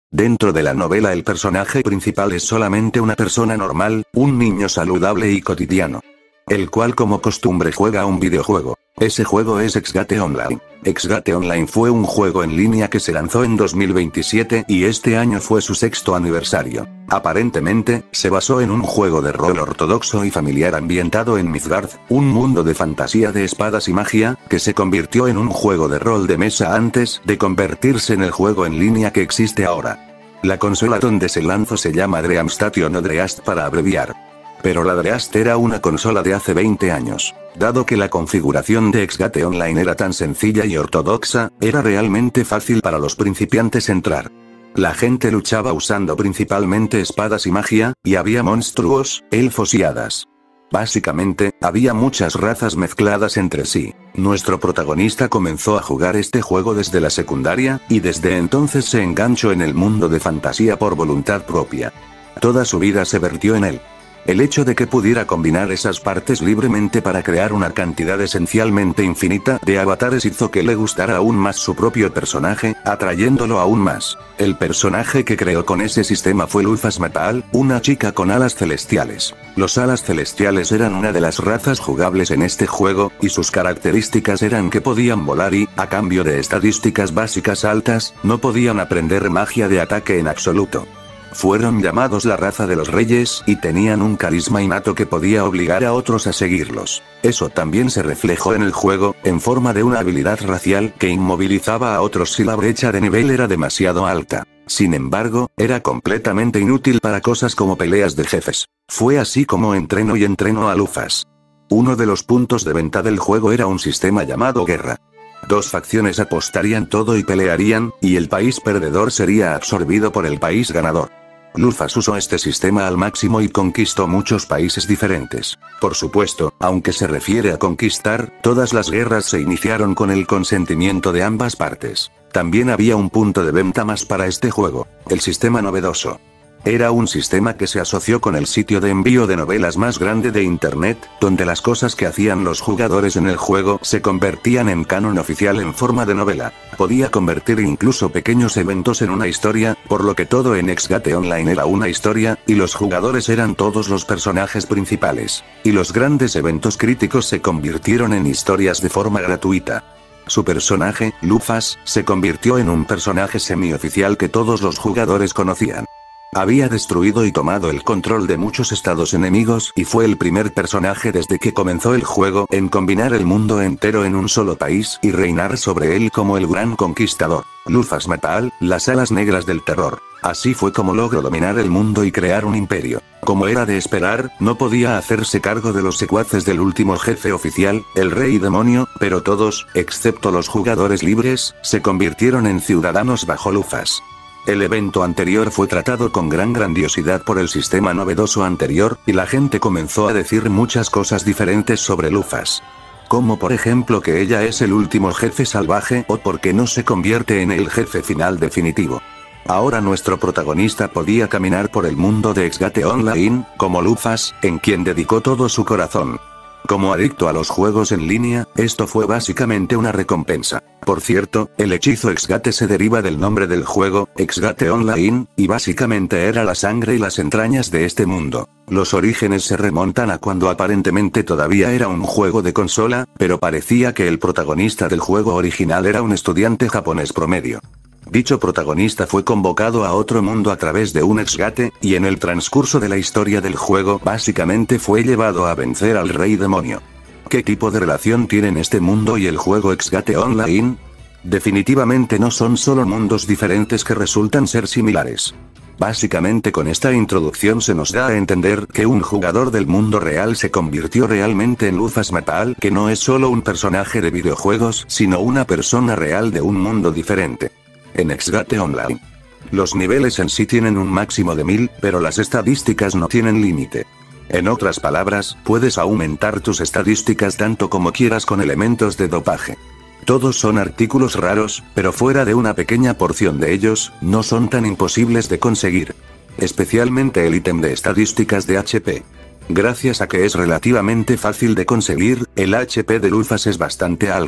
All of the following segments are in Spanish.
Dentro de la novela el personaje principal es solamente una persona normal, un niño saludable y cotidiano, el cual como costumbre juega un videojuego. Ese juego es X-Gate Online. X-Gate Online fue un juego en línea que se lanzó en 2027 y este año fue su 6º aniversario. Aparentemente, se basó en un juego de rol ortodoxo y familiar ambientado en Midgard, un mundo de fantasía de espadas y magia, que se convirtió en un juego de rol de mesa antes de convertirse en el juego en línea que existe ahora. La consola donde se lanzó se llama Dreamstation o Dreast para abreviar. Pero la Dreast era una consola de hace 20 años. Dado que la configuración de X-Gate Online era tan sencilla y ortodoxa, era realmente fácil para los principiantes entrar. La gente luchaba usando principalmente espadas y magia, y había monstruos, elfos y hadas. Básicamente, había muchas razas mezcladas entre sí. Nuestro protagonista comenzó a jugar este juego desde la secundaria, y desde entonces se enganchó en el mundo de fantasía por voluntad propia. Toda su vida se vertió en él. El hecho de que pudiera combinar esas partes libremente para crear una cantidad esencialmente infinita de avatares hizo que le gustara aún más su propio personaje, atrayéndolo aún más. El personaje que creó con ese sistema fue Lufas Metal, una chica con alas celestiales. Los alas celestiales eran una de las razas jugables en este juego, y sus características eran que podían volar y, a cambio de estadísticas básicas altas, no podían aprender magia de ataque en absoluto. Fueron llamados la raza de los reyes y tenían un carisma innato que podía obligar a otros a seguirlos. Eso también se reflejó en el juego, en forma de una habilidad racial que inmovilizaba a otros si la brecha de nivel era demasiado alta. Sin embargo, era completamente inútil para cosas como peleas de jefes. Fue así como entrenó a Lufas. Uno de los puntos de venta del juego era un sistema llamado guerra. Dos facciones apostarían todo y pelearían, y el país perdedor sería absorbido por el país ganador. Lufas usó este sistema al máximo y conquistó muchos países diferentes. Por supuesto, aunque se refiere a conquistar, todas las guerras se iniciaron con el consentimiento de ambas partes. También había un punto de venta más para este juego: el sistema novedoso. Era un sistema que se asoció con el sitio de envío de novelas más grande de internet, donde las cosas que hacían los jugadores en el juego se convertían en canon oficial en forma de novela. Podía convertir incluso pequeños eventos en una historia, por lo que todo en X-Gate Online era una historia, y los jugadores eran todos los personajes principales. Y los grandes eventos críticos se convirtieron en historias de forma gratuita. Su personaje, Lufas, se convirtió en un personaje semioficial que todos los jugadores conocían. Había destruido y tomado el control de muchos estados enemigos y fue el primer personaje desde que comenzó el juego en combinar el mundo entero en un solo país y reinar sobre él como el gran conquistador. Lufas Metal, las alas negras del terror. Así fue como logró dominar el mundo y crear un imperio. Como era de esperar, no podía hacerse cargo de los secuaces del último jefe oficial, el Rey Demonio, pero todos, excepto los jugadores libres, se convirtieron en ciudadanos bajo Lufas. El evento anterior fue tratado con gran grandiosidad por el sistema novedoso anterior, y la gente comenzó a decir muchas cosas diferentes sobre Lufas. Como por ejemplo que ella es el último jefe salvaje o porque no se convierte en el jefe final definitivo. Ahora nuestro protagonista podía caminar por el mundo de X-Gate Online, como Lufas, en quien dedicó todo su corazón. Como adicto a los juegos en línea, esto fue básicamente una recompensa. Por cierto, el hechizo X-Gate se deriva del nombre del juego, X-Gate Online, y básicamente era la sangre y las entrañas de este mundo. Los orígenes se remontan a cuando aparentemente todavía era un juego de consola, pero parecía que el protagonista del juego original era un estudiante japonés promedio. Dicho protagonista fue convocado a otro mundo a través de un X-Gate, y en el transcurso de la historia del juego básicamente fue llevado a vencer al Rey Demonio. ¿Qué tipo de relación tienen este mundo y el juego X-Gate Online? Definitivamente no son solo mundos diferentes que resultan ser similares. Básicamente con esta introducción se nos da a entender que un jugador del mundo real se convirtió realmente en Lufas Metal, que no es solo un personaje de videojuegos, sino una persona real de un mundo diferente. En X-Gate Online, los niveles en sí tienen un máximo de 1000, pero las estadísticas no tienen límite. En otras palabras, puedes aumentar tus estadísticas tanto como quieras con elementos de dopaje. Todos son artículos raros, pero fuera de una pequeña porción de ellos, no son tan imposibles de conseguir. Especialmente el ítem de estadísticas de HP. Gracias a que es relativamente fácil de conseguir, el HP de Lufas es bastante alto.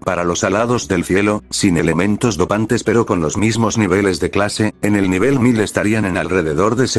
Para los alados del cielo, sin elementos dopantes pero con los mismos niveles de clase, en el nivel 1000 estarían en alrededor de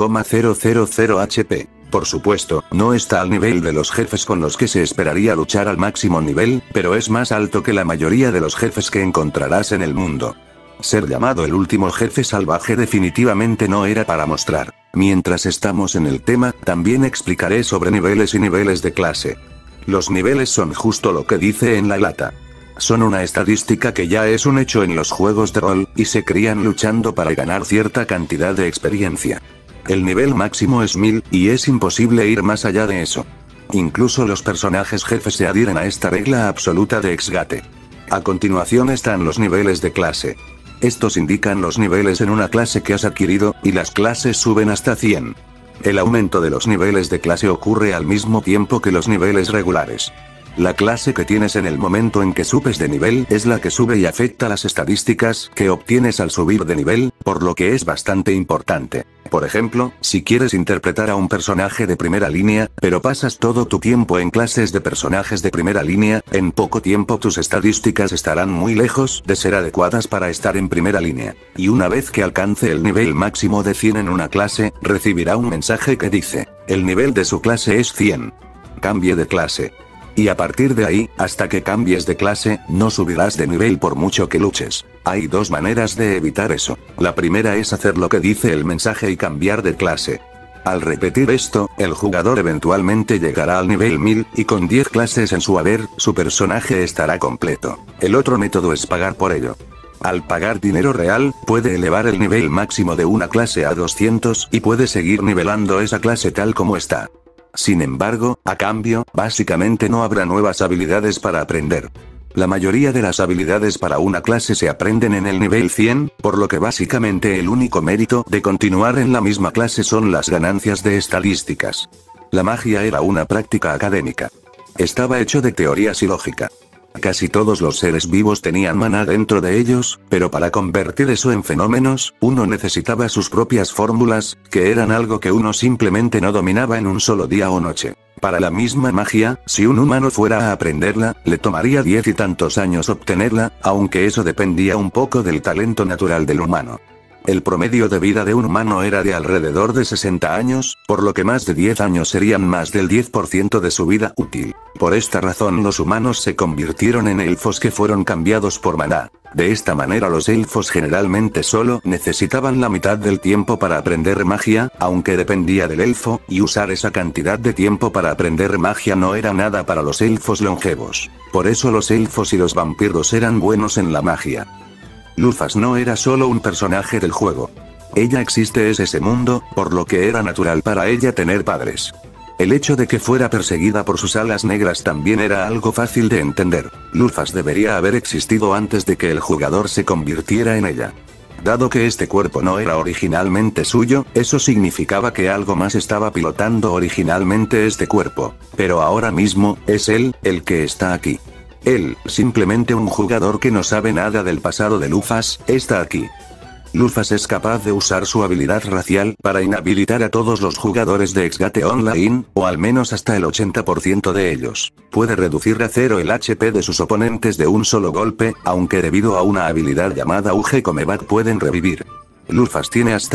70,000 HP. Por supuesto, no está al nivel de los jefes con los que se esperaría luchar al máximo nivel, pero es más alto que la mayoría de los jefes que encontrarás en el mundo. Ser llamado el último jefe salvaje definitivamente no era para mostrar. Mientras estamos en el tema, también explicaré sobre niveles y niveles de clase. Los niveles son justo lo que dice en la lata. Son una estadística que ya es un hecho en los juegos de rol, y se crían luchando para ganar cierta cantidad de experiencia. El nivel máximo es 1000, y es imposible ir más allá de eso. Incluso los personajes jefes se adhieren a esta regla absoluta de Xgate. A continuación están los niveles de clase. Estos indican los niveles en una clase que has adquirido, y las clases suben hasta 100. El aumento de los niveles de clase ocurre al mismo tiempo que los niveles regulares. La clase que tienes en el momento en que subes de nivel es la que sube y afecta las estadísticas que obtienes al subir de nivel, por lo que es bastante importante. Por ejemplo, si quieres interpretar a un personaje de primera línea, pero pasas todo tu tiempo en clases de personajes de primera línea, en poco tiempo tus estadísticas estarán muy lejos de ser adecuadas para estar en primera línea. Y una vez que alcance el nivel máximo de 100 en una clase, recibirá un mensaje que dice, el nivel de su clase es 100. Cambie de clase. Y a partir de ahí, hasta que cambies de clase, no subirás de nivel por mucho que luches. Hay dos maneras de evitar eso. La primera es hacer lo que dice el mensaje y cambiar de clase. Al repetir esto, el jugador eventualmente llegará al nivel 1000, y con 10 clases en su haber, su personaje estará completo. El otro método es pagar por ello. Al pagar dinero real, puede elevar el nivel máximo de una clase a 200 y puede seguir nivelando esa clase tal como está. Sin embargo, a cambio, básicamente no habrá nuevas habilidades para aprender. La mayoría de las habilidades para una clase se aprenden en el nivel 100, por lo que básicamente el único mérito de continuar en la misma clase son las ganancias de estadísticas. La magia era una práctica académica. Estaba hecho de teorías y lógica. Casi todos los seres vivos tenían maná dentro de ellos, pero para convertir eso en fenómenos, uno necesitaba sus propias fórmulas, que eran algo que uno simplemente no dominaba en un solo día o noche. Para la misma magia, si un humano fuera a aprenderla, le tomaría 10 y tantos años obtenerla, aunque eso dependía un poco del talento natural del humano. El promedio de vida de un humano era de alrededor de 60 años, por lo que más de 10 años serían más del 10% de su vida útil. Por esta razón los humanos se convirtieron en elfos que fueron cambiados por maná. De esta manera los elfos generalmente solo necesitaban la mitad del tiempo para aprender magia, aunque dependía del elfo, y usar esa cantidad de tiempo para aprender magia no era nada para los elfos longevos. Por eso los elfos y los vampiros eran buenos en la magia. Lufas no era solo un personaje del juego. Ella existe es ese mundo, por lo que era natural para ella tener padres. El hecho de que fuera perseguida por sus alas negras también era algo fácil de entender. Lufas debería haber existido antes de que el jugador se convirtiera en ella. Dado que este cuerpo no era originalmente suyo, eso significaba que algo más estaba pilotando originalmente este cuerpo. Pero ahora mismo, es él, el que está aquí. Él, simplemente un jugador que no sabe nada del pasado de Lufas, está aquí. Lufas es capaz de usar su habilidad racial para inhabilitar a todos los jugadores de Xgate Online, o al menos hasta el 80% de ellos. Puede reducir a 0 el HP de sus oponentes de un solo golpe, aunque debido a una habilidad llamada UG Comeback pueden revivir. Lufas tiene hasta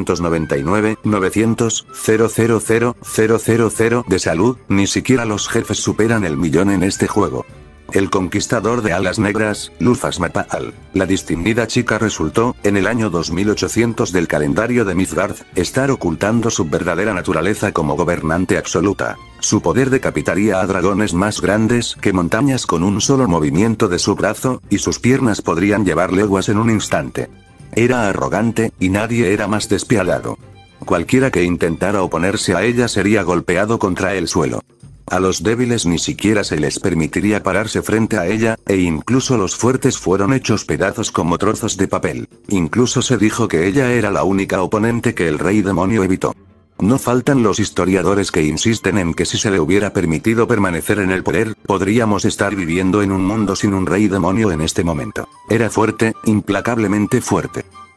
999, 900, 000 de salud, ni siquiera los jefes superan el 1.000.000 en este juego. El conquistador de alas negras, Lufas Mapa'al. La distinguida chica resultó, en el año 2800 del calendario de Midgard, estar ocultando su verdadera naturaleza como gobernante absoluta. Su poder decapitaría a dragones más grandes que montañas con un solo movimiento de su brazo, y sus piernas podrían llevar leguas en un instante. Era arrogante, y nadie era más despiadado. Cualquiera que intentara oponerse a ella sería golpeado contra el suelo. A los débiles ni siquiera se les permitiría pararse frente a ella, e incluso los fuertes fueron hechos pedazos como trozos de papel. Incluso se dijo que ella era la única oponente que el rey demonio evitó. No faltan los historiadores que insisten en que si se le hubiera permitido permanecer en el poder, podríamos estar viviendo en un mundo sin un rey demonio en este momento. Era fuerte, implacablemente fuerte.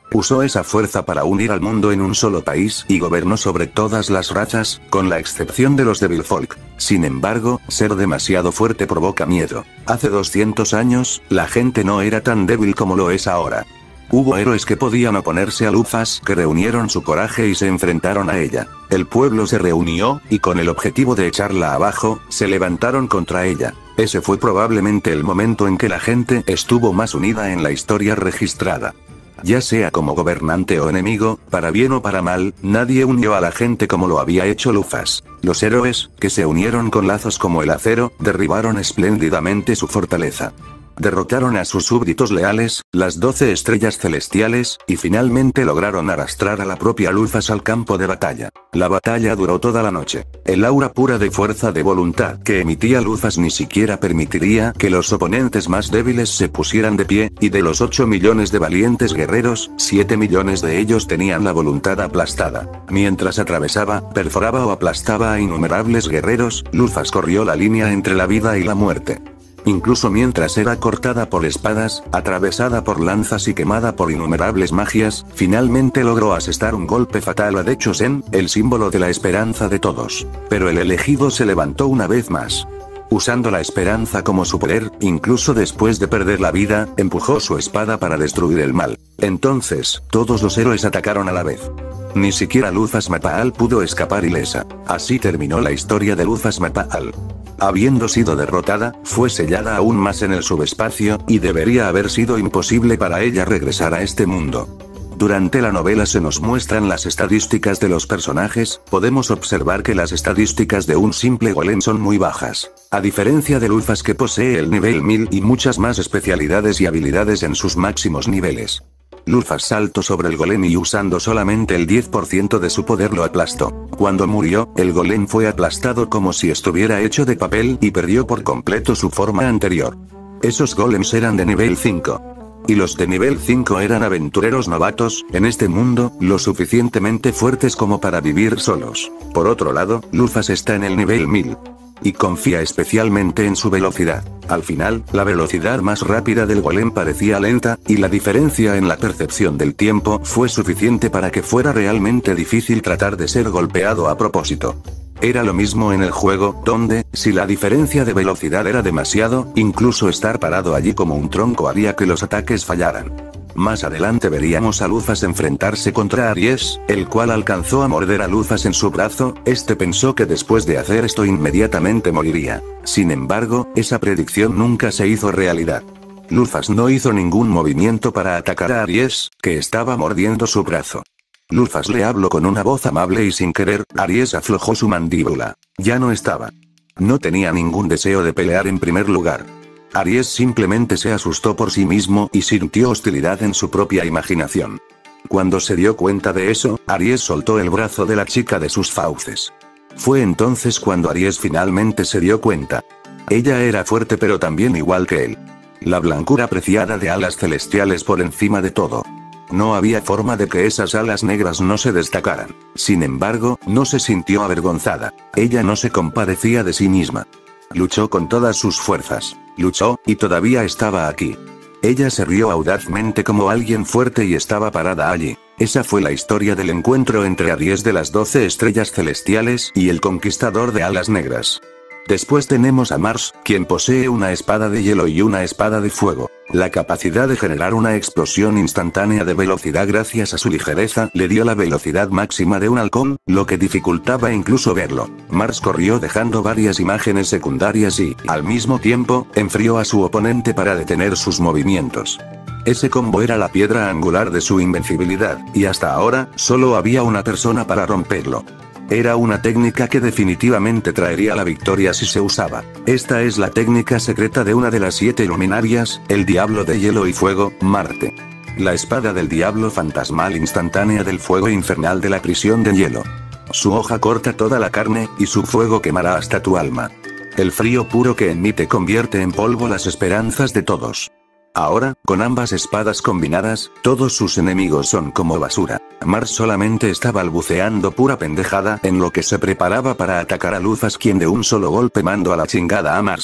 Usó esa fuerza para unir al mundo en un solo país y gobernó sobre todas las razas, con la excepción de los Devilfolk. Sin embargo, ser demasiado fuerte provoca miedo. Hace 200 años, la gente no era tan débil como lo es ahora. Hubo héroes que podían oponerse a Lufas que reunieron su coraje y se enfrentaron a ella. El pueblo se reunió, y con el objetivo de echarla abajo, se levantaron contra ella. Ese fue probablemente el momento en que la gente estuvo más unida en la historia registrada. Ya sea como gobernante o enemigo, para bien o para mal, nadie unió a la gente como lo había hecho Lufas. Los héroes, que se unieron con lazos como el acero, derribaron espléndidamente su fortaleza. Derrotaron a sus súbditos leales, las 12 estrellas celestiales, y finalmente lograron arrastrar a la propia Lufas al campo de batalla. La batalla duró toda la noche. El aura pura de fuerza de voluntad que emitía Lufas ni siquiera permitiría que los oponentes más débiles se pusieran de pie, y de los 8 millones de valientes guerreros, 7 millones de ellos tenían la voluntad aplastada. Mientras atravesaba, perforaba o aplastaba a innumerables guerreros, Lufas corrió la línea entre la vida y la muerte. Incluso mientras era cortada por espadas, atravesada por lanzas y quemada por innumerables magias, finalmente logró asestar un golpe fatal a Dechosen, el símbolo de la esperanza de todos. Pero el elegido se levantó una vez más. Usando la esperanza como su poder, incluso después de perder la vida, empujó su espada para destruir el mal. Entonces, todos los héroes atacaron a la vez. Ni siquiera Lufas Mapa'al pudo escapar ilesa. Así terminó la historia de Lufas Mapa'al. Habiendo sido derrotada, fue sellada aún más en el subespacio, y debería haber sido imposible para ella regresar a este mundo. Durante la novela se nos muestran las estadísticas de los personajes, podemos observar que las estadísticas de un simple golem son muy bajas. A diferencia de Lufas que posee el nivel 1000 y muchas más especialidades y habilidades en sus máximos niveles. Lufas saltó sobre el golem y usando solamente el 10% de su poder lo aplastó. Cuando murió, el golem fue aplastado como si estuviera hecho de papel y perdió por completo su forma anterior. Esos golems eran de nivel 5. Y los de nivel 5 eran aventureros novatos, en este mundo, lo suficientemente fuertes como para vivir solos. Por otro lado, Lufas está en el nivel 1000. Y confía especialmente en su velocidad. Al final, la velocidad más rápida del golem parecía lenta, y la diferencia en la percepción del tiempo fue suficiente para que fuera realmente difícil tratar de ser golpeado a propósito. Era lo mismo en el juego, donde, si la diferencia de velocidad era demasiado, incluso estar parado allí como un tronco haría que los ataques fallaran. Más adelante veríamos a Lufas enfrentarse contra Aries, el cual alcanzó a morder a Lufas en su brazo, este pensó que después de hacer esto inmediatamente moriría. Sin embargo, esa predicción nunca se hizo realidad. Lufas no hizo ningún movimiento para atacar a Aries, que estaba mordiendo su brazo. Lufas le habló con una voz amable y sin querer, Aries aflojó su mandíbula. Ya no estaba. No tenía ningún deseo de pelear en primer lugar. Aries simplemente se asustó por sí mismo y sintió hostilidad en su propia imaginación. Cuando se dio cuenta de eso, Aries soltó el brazo de la chica de sus fauces. Fue entonces cuando Aries finalmente se dio cuenta. Ella era fuerte pero también igual que él. La blancura preciada de alas celestiales por encima de todo. No había forma de que esas alas negras no se destacaran. Sin embargo, no se sintió avergonzada. Ella no se compadecía de sí misma. Luchó con todas sus fuerzas. Luchó, y todavía estaba aquí. Ella se rió audazmente como alguien fuerte y estaba parada allí. Esa fue la historia del encuentro entre Aries de las 12 estrellas celestiales y el conquistador de alas negras. Después tenemos a Mars, quien posee una espada de hielo y una espada de fuego. La capacidad de generar una explosión instantánea de velocidad gracias a su ligereza le dio la velocidad máxima de un halcón, lo que dificultaba incluso verlo. Mars corrió dejando varias imágenes secundarias y, al mismo tiempo, enfrió a su oponente para detener sus movimientos. Ese combo era la piedra angular de su invencibilidad, y hasta ahora, solo había una persona para romperlo. Era una técnica que definitivamente traería la victoria si se usaba. Esta es la técnica secreta de una de las 7 luminarias, el Diablo de Hielo y Fuego, Marte. La espada del Diablo fantasmal instantánea del fuego infernal de la prisión de hielo. Su hoja corta toda la carne, y su fuego quemará hasta tu alma. El frío puro que emite convierte en polvo las esperanzas de todos. Ahora, con ambas espadas combinadas, todos sus enemigos son como basura. Mars solamente está balbuceando pura pendejada en lo que se preparaba para atacar a Lufas, quien de un solo golpe mandó a la chingada a Mars.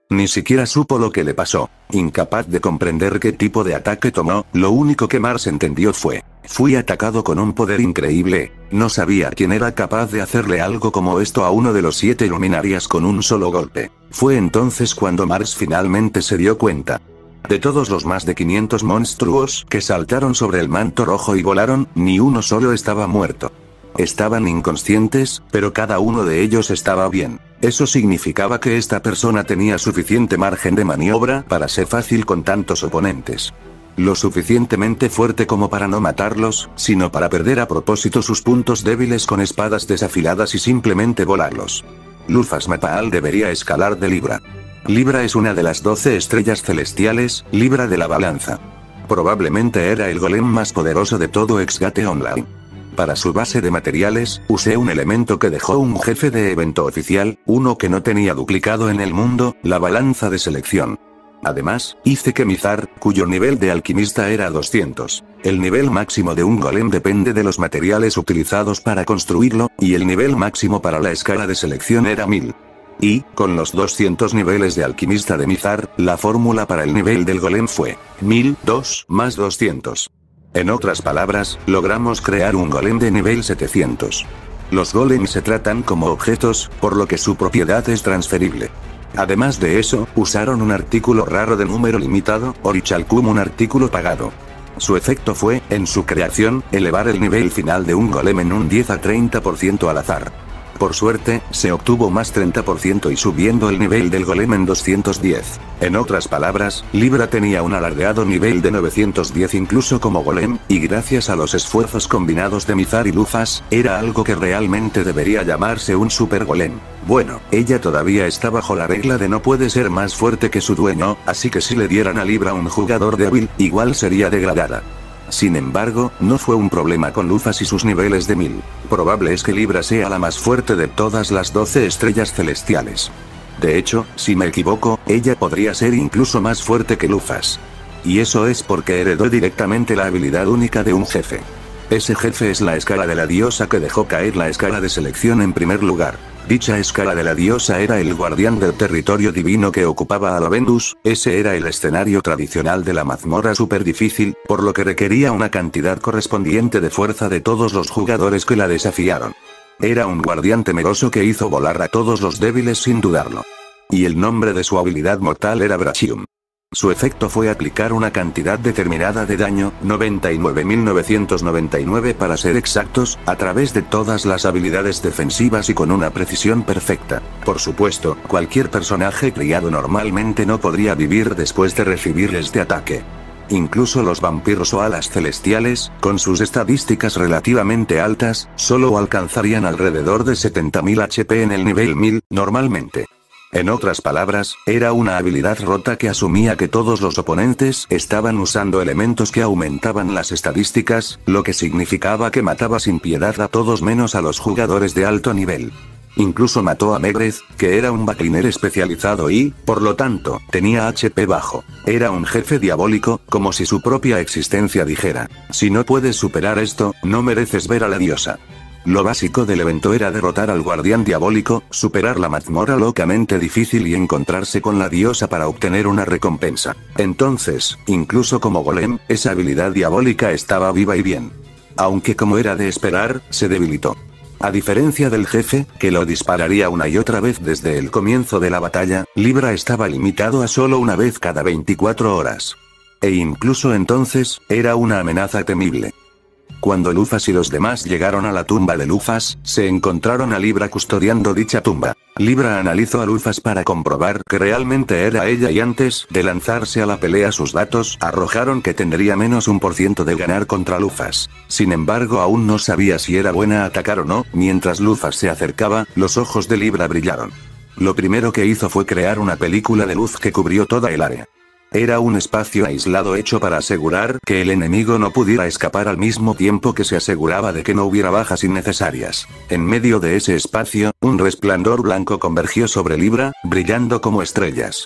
Ni siquiera supo lo que le pasó. Incapaz de comprender qué tipo de ataque tomó, lo único que Mars entendió fue: fui atacado con un poder increíble. No sabía quién era capaz de hacerle algo como esto a uno de los 7 luminarias con un solo golpe. Fue entonces cuando Mars finalmente se dio cuenta. De todos los más de 500 monstruos que saltaron sobre el manto rojo y volaron, ni uno solo estaba muerto. Estaban inconscientes, pero cada uno de ellos estaba bien. Eso significaba que esta persona tenía suficiente margen de maniobra para ser fácil con tantos oponentes. Lo suficientemente fuerte como para no matarlos, sino para perder a propósito sus puntos débiles con espadas desafiladas y simplemente volarlos. Lufas Mappaal debería escalar de Libra. Libra es una de las 12 estrellas celestiales, Libra de la balanza. Probablemente era el golem más poderoso de todo X-Gate Online. Para su base de materiales, usé un elemento que dejó un jefe de evento oficial, uno que no tenía duplicado en el mundo, la balanza de selección. Además, hice que Mizar, cuyo nivel de alquimista era 200. El nivel máximo de un golem depende de los materiales utilizados para construirlo, y el nivel máximo para la escala de selección era 1000. Y, con los 200 niveles de alquimista de Mizar, la fórmula para el nivel del golem fue 1002 más 200. En otras palabras, logramos crear un golem de nivel 700. Los golems se tratan como objetos, por lo que su propiedad es transferible. Además de eso, usaron un artículo raro de número limitado, Orichalcum, un artículo pagado. Su efecto fue, en su creación, elevar el nivel final de un golem en un 10 a 30% al azar. Por suerte, se obtuvo más 30% y subiendo el nivel del golem en 210. En otras palabras, Libra tenía un alardeado nivel de 910 incluso como golem, y gracias a los esfuerzos combinados de Mizar y Lufas, era algo que realmente debería llamarse un super golem. Bueno, ella todavía está bajo la regla de no puede ser más fuerte que su dueño, así que si le dieran a Libra un jugador débil, igual sería degradada. Sin embargo, no fue un problema con Lufas y sus niveles de 1000. Probable es que Libra sea la más fuerte de todas las 12 estrellas celestiales. De hecho, si me equivoco, ella podría ser incluso más fuerte que Lufas. Y eso es porque heredó directamente la habilidad única de un jefe. Ese jefe es la escala de la diosa que dejó caer la escala de selección en primer lugar. Dicha escala de la diosa era el guardián del territorio divino que ocupaba a la Venus, ese era el escenario tradicional de la mazmorra super difícil, por lo que requería una cantidad correspondiente de fuerza de todos los jugadores que la desafiaron. Era un guardián temeroso que hizo volar a todos los débiles sin dudarlo. Y el nombre de su habilidad mortal era Brachium. Su efecto fue aplicar una cantidad determinada de daño, 99.999 para ser exactos, a través de todas las habilidades defensivas y con una precisión perfecta. Por supuesto, cualquier personaje criado normalmente no podría vivir después de recibir este ataque. Incluso los vampiros o alas celestiales, con sus estadísticas relativamente altas, solo alcanzarían alrededor de 70.000 HP en el nivel 1000, normalmente. En otras palabras, era una habilidad rota que asumía que todos los oponentes estaban usando elementos que aumentaban las estadísticas, lo que significaba que mataba sin piedad a todos menos a los jugadores de alto nivel. Incluso mató a Megreth, que era un backliner especializado y, por lo tanto, tenía HP bajo. Era un jefe diabólico, como si su propia existencia dijera: si no puedes superar esto, no mereces ver a la diosa. Lo básico del evento era derrotar al guardián diabólico, superar la mazmorra locamente difícil y encontrarse con la diosa para obtener una recompensa. Entonces, incluso como golem, esa habilidad diabólica estaba viva y bien. Aunque como era de esperar, se debilitó. A diferencia del jefe, que lo dispararía una y otra vez desde el comienzo de la batalla, Libra estaba limitado a solo una vez cada 24 horas. E incluso entonces, era una amenaza temible. Cuando Lufas y los demás llegaron a la tumba de Lufas, se encontraron a Libra custodiando dicha tumba. Libra analizó a Lufas para comprobar que realmente era ella y antes de lanzarse a la pelea sus datos arrojaron que tendría menos 1% de ganar contra Lufas. Sin embargo, aún no sabía si era buena atacar o no. Mientras Lufas se acercaba, los ojos de Libra brillaron. Lo primero que hizo fue crear una película de luz que cubrió toda el área. Era un espacio aislado hecho para asegurar que el enemigo no pudiera escapar al mismo tiempo que se aseguraba de que no hubiera bajas innecesarias. En medio de ese espacio, un resplandor blanco convergió sobre Libra, brillando como estrellas.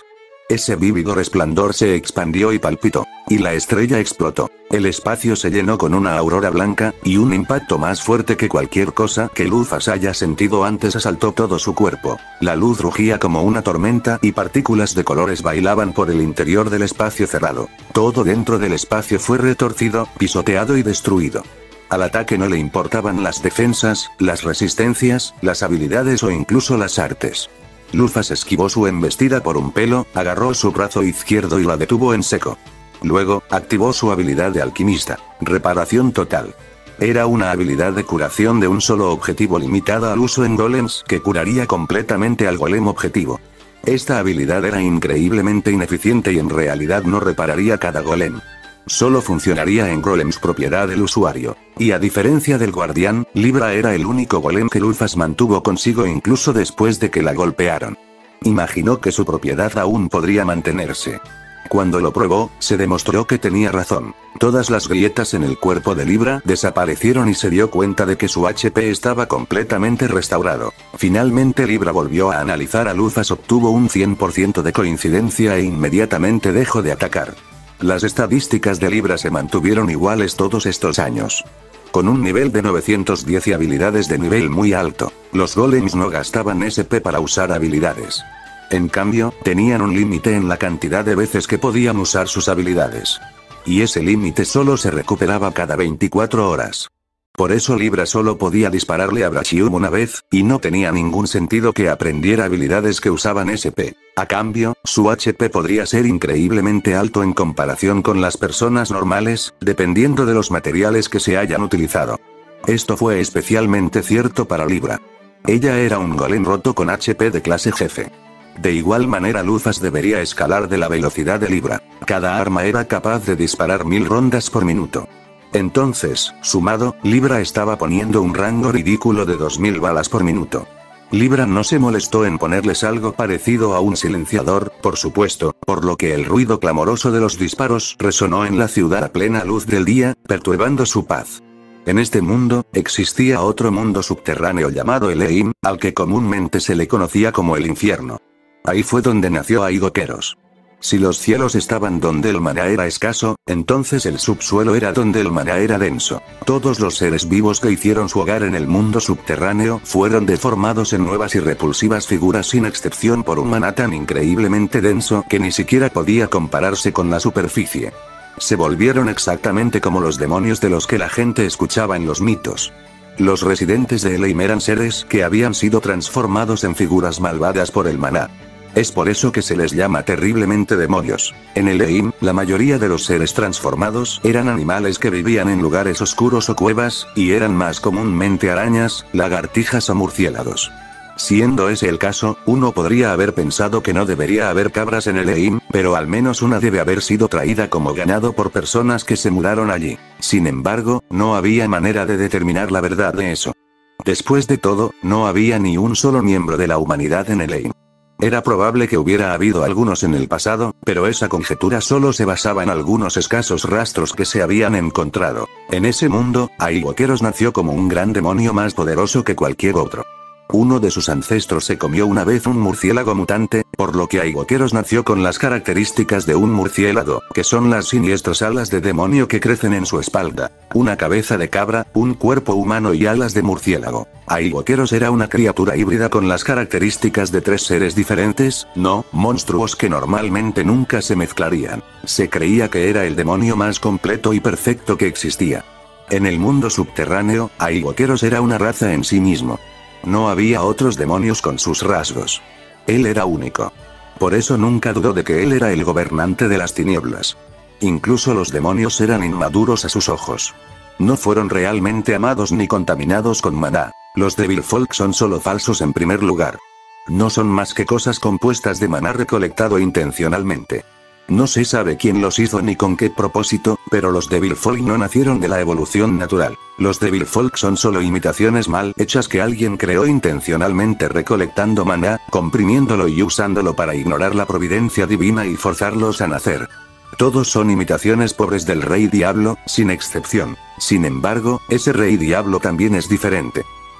Ese vívido resplandor se expandió y palpitó. Y la estrella explotó. El espacio se llenó con una aurora blanca, y un impacto más fuerte que cualquier cosa que Lufas haya sentido antes asaltó todo su cuerpo. La luz rugía como una tormenta y partículas de colores bailaban por el interior del espacio cerrado. Todo dentro del espacio fue retorcido, pisoteado y destruido. Al ataque no le importaban las defensas, las resistencias, las habilidades o incluso las artes. Lufas esquivó su embestida por un pelo, agarró su brazo izquierdo y la detuvo en seco. Luego, activó su habilidad de alquimista. Reparación total. Era una habilidad de curación de un solo objetivo limitada al uso en golems que curaría completamente al golem objetivo. Esta habilidad era increíblemente ineficiente y en realidad no repararía cada golem. Solo funcionaría en golems propiedad del usuario. Y a diferencia del guardián, Libra era el único golem que Lufas mantuvo consigo incluso después de que la golpearon. Imaginó que su propiedad aún podría mantenerse. Cuando lo probó, se demostró que tenía razón. Todas las grietas en el cuerpo de Libra desaparecieron y se dio cuenta de que su HP estaba completamente restaurado. Finalmente Libra volvió a analizar a Lufas, obtuvo un 100% de coincidencia e inmediatamente dejó de atacar. Las estadísticas de Libra se mantuvieron iguales todos estos años. Con un nivel de 910 y habilidades de nivel muy alto, los golems no gastaban SP para usar habilidades. En cambio, tenían un límite en la cantidad de veces que podían usar sus habilidades. Y ese límite solo se recuperaba cada 24 horas. Por eso Libra solo podía dispararle a Brachium una vez, y no tenía ningún sentido que aprendiera habilidades que usaban SP. A cambio, su HP podría ser increíblemente alto en comparación con las personas normales, dependiendo de los materiales que se hayan utilizado. Esto fue especialmente cierto para Libra. Ella era un golem roto con HP de clase jefe. De igual manera Lufas debería escalar de la velocidad de Libra. Cada arma era capaz de disparar 1000 rondas por minuto. Entonces, sumado, Libra estaba poniendo un rango ridículo de 2000 balas por minuto. Libra no se molestó en ponerles algo parecido a un silenciador, por supuesto, por lo que el ruido clamoroso de los disparos resonó en la ciudad a plena luz del día, perturbando su paz. En este mundo, existía otro mundo subterráneo llamado Eleim, al que comúnmente se le conocía como el infierno. Ahí fue donde nació Aigokeros. Si los cielos estaban donde el maná era escaso, entonces el subsuelo era donde el maná era denso. Todos los seres vivos que hicieron su hogar en el mundo subterráneo fueron deformados en nuevas y repulsivas figuras sin excepción por un maná tan increíblemente denso que ni siquiera podía compararse con la superficie. Se volvieron exactamente como los demonios de los que la gente escuchaba en los mitos. Los residentes de Eleim eran seres que habían sido transformados en figuras malvadas por el maná. Es por eso que se les llama terriblemente demonios. En Eleim, la mayoría de los seres transformados eran animales que vivían en lugares oscuros o cuevas, y eran más comúnmente arañas, lagartijas o murciélagos. Siendo ese el caso, uno podría haber pensado que no debería haber cabras en Eleim, pero al menos una debe haber sido traída como ganado por personas que se mudaron allí. Sin embargo, no había manera de determinar la verdad de eso. Después de todo, no había ni un solo miembro de la humanidad en Eleim. Era probable que hubiera habido algunos en el pasado, pero esa conjetura solo se basaba en algunos escasos rastros que se habían encontrado. En ese mundo, Aigokeros nació como un gran demonio más poderoso que cualquier otro. Uno de sus ancestros se comió una vez un murciélago mutante, por lo que Aigokeros nació con las características de un murciélago, que son las siniestras alas de demonio que crecen en su espalda, una cabeza de cabra, un cuerpo humano y alas de murciélago. Aigokeros era una criatura híbrida con las características de 3 seres diferentes, no monstruos que normalmente nunca se mezclarían. Se creía que era el demonio más completo y perfecto que existía. En el mundo subterráneo, Aigokeros era una raza en sí mismo. No había otros demonios con sus rasgos. Él era único. Por eso nunca dudó de que él era el gobernante de las tinieblas. Incluso los demonios eran inmaduros a sus ojos. No fueron realmente amados ni contaminados con maná. Los Devil Folk son solo falsos en primer lugar. No son más que cosas compuestas de maná recolectado intencionalmente. No se sabe quién los hizo ni con qué propósito, pero los Devil Folk no nacieron de la evolución natural. Los Devil Folk son solo imitaciones mal hechas que alguien creó intencionalmente recolectando maná, comprimiéndolo y usándolo para ignorar la providencia divina y forzarlos a nacer. Todos son imitaciones pobres del Rey Diablo, sin excepción. Sin embargo, ese Rey Diablo también es diferente.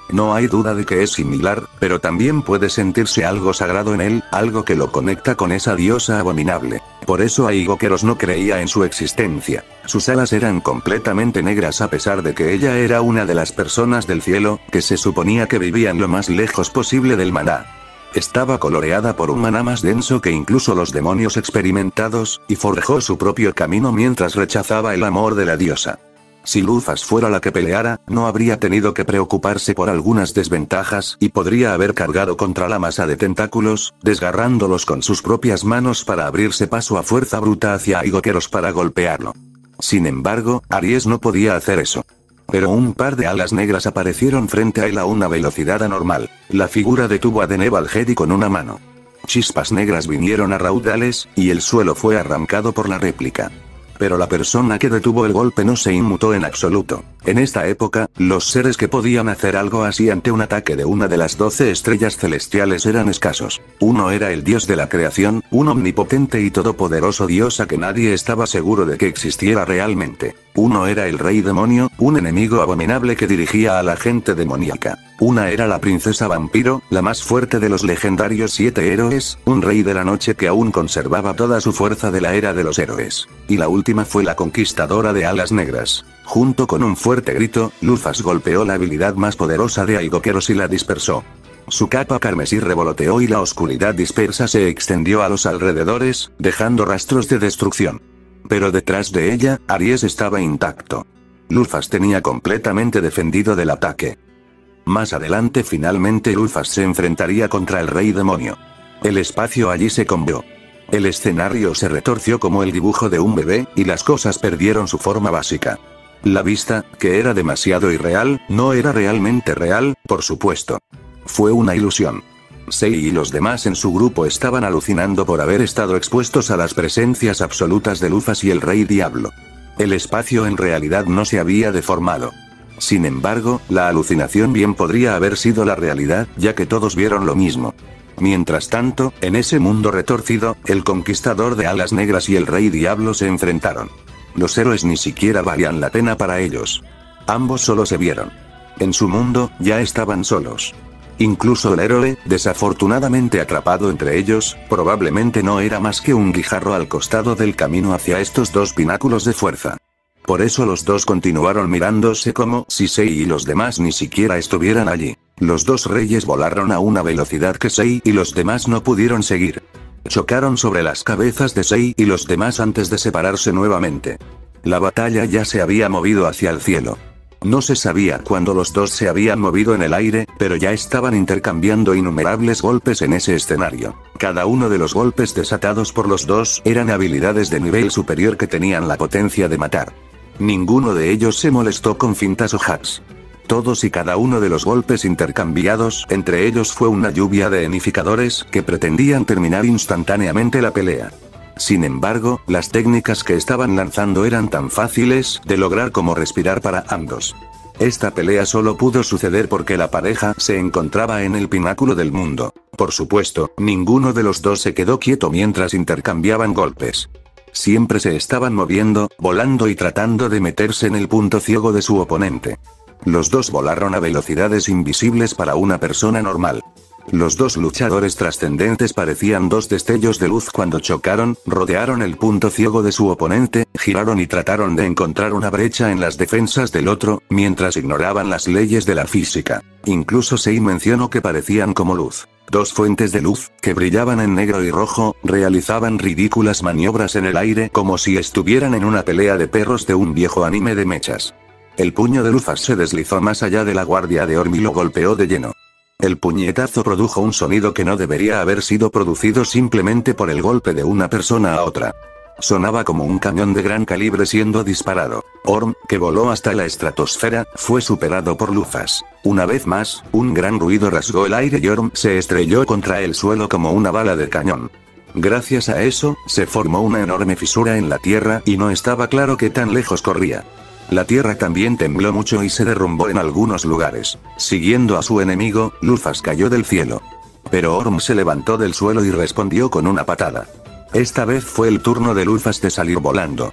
No hay duda de que es similar, pero también puede sentirse algo sagrado en él, algo que lo conecta con esa diosa abominable. Por eso Aiguoqueros no creía en su existencia. Sus alas eran completamente negras a pesar de que ella era una de las personas del cielo, que se suponía que vivían lo más lejos posible del maná. Estaba coloreada por un maná más denso que incluso los demonios experimentados, y forjó su propio camino mientras rechazaba el amor de la diosa. Si Lufas fuera la que peleara, no habría tenido que preocuparse por algunas desventajas y podría haber cargado contra la masa de tentáculos, desgarrándolos con sus propias manos para abrirse paso a fuerza bruta hacia Aiguoqueros para golpearlo. Sin embargo, Aries no podía hacer eso. Pero un par de alas negras aparecieron frente a él a una velocidad anormal. La figura detuvo a Deneb al-Jedi con una mano. Chispas negras vinieron a raudales, y el suelo fue arrancado por la réplica. Pero la persona que detuvo el golpe no se inmutó en absoluto. En esta época, los seres que podían hacer algo así ante un ataque de una de las 12 estrellas celestiales eran escasos. Uno era el dios de la creación, un omnipotente y todopoderoso dios a que nadie estaba seguro de que existiera realmente. Uno era el rey demonio, un enemigo abominable que dirigía a la gente demoníaca. Una era la princesa vampiro, la más fuerte de los legendarios 7 héroes, un rey de la noche que aún conservaba toda su fuerza de la era de los héroes. Y la última fue la conquistadora de alas negras. Junto con un fuerte grito, Lufas golpeó la habilidad más poderosa de Aiguoqueros y la dispersó. Su capa carmesí revoloteó y la oscuridad dispersa se extendió a los alrededores, dejando rastros de destrucción. Pero detrás de ella, Aries estaba intacto. Lufas tenía completamente defendido del ataque. Más adelante finalmente Lufas se enfrentaría contra el rey demonio. El espacio allí se conmovió. El escenario se retorció como el dibujo de un bebé, y las cosas perdieron su forma básica. La vista, que era demasiado irreal, no era realmente real, por supuesto. Fue una ilusión. Sei y los demás en su grupo estaban alucinando por haber estado expuestos a las presencias absolutas de Lufas y el Rey Diablo. El espacio en realidad no se había deformado. Sin embargo, la alucinación bien podría haber sido la realidad, ya que todos vieron lo mismo. Mientras tanto, en ese mundo retorcido, el conquistador de alas negras y el Rey Diablo se enfrentaron. Los héroes ni siquiera valían la pena para ellos. Ambos solo se vieron. En su mundo, ya estaban solos. Incluso el héroe, desafortunadamente atrapado entre ellos, probablemente no era más que un guijarro al costado del camino hacia estos dos pináculos de fuerza. Por eso los dos continuaron mirándose como si Sei y los demás ni siquiera estuvieran allí. Los dos reyes volaron a una velocidad que Sei y los demás no pudieron seguir. Chocaron sobre las cabezas de Sei y los demás antes de separarse nuevamente. La batalla ya se había movido hacia el cielo. No se sabía cuándo los dos se habían movido en el aire, pero ya estaban intercambiando innumerables golpes en ese escenario. Cada uno de los golpes desatados por los dos eran habilidades de nivel superior que tenían la potencia de matar. Ninguno de ellos se molestó con fintas o hacks. Todos y cada uno de los golpes intercambiados entre ellos fue una lluvia de enificadores que pretendían terminar instantáneamente la pelea. Sin embargo, las técnicas que estaban lanzando eran tan fáciles de lograr como respirar para ambos. Esta pelea solo pudo suceder porque la pareja se encontraba en el pináculo del mundo. Por supuesto, ninguno de los dos se quedó quieto mientras intercambiaban golpes. Siempre se estaban moviendo, volando y tratando de meterse en el punto ciego de su oponente. Los dos volaron a velocidades invisibles para una persona normal. Los dos luchadores trascendentes parecían dos destellos de luz cuando chocaron, rodearon el punto ciego de su oponente, giraron y trataron de encontrar una brecha en las defensas del otro, mientras ignoraban las leyes de la física. Incluso Sei mencionó que parecían como luz. Dos fuentes de luz, que brillaban en negro y rojo, realizaban ridículas maniobras en el aire como si estuvieran en una pelea de perros de un viejo anime de mechas. El puño de Lufas se deslizó más allá de la guardia de Orm y lo golpeó de lleno. El puñetazo produjo un sonido que no debería haber sido producido simplemente por el golpe de una persona a otra. Sonaba como un cañón de gran calibre siendo disparado. Orm, que voló hasta la estratosfera, fue superado por Lufas. Una vez más, un gran ruido rasgó el aire y Orm se estrelló contra el suelo como una bala de cañón. Gracias a eso, se formó una enorme fisura en la tierra y no estaba claro qué tan lejos corría. La tierra también tembló mucho y se derrumbó en algunos lugares. Siguiendo a su enemigo, Lufas cayó del cielo. Pero Orm se levantó del suelo y respondió con una patada. Esta vez fue el turno de Lufas de salir volando.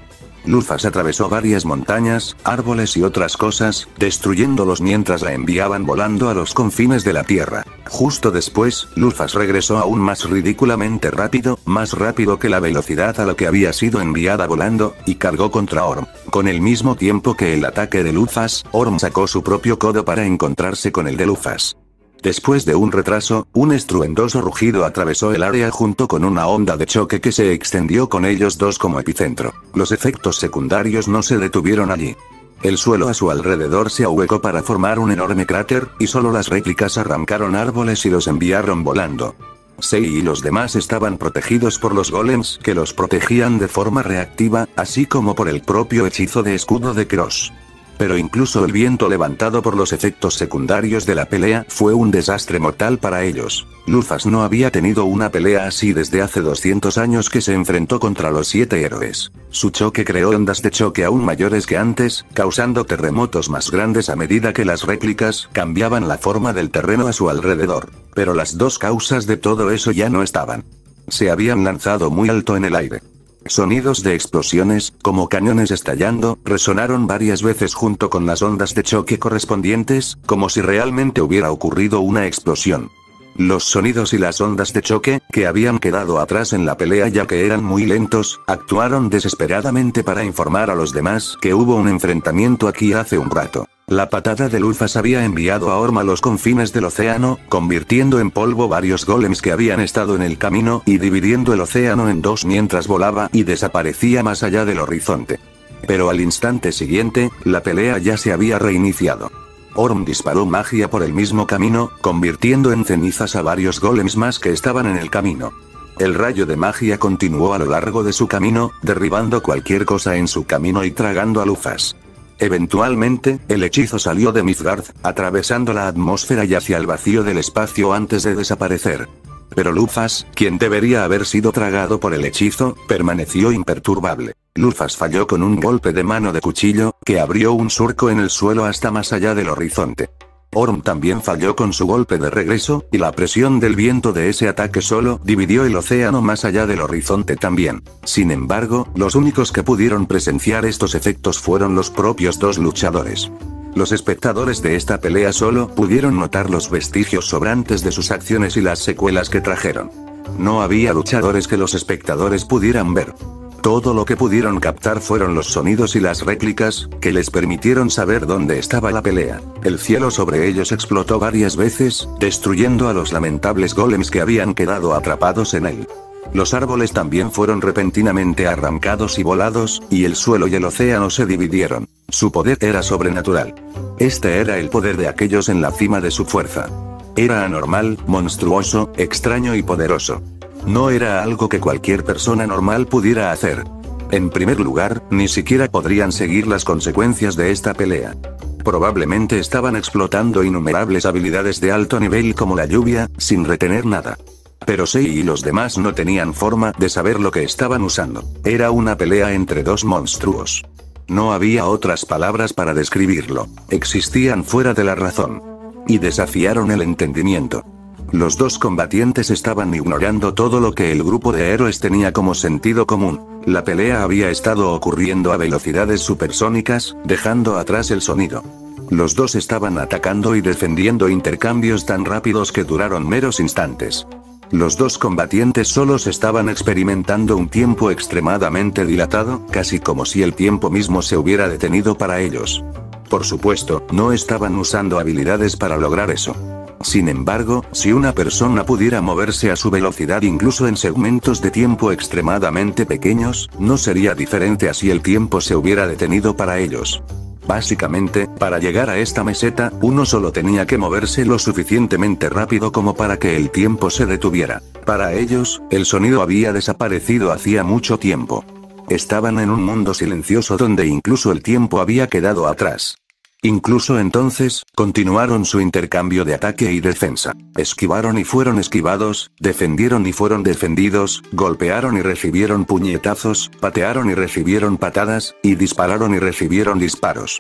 Lufas atravesó varias montañas, árboles y otras cosas, destruyéndolos mientras la enviaban volando a los confines de la Tierra. Justo después, Lufas regresó aún más ridículamente rápido, más rápido que la velocidad a la que había sido enviada volando, y cargó contra Orm. Con el mismo tiempo que el ataque de Lufas, Orm sacó su propio codo para encontrarse con el de Lufas. Después de un retraso, un estruendoso rugido atravesó el área junto con una onda de choque que se extendió con ellos dos como epicentro. Los efectos secundarios no se detuvieron allí. El suelo a su alrededor se ahuecó para formar un enorme cráter, y solo las réplicas arrancaron árboles y los enviaron volando. Sei y los demás estaban protegidos por los golems que los protegían de forma reactiva, así como por el propio hechizo de escudo de Cross. Pero incluso el viento levantado por los efectos secundarios de la pelea fue un desastre mortal para ellos. Lufas no había tenido una pelea así desde hace 200 años que se enfrentó contra los 7 héroes. Su choque creó ondas de choque aún mayores que antes, causando terremotos más grandes a medida que las réplicas cambiaban la forma del terreno a su alrededor. Pero las dos causas de todo eso ya no estaban. Se habían lanzado muy alto en el aire. Sonidos de explosiones, como cañones estallando, resonaron varias veces junto con las ondas de choque correspondientes, como si realmente hubiera ocurrido una explosión. Los sonidos y las ondas de choque, que habían quedado atrás en la pelea ya que eran muy lentos, actuaron desesperadamente para informar a los demás que hubo un enfrentamiento aquí hace un rato. La patada de Lufas había enviado a Orm a los confines del océano, convirtiendo en polvo varios golems que habían estado en el camino y dividiendo el océano en dos mientras volaba y desaparecía más allá del horizonte. Pero al instante siguiente, la pelea ya se había reiniciado. Orm disparó magia por el mismo camino, convirtiendo en cenizas a varios golems más que estaban en el camino. El rayo de magia continuó a lo largo de su camino, derribando cualquier cosa en su camino y tragando a Lufas. Eventualmente, el hechizo salió de Midgard, atravesando la atmósfera y hacia el vacío del espacio antes de desaparecer. Pero Lufas, quien debería haber sido tragado por el hechizo, permaneció imperturbable. Lufas falló con un golpe de mano de cuchillo, que abrió un surco en el suelo hasta más allá del horizonte. Orm también falló con su golpe de regreso, y la presión del viento de ese ataque solo dividió el océano más allá del horizonte también. Sin embargo, los únicos que pudieron presenciar estos efectos fueron los propios dos luchadores. Los espectadores de esta pelea solo pudieron notar los vestigios sobrantes de sus acciones y las secuelas que trajeron. No había luchadores que los espectadores pudieran ver. Todo lo que pudieron captar fueron los sonidos y las réplicas, que les permitieron saber dónde estaba la pelea. El cielo sobre ellos explotó varias veces, destruyendo a los lamentables golems que habían quedado atrapados en él. Los árboles también fueron repentinamente arrancados y volados, y el suelo y el océano se dividieron. Su poder era sobrenatural. Este era el poder de aquellos en la cima de su fuerza. Era anormal, monstruoso, extraño y poderoso. No era algo que cualquier persona normal pudiera hacer. En primer lugar, ni siquiera podrían seguir las consecuencias de esta pelea. Probablemente estaban explotando innumerables habilidades de alto nivel como la lluvia, sin retener nada. Pero Sei y los demás no tenían forma de saber lo que estaban usando. Era una pelea entre dos monstruos. No había otras palabras para describirlo. Existían fuera de la razón. Y desafiaron el entendimiento. Los dos combatientes estaban ignorando todo lo que el grupo de héroes tenía como sentido común. La pelea había estado ocurriendo a velocidades supersónicas, dejando atrás el sonido. Los dos estaban atacando y defendiendo intercambios tan rápidos que duraron meros instantes. Los dos combatientes solos estaban experimentando un tiempo extremadamente dilatado, casi como si el tiempo mismo se hubiera detenido para ellos. Por supuesto, no estaban usando habilidades para lograr eso. Sin embargo, si una persona pudiera moverse a su velocidad incluso en segmentos de tiempo extremadamente pequeños, no sería diferente a si el tiempo se hubiera detenido para ellos. Básicamente, para llegar a esta meseta, uno solo tenía que moverse lo suficientemente rápido como para que el tiempo se detuviera. Para ellos, el sonido había desaparecido hacía mucho tiempo. Estaban en un mundo silencioso donde incluso el tiempo había quedado atrás. Incluso entonces, continuaron su intercambio de ataque y defensa. Esquivaron y fueron esquivados, defendieron y fueron defendidos, golpearon y recibieron puñetazos, patearon y recibieron patadas, y dispararon y recibieron disparos.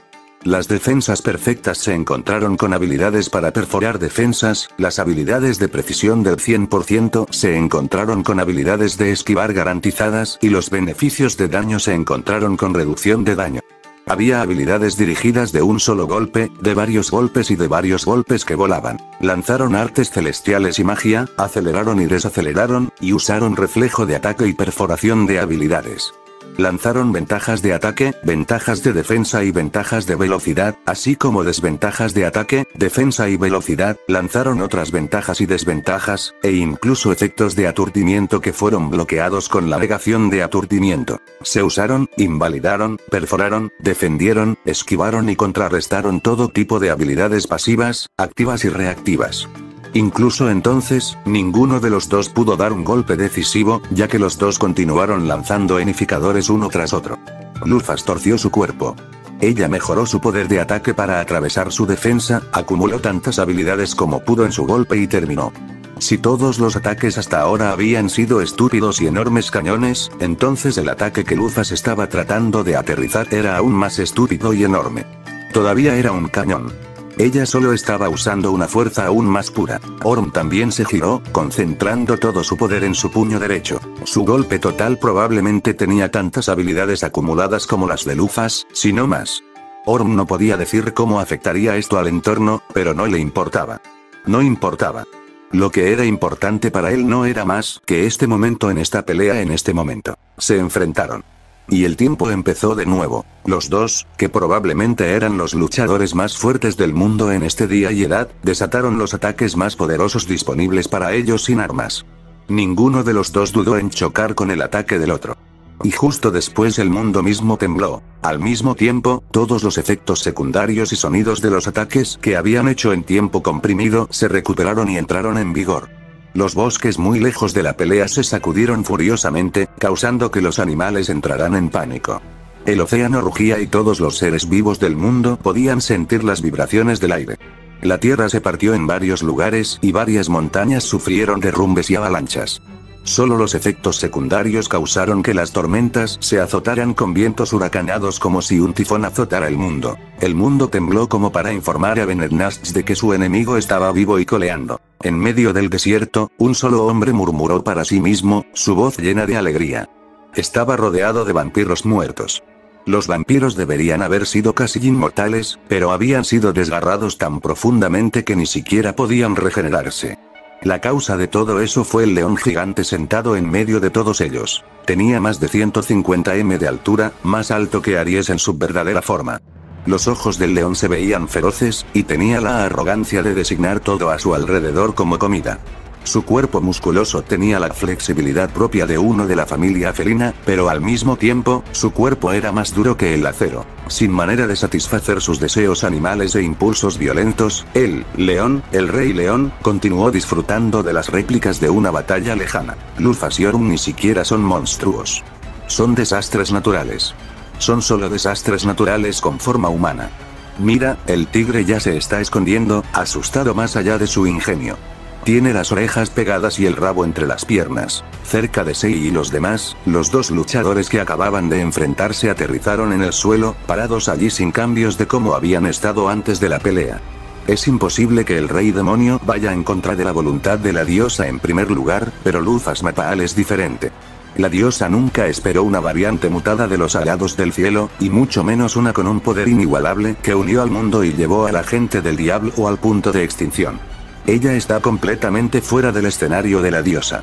Las defensas perfectas se encontraron con habilidades para perforar defensas, las habilidades de precisión del 100% se encontraron con habilidades de esquivar garantizadas y los beneficios de daño se encontraron con reducción de daño. Había habilidades dirigidas de un solo golpe, de varios golpes y de varios golpes que volaban. Lanzaron artes celestiales y magia, aceleraron y desaceleraron, y usaron reflejo de ataque y perforación de habilidades. Lanzaron ventajas de ataque, ventajas de defensa y ventajas de velocidad, así como desventajas de ataque, defensa y velocidad, lanzaron otras ventajas y desventajas, e incluso efectos de aturdimiento que fueron bloqueados con la negación de aturdimiento. Se usaron, invalidaron, perforaron, defendieron, esquivaron y contrarrestaron todo tipo de habilidades pasivas, activas y reactivas. Incluso entonces, ninguno de los dos pudo dar un golpe decisivo, ya que los dos continuaron lanzando enificadores uno tras otro. Lufas torció su cuerpo. Ella mejoró su poder de ataque para atravesar su defensa, acumuló tantas habilidades como pudo en su golpe y terminó. Si todos los ataques hasta ahora habían sido estúpidos y enormes cañones, entonces el ataque que Lufas estaba tratando de aterrizar era aún más estúpido y enorme. Todavía era un cañón. Ella solo estaba usando una fuerza aún más pura. Orm también se giró, concentrando todo su poder en su puño derecho. Su golpe total probablemente tenía tantas habilidades acumuladas como las de Lufas, si no más. Orm no podía decir cómo afectaría esto al entorno, pero no le importaba. No importaba. Lo que era importante para él no era más que este momento en esta pelea en este momento. Se enfrentaron. Y el tiempo empezó de nuevo. Los dos, que probablemente eran los luchadores más fuertes del mundo en este día y edad, desataron los ataques más poderosos disponibles para ellos sin armas. Ninguno de los dos dudó en chocar con el ataque del otro. Y justo después el mundo mismo tembló. Al mismo tiempo, todos los efectos secundarios y sonidos de los ataques que habían hecho en tiempo comprimido se recuperaron y entraron en vigor. Los bosques muy lejos de la pelea se sacudieron furiosamente, causando que los animales entraran en pánico. El océano rugía y todos los seres vivos del mundo podían sentir las vibraciones del aire. La tierra se partió en varios lugares y varias montañas sufrieron derrumbes y avalanchas. Solo los efectos secundarios causaron que las tormentas se azotaran con vientos huracanados como si un tifón azotara el mundo. El mundo tembló como para informar a Benednash de que su enemigo estaba vivo y coleando. En medio del desierto, un solo hombre murmuró para sí mismo, su voz llena de alegría. Estaba rodeado de vampiros muertos. Los vampiros deberían haber sido casi inmortales, pero habían sido desgarrados tan profundamente que ni siquiera podían regenerarse. La causa de todo eso fue el león gigante sentado en medio de todos ellos. Tenía más de 150 m de altura, más alto que Aries en su verdadera forma. Los ojos del león se veían feroces, y tenía la arrogancia de designar todo a su alrededor como comida. Su cuerpo musculoso tenía la flexibilidad propia de uno de la familia felina, pero al mismo tiempo, su cuerpo era más duro que el acero. Sin manera de satisfacer sus deseos animales e impulsos violentos, el rey león, continuó disfrutando de las réplicas de una batalla lejana. Lufas y Orm ni siquiera son monstruos. Son desastres naturales. Son solo desastres naturales con forma humana. Mira, el tigre ya se está escondiendo, asustado más allá de su ingenio. Tiene las orejas pegadas y el rabo entre las piernas. Cerca de Sei y los demás, los dos luchadores que acababan de enfrentarse aterrizaron en el suelo, parados allí sin cambios de cómo habían estado antes de la pelea. Es imposible que el rey demonio vaya en contra de la voluntad de la diosa en primer lugar, pero Lufas Mapa'al es diferente. La diosa nunca esperó una variante mutada de los alados del cielo, y mucho menos una con un poder inigualable que unió al mundo y llevó a la gente del diablo al punto de extinción. Ella está completamente fuera del escenario de la diosa.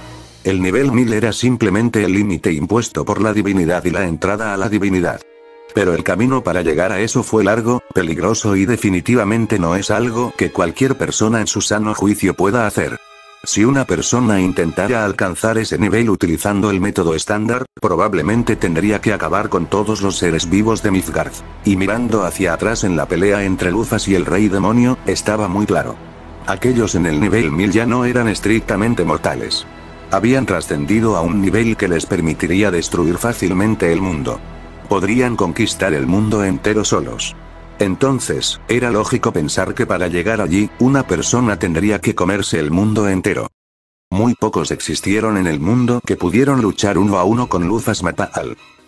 El nivel 1000 era simplemente el límite impuesto por la divinidad y la entrada a la divinidad. Pero el camino para llegar a eso fue largo, peligroso y definitivamente no es algo que cualquier persona en su sano juicio pueda hacer. Si una persona intentara alcanzar ese nivel utilizando el método estándar, probablemente tendría que acabar con todos los seres vivos de Midgard. Y mirando hacia atrás en la pelea entre Lufas y el rey demonio, estaba muy claro. Aquellos en el nivel 1000 ya no eran estrictamente mortales. Habían trascendido a un nivel que les permitiría destruir fácilmente el mundo. Podrían conquistar el mundo entero solos. Entonces, era lógico pensar que para llegar allí, una persona tendría que comerse el mundo entero. Muy pocos existieron en el mundo que pudieron luchar uno a uno con Lufas Mapa'al.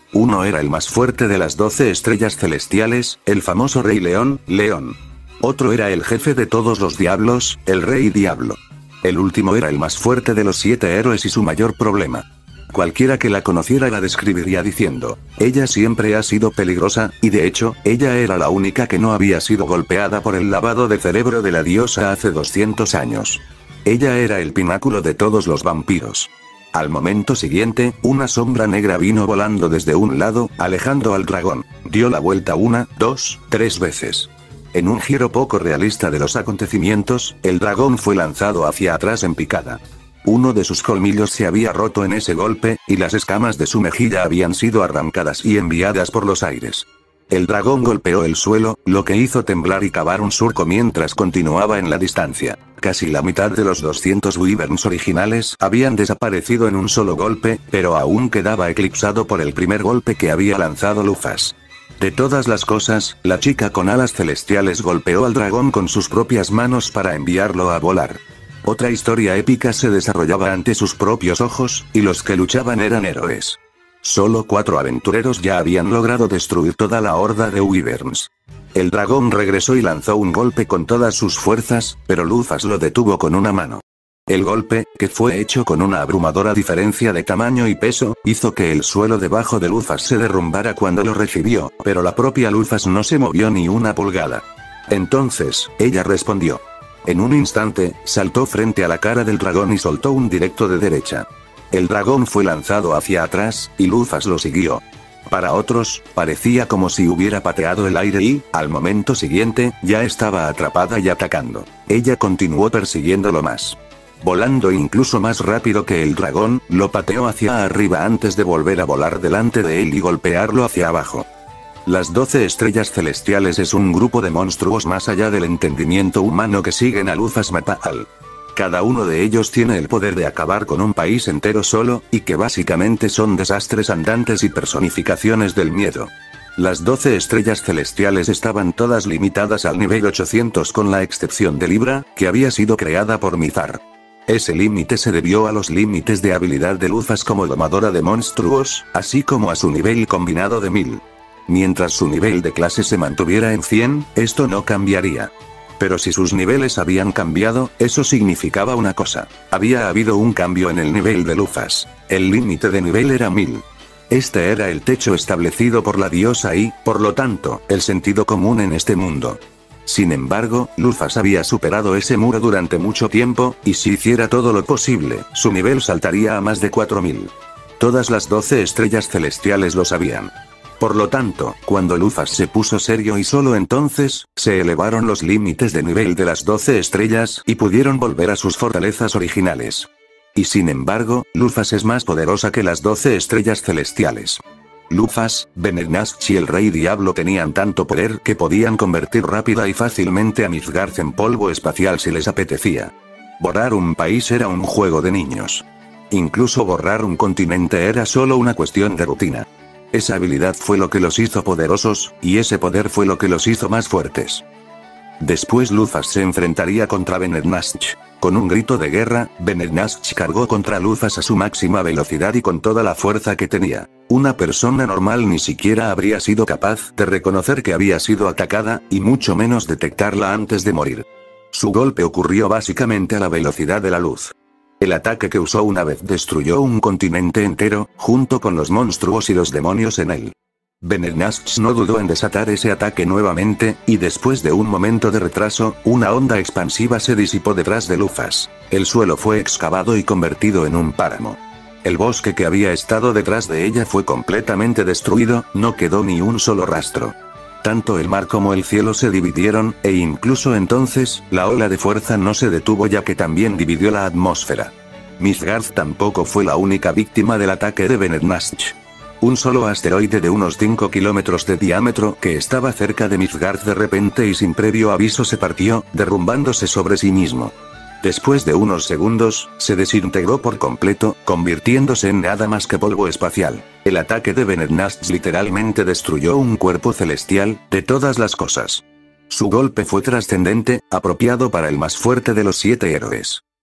Uno era el más fuerte de las 12 estrellas celestiales, el famoso Rey León, León. Otro era el jefe de todos los diablos, el Rey Diablo. El último era el más fuerte de los 7 héroes y su mayor problema. Cualquiera que la conociera la describiría diciendo, ella siempre ha sido peligrosa, y de hecho, ella era la única que no había sido golpeada por el lavado de cerebro de la diosa hace 200 años. Ella era el pináculo de todos los vampiros. Al momento siguiente, una sombra negra vino volando desde un lado, alejando al dragón. Dio la vuelta 1, 2, 3 veces. En un giro poco realista de los acontecimientos, el dragón fue lanzado hacia atrás en picada. Uno de sus colmillos se había roto en ese golpe, y las escamas de su mejilla habían sido arrancadas y enviadas por los aires. El dragón golpeó el suelo, lo que hizo temblar y cavar un surco mientras continuaba en la distancia. Casi la mitad de los 200 wyverns originales habían desaparecido en un solo golpe, pero aún quedaba eclipsado por el primer golpe que había lanzado Lufas. De todas las cosas, la chica con alas celestiales golpeó al dragón con sus propias manos para enviarlo a volar. Otra historia épica se desarrollaba ante sus propios ojos, y los que luchaban eran héroes. Solo 4 aventureros ya habían logrado destruir toda la horda de wyverns. El dragón regresó y lanzó un golpe con todas sus fuerzas, pero Lufas lo detuvo con una mano. El golpe, que fue hecho con una abrumadora diferencia de tamaño y peso, hizo que el suelo debajo de Lufas se derrumbara cuando lo recibió, pero la propia Lufas no se movió ni una pulgada. Entonces, ella respondió. En un instante, saltó frente a la cara del dragón y soltó un directo de derecha. El dragón fue lanzado hacia atrás, y Lufas lo siguió. Para otros, parecía como si hubiera pateado el aire y, al momento siguiente, ya estaba atrapada y atacando. Ella continuó persiguiéndolo más. Volando incluso más rápido que el dragón, lo pateó hacia arriba antes de volver a volar delante de él y golpearlo hacia abajo. Las 12 estrellas celestiales es un grupo de monstruos más allá del entendimiento humano que siguen a Lufas Matal. Cada uno de ellos tiene el poder de acabar con un país entero solo, y que básicamente son desastres andantes y personificaciones del miedo. Las 12 estrellas celestiales estaban todas limitadas al nivel 800 con la excepción de Libra, que había sido creada por Mizar. Ese límite se debió a los límites de habilidad de Lufas como domadora de monstruos, así como a su nivel combinado de 1000. Mientras su nivel de clase se mantuviera en 100, esto no cambiaría. Pero si sus niveles habían cambiado, eso significaba una cosa. Había habido un cambio en el nivel de Lufas. El límite de nivel era 1000. Este era el techo establecido por la diosa y, por lo tanto, el sentido común en este mundo. Sin embargo, Lufas había superado ese muro durante mucho tiempo, y si hiciera todo lo posible, su nivel saltaría a más de 4000. Todas las 12 estrellas celestiales lo sabían. Por lo tanto, cuando Lufas se puso serio y solo entonces, se elevaron los límites de nivel de las 12 estrellas y pudieron volver a sus fortalezas originales. Y sin embargo, Lufas es más poderosa que las 12 estrellas celestiales. Lufas, Benednasch y el Rey Diablo tenían tanto poder que podían convertir rápida y fácilmente a Midgard en polvo espacial si les apetecía. Borrar un país era un juego de niños. Incluso borrar un continente era solo una cuestión de rutina. Esa habilidad fue lo que los hizo poderosos, y ese poder fue lo que los hizo más fuertes. Después Lufas se enfrentaría contra Benednasch. Con un grito de guerra, Benednasch cargó contra Lufas a su máxima velocidad y con toda la fuerza que tenía. Una persona normal ni siquiera habría sido capaz de reconocer que había sido atacada, y mucho menos detectarla antes de morir. Su golpe ocurrió básicamente a la velocidad de la luz. El ataque que usó una vez destruyó un continente entero, junto con los monstruos y los demonios en él. Benednasch no dudó en desatar ese ataque nuevamente, y después de un momento de retraso, una onda expansiva se disipó detrás de Lufas. El suelo fue excavado y convertido en un páramo. El bosque que había estado detrás de ella fue completamente destruido, no quedó ni un solo rastro. Tanto el mar como el cielo se dividieron, e incluso entonces, la ola de fuerza no se detuvo ya que también dividió la atmósfera. Midgard tampoco fue la única víctima del ataque de Benednasch. Un solo asteroide de unos 5 kilómetros de diámetro que estaba cerca de Midgard de repente y sin previo aviso se partió, derrumbándose sobre sí mismo. Después de unos segundos, se desintegró por completo, convirtiéndose en nada más que polvo espacial. El ataque de Benednasch literalmente destruyó un cuerpo celestial, de todas las cosas. Su golpe fue trascendente, apropiado para el más fuerte de los 7 héroes.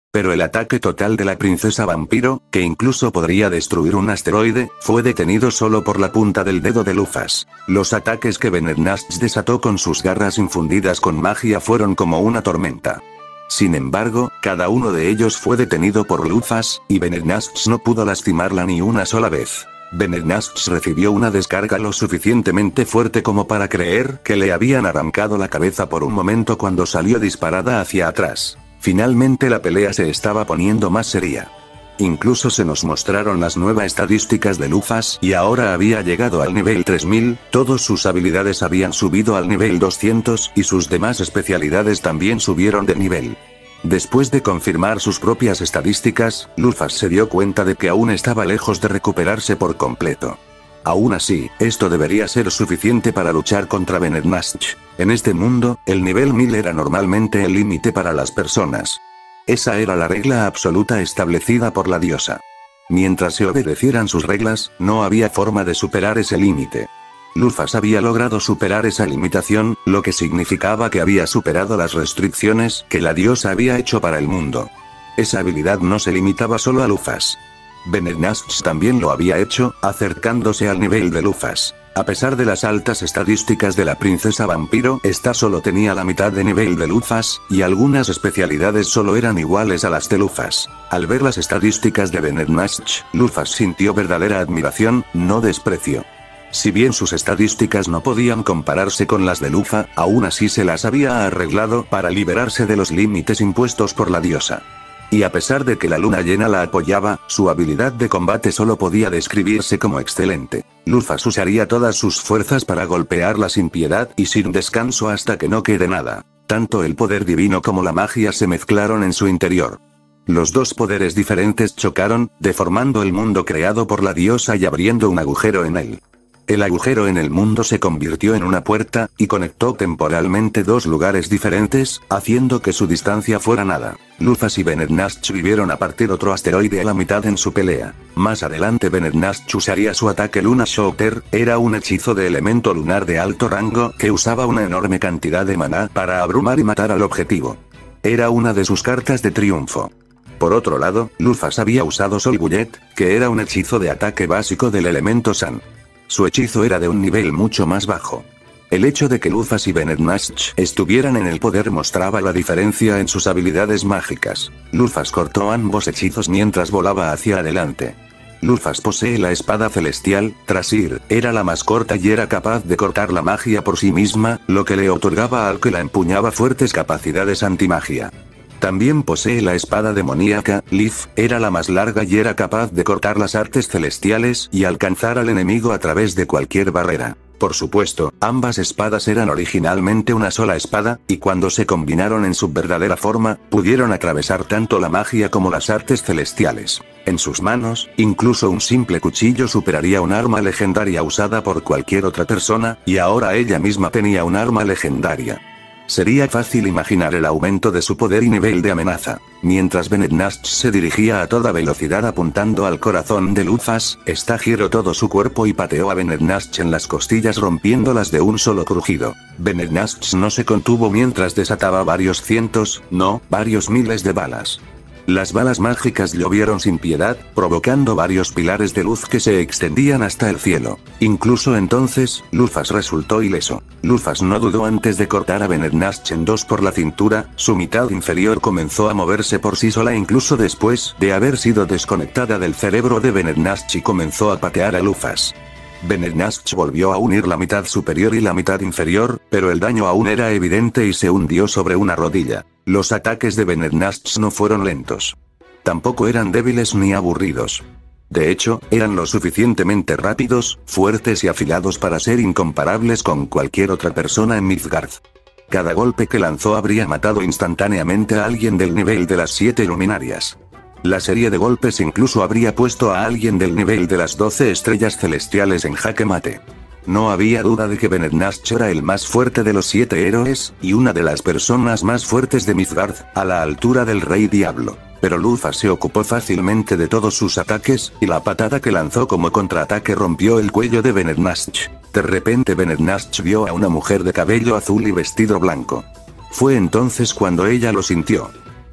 Pero el ataque total de la princesa vampiro, que incluso podría destruir un asteroide, fue detenido solo por la punta del dedo de Lufas. Los ataques que Benednasch desató con sus garras infundidas con magia fueron como una tormenta. Sin embargo, cada uno de ellos fue detenido por Lufas, y Benednasch no pudo lastimarla ni una sola vez. Benednasch recibió una descarga lo suficientemente fuerte como para creer que le habían arrancado la cabeza por un momento cuando salió disparada hacia atrás. Finalmente la pelea se estaba poniendo más seria. Incluso se nos mostraron las nuevas estadísticas de Lufas y ahora había llegado al nivel 3000, todas sus habilidades habían subido al nivel 200 y sus demás especialidades también subieron de nivel. Después de confirmar sus propias estadísticas, Lufas se dio cuenta de que aún estaba lejos de recuperarse por completo. Aún así, esto debería ser suficiente para luchar contra Benednasch. En este mundo, el nivel 1000 era normalmente el límite para las personas. Esa era la regla absoluta establecida por la diosa. Mientras se obedecieran sus reglas, no había forma de superar ese límite. Lufas había logrado superar esa limitación, lo que significaba que había superado las restricciones que la diosa había hecho para el mundo. Esa habilidad no se limitaba solo a Lufas. Benednasch también lo había hecho, acercándose al nivel de Lufas. A pesar de las altas estadísticas de la princesa vampiro, esta solo tenía la mitad de nivel de Lufas, y algunas especialidades solo eran iguales a las de Lufas. Al ver las estadísticas de Benednasch, Lufas sintió verdadera admiración, no desprecio. Si bien sus estadísticas no podían compararse con las de Lufa, aún así se las había arreglado para liberarse de los límites impuestos por la diosa. Y a pesar de que la luna llena la apoyaba, su habilidad de combate solo podía describirse como excelente. Lufas usaría todas sus fuerzas para golpearla sin piedad y sin descanso hasta que no quede nada. Tanto el poder divino como la magia se mezclaron en su interior. Los dos poderes diferentes chocaron, deformando el mundo creado por la diosa y abriendo un agujero en él. El agujero en el mundo se convirtió en una puerta, y conectó temporalmente dos lugares diferentes, haciendo que su distancia fuera nada. Lufas y Benednasch vivieron a partir otro asteroide a la mitad en su pelea. Más adelante Benednasch usaría su ataque Luna Shooter, era un hechizo de elemento lunar de alto rango que usaba una enorme cantidad de maná para abrumar y matar al objetivo. Era una de sus cartas de triunfo. Por otro lado, Lufas había usado Sol Bullet, que era un hechizo de ataque básico del elemento San. Su hechizo era de un nivel mucho más bajo. El hecho de que Lufas y Benednasch estuvieran en el poder mostraba la diferencia en sus habilidades mágicas. Lufas cortó ambos hechizos mientras volaba hacia adelante. Lufas posee la espada celestial, Trasir, era la más corta y era capaz de cortar la magia por sí misma, lo que le otorgaba al que la empuñaba fuertes capacidades antimagia. También posee la espada demoníaca, Lif, era la más larga y era capaz de cortar las artes celestiales y alcanzar al enemigo a través de cualquier barrera. Por supuesto, ambas espadas eran originalmente una sola espada, y cuando se combinaron en su verdadera forma, pudieron atravesar tanto la magia como las artes celestiales. En sus manos, incluso un simple cuchillo superaría un arma legendaria usada por cualquier otra persona, y ahora ella misma tenía un arma legendaria. Sería fácil imaginar el aumento de su poder y nivel de amenaza. Mientras Benednasch se dirigía a toda velocidad apuntando al corazón de Lufas, esta giró todo su cuerpo y pateó a Benednasch en las costillas rompiéndolas de un solo crujido. Benednasch no se contuvo mientras desataba varios cientos, no, varios miles de balas. Las balas mágicas llovieron sin piedad, provocando varios pilares de luz que se extendían hasta el cielo. Incluso entonces, Lufas resultó ileso. Lufas no dudó antes de cortar a Benednasch en dos por la cintura, su mitad inferior comenzó a moverse por sí sola incluso después de haber sido desconectada del cerebro de Benednasch y comenzó a patear a Lufas. Benednasch volvió a unir la mitad superior y la mitad inferior, pero el daño aún era evidente y se hundió sobre una rodilla. Los ataques de Benednasch no fueron lentos. Tampoco eran débiles ni aburridos. De hecho, eran lo suficientemente rápidos, fuertes y afilados para ser incomparables con cualquier otra persona en Midgard. Cada golpe que lanzó habría matado instantáneamente a alguien del nivel de las 7 luminarias. La serie de golpes incluso habría puesto a alguien del nivel de las 12 estrellas celestiales en jaque mate. No había duda de que Benednasch era el más fuerte de los 7 héroes, y una de las personas más fuertes de Midgard, a la altura del Rey Diablo. Pero Lufas se ocupó fácilmente de todos sus ataques, y la patada que lanzó como contraataque rompió el cuello de Benednasch. De repente Benednasch vio a una mujer de cabello azul y vestido blanco. Fue entonces cuando ella lo sintió.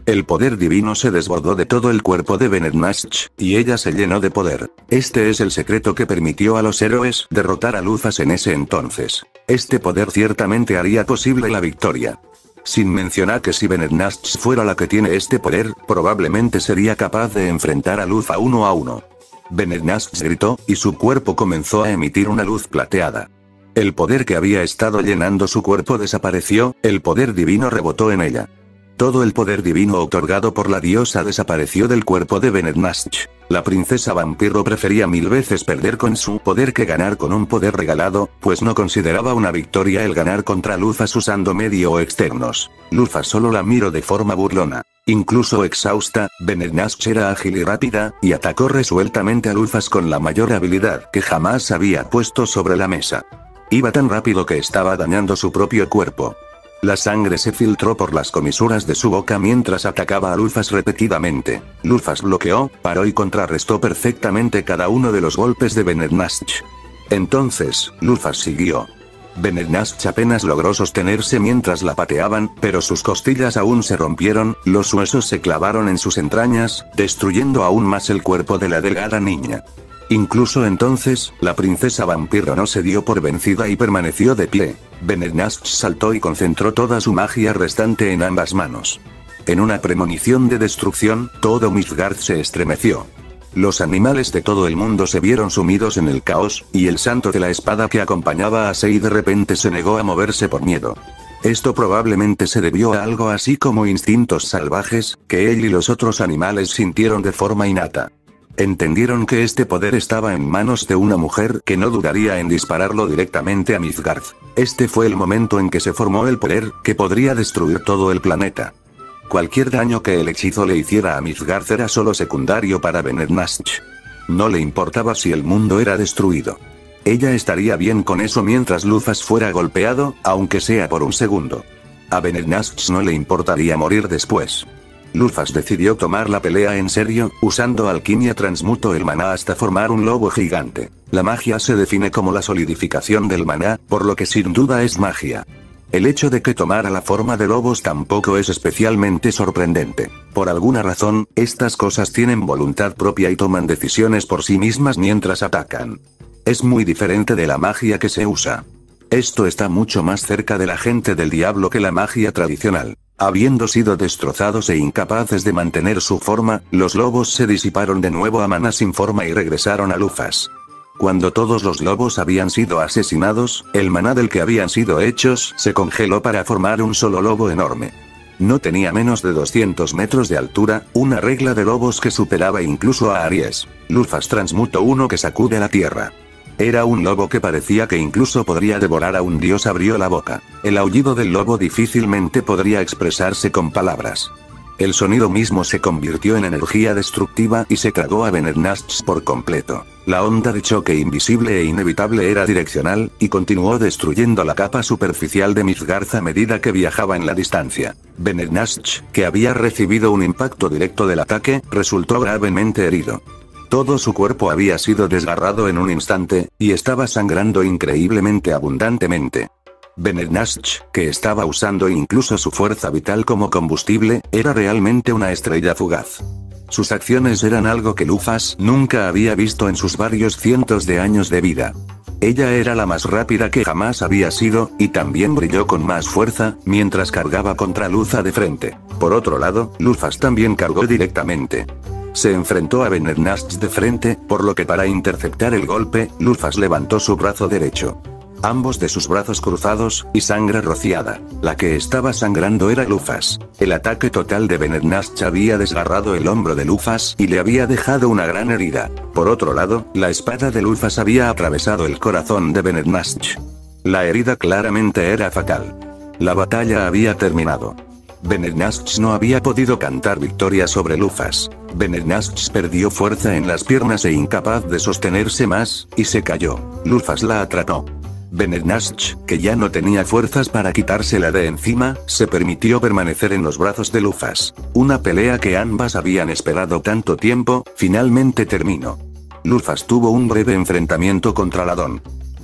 El poder divino se desbordó de todo el cuerpo de Bennett Nash, y ella se llenó de poder. Este es el secreto que permitió a los héroes derrotar a Lufas en ese entonces. Este poder ciertamente haría posible la victoria. Sin mencionar que si Bennett Nash fuera la que tiene este poder, probablemente sería capaz de enfrentar a Lufa 1 a 1. Bennett Nash gritó, y su cuerpo comenzó a emitir una luz plateada. El poder que había estado llenando su cuerpo desapareció, el poder divino rebotó en ella. Todo el poder divino otorgado por la diosa desapareció del cuerpo de Bennett Nash. La princesa vampiro prefería 1000 veces perder con su poder que ganar con un poder regalado, pues no consideraba una victoria el ganar contra Lufas usando medio o externos. Lufas solo la miró de forma burlona. Incluso exhausta, Bennett Nash era ágil y rápida, y atacó resueltamente a Lufas con la mayor habilidad que jamás había puesto sobre la mesa. Iba tan rápido que estaba dañando su propio cuerpo. La sangre se filtró por las comisuras de su boca mientras atacaba a Lufas repetidamente. Lufas bloqueó, paró y contrarrestó perfectamente cada uno de los golpes de Bennett Nash. Entonces, Lufas siguió. Bennett Nash apenas logró sostenerse mientras la pateaban, pero sus costillas aún se rompieron, los huesos se clavaron en sus entrañas, destruyendo aún más el cuerpo de la delgada niña. Incluso entonces, la princesa vampiro no se dio por vencida y permaneció de pie. Bennett Nash saltó y concentró toda su magia restante en ambas manos. En una premonición de destrucción, todo Midgard se estremeció. Los animales de todo el mundo se vieron sumidos en el caos, y el santo de la espada que acompañaba a Sei de repente se negó a moverse por miedo. Esto probablemente se debió a algo así como instintos salvajes, que él y los otros animales sintieron de forma innata. Entendieron que este poder estaba en manos de una mujer que no dudaría en dispararlo directamente a Midgard. Este fue el momento en que se formó el poder, que podría destruir todo el planeta. Cualquier daño que el hechizo le hiciera a Midgard era solo secundario para Bennett Nash. No le importaba si el mundo era destruido. Ella estaría bien con eso mientras Lufas fuera golpeado, aunque sea por un segundo. A Bennett Nash no le importaría morir después. Lufas decidió tomar la pelea en serio, usando alquimia transmutó el maná hasta formar un lobo gigante. La magia se define como la solidificación del maná, por lo que sin duda es magia. El hecho de que tomara la forma de lobos tampoco es especialmente sorprendente. Por alguna razón, estas cosas tienen voluntad propia y toman decisiones por sí mismas mientras atacan. Es muy diferente de la magia que se usa. Esto está mucho más cerca de la gente del diablo que la magia tradicional. Habiendo sido destrozados e incapaces de mantener su forma, los lobos se disiparon de nuevo a maná sin forma y regresaron a Lufas. Cuando todos los lobos habían sido asesinados, el maná del que habían sido hechos se congeló para formar un solo lobo enorme. No tenía menos de 200 metros de altura, una regla de lobos que superaba incluso a Aries. Lufas transmutó uno que sacude la tierra. Era un lobo que parecía que incluso podría devorar a un dios. Abrió la boca. El aullido del lobo difícilmente podría expresarse con palabras. El sonido mismo se convirtió en energía destructiva y se tragó a Bennett Nash por completo. La onda de choque invisible e inevitable era direccional, y continuó destruyendo la capa superficial de Midgard a medida que viajaba en la distancia. Bennett Nash, que había recibido un impacto directo del ataque, resultó gravemente herido. Todo su cuerpo había sido desgarrado en un instante, y estaba sangrando increíblemente abundantemente. Bennett Nash, que estaba usando incluso su fuerza vital como combustible, era realmente una estrella fugaz. Sus acciones eran algo que Lufas nunca había visto en sus varios cientos de años de vida. Ella era la más rápida que jamás había sido, y también brilló con más fuerza, mientras cargaba contra Lufa de frente. Por otro lado, Lufas también cargó directamente. Se enfrentó a Bennett Nash de frente, por lo que para interceptar el golpe, Lufas levantó su brazo derecho. Ambos de sus brazos cruzados, y sangre rociada. La que estaba sangrando era Lufas. El ataque total de Bennett Nash había desgarrado el hombro de Lufas y le había dejado una gran herida. Por otro lado, la espada de Lufas había atravesado el corazón de Bennett Nash. La herida claramente era fatal. La batalla había terminado. Bennett Nash no había podido cantar victoria sobre Lufas. Bennett Nash perdió fuerza en las piernas e incapaz de sostenerse más, y se cayó. Lufas la atrapó. Bennett Nash, que ya no tenía fuerzas para quitársela de encima, se permitió permanecer en los brazos de Lufas. Una pelea que ambas habían esperado tanto tiempo, finalmente terminó. Lufas tuvo un breve enfrentamiento contra Ladón.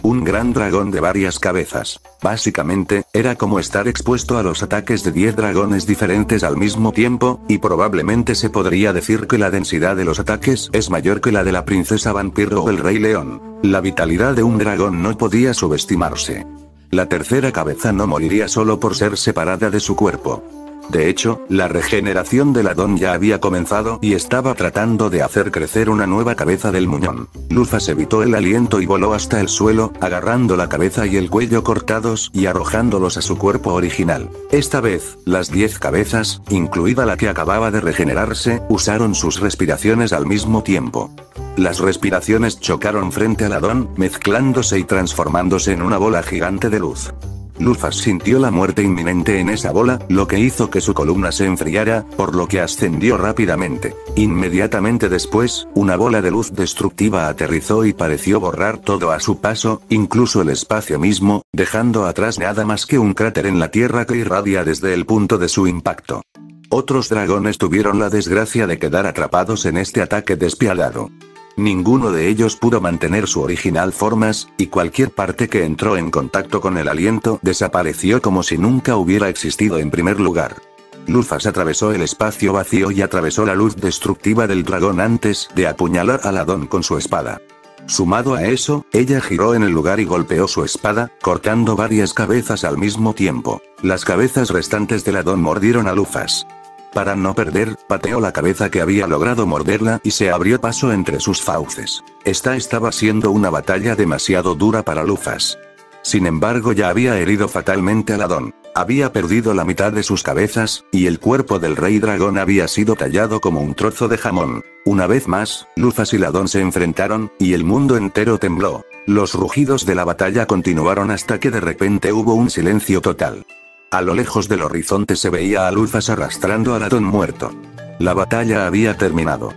un gran dragón de varias cabezas. Básicamente, era como estar expuesto a los ataques de 10 dragones diferentes al mismo tiempo, y probablemente se podría decir que la densidad de los ataques es mayor que la de la princesa vampiro o el rey león. La vitalidad de un dragón no podía subestimarse. La tercera cabeza no moriría solo por ser separada de su cuerpo. De hecho, la regeneración del Adón ya había comenzado y estaba tratando de hacer crecer una nueva cabeza del muñón. Lufas evitó el aliento y voló hasta el suelo, agarrando la cabeza y el cuello cortados y arrojándolos a su cuerpo original. Esta vez, las 10 cabezas, incluida la que acababa de regenerarse, usaron sus respiraciones al mismo tiempo. Las respiraciones chocaron frente al Adón, mezclándose y transformándose en una bola gigante de luz. Lufas sintió la muerte inminente en esa bola, lo que hizo que su columna se enfriara, por lo que ascendió rápidamente. Inmediatamente después, una bola de luz destructiva aterrizó y pareció borrar todo a su paso, incluso el espacio mismo, dejando atrás nada más que un cráter en la tierra que irradia desde el punto de su impacto. Otros dragones tuvieron la desgracia de quedar atrapados en este ataque despiadado. Ninguno de ellos pudo mantener su original formas, y cualquier parte que entró en contacto con el aliento desapareció como si nunca hubiera existido en primer lugar. Lufas atravesó el espacio vacío y atravesó la luz destructiva del dragón antes de apuñalar al Adón con su espada. Sumado a eso, ella giró en el lugar y golpeó su espada, cortando varias cabezas al mismo tiempo. Las cabezas restantes del Adón mordieron a Lufas. Para no perder, pateó la cabeza que había logrado morderla y se abrió paso entre sus fauces. Esta estaba siendo una batalla demasiado dura para Lufas. Sin embargo, ya había herido fatalmente al Adón. Había perdido la mitad de sus cabezas, y el cuerpo del rey dragón había sido tallado como un trozo de jamón. Una vez más, Lufas y el Adón se enfrentaron, y el mundo entero tembló. Los rugidos de la batalla continuaron hasta que de repente hubo un silencio total. A lo lejos del horizonte se veía a Lufas arrastrando al Adón muerto. La batalla había terminado.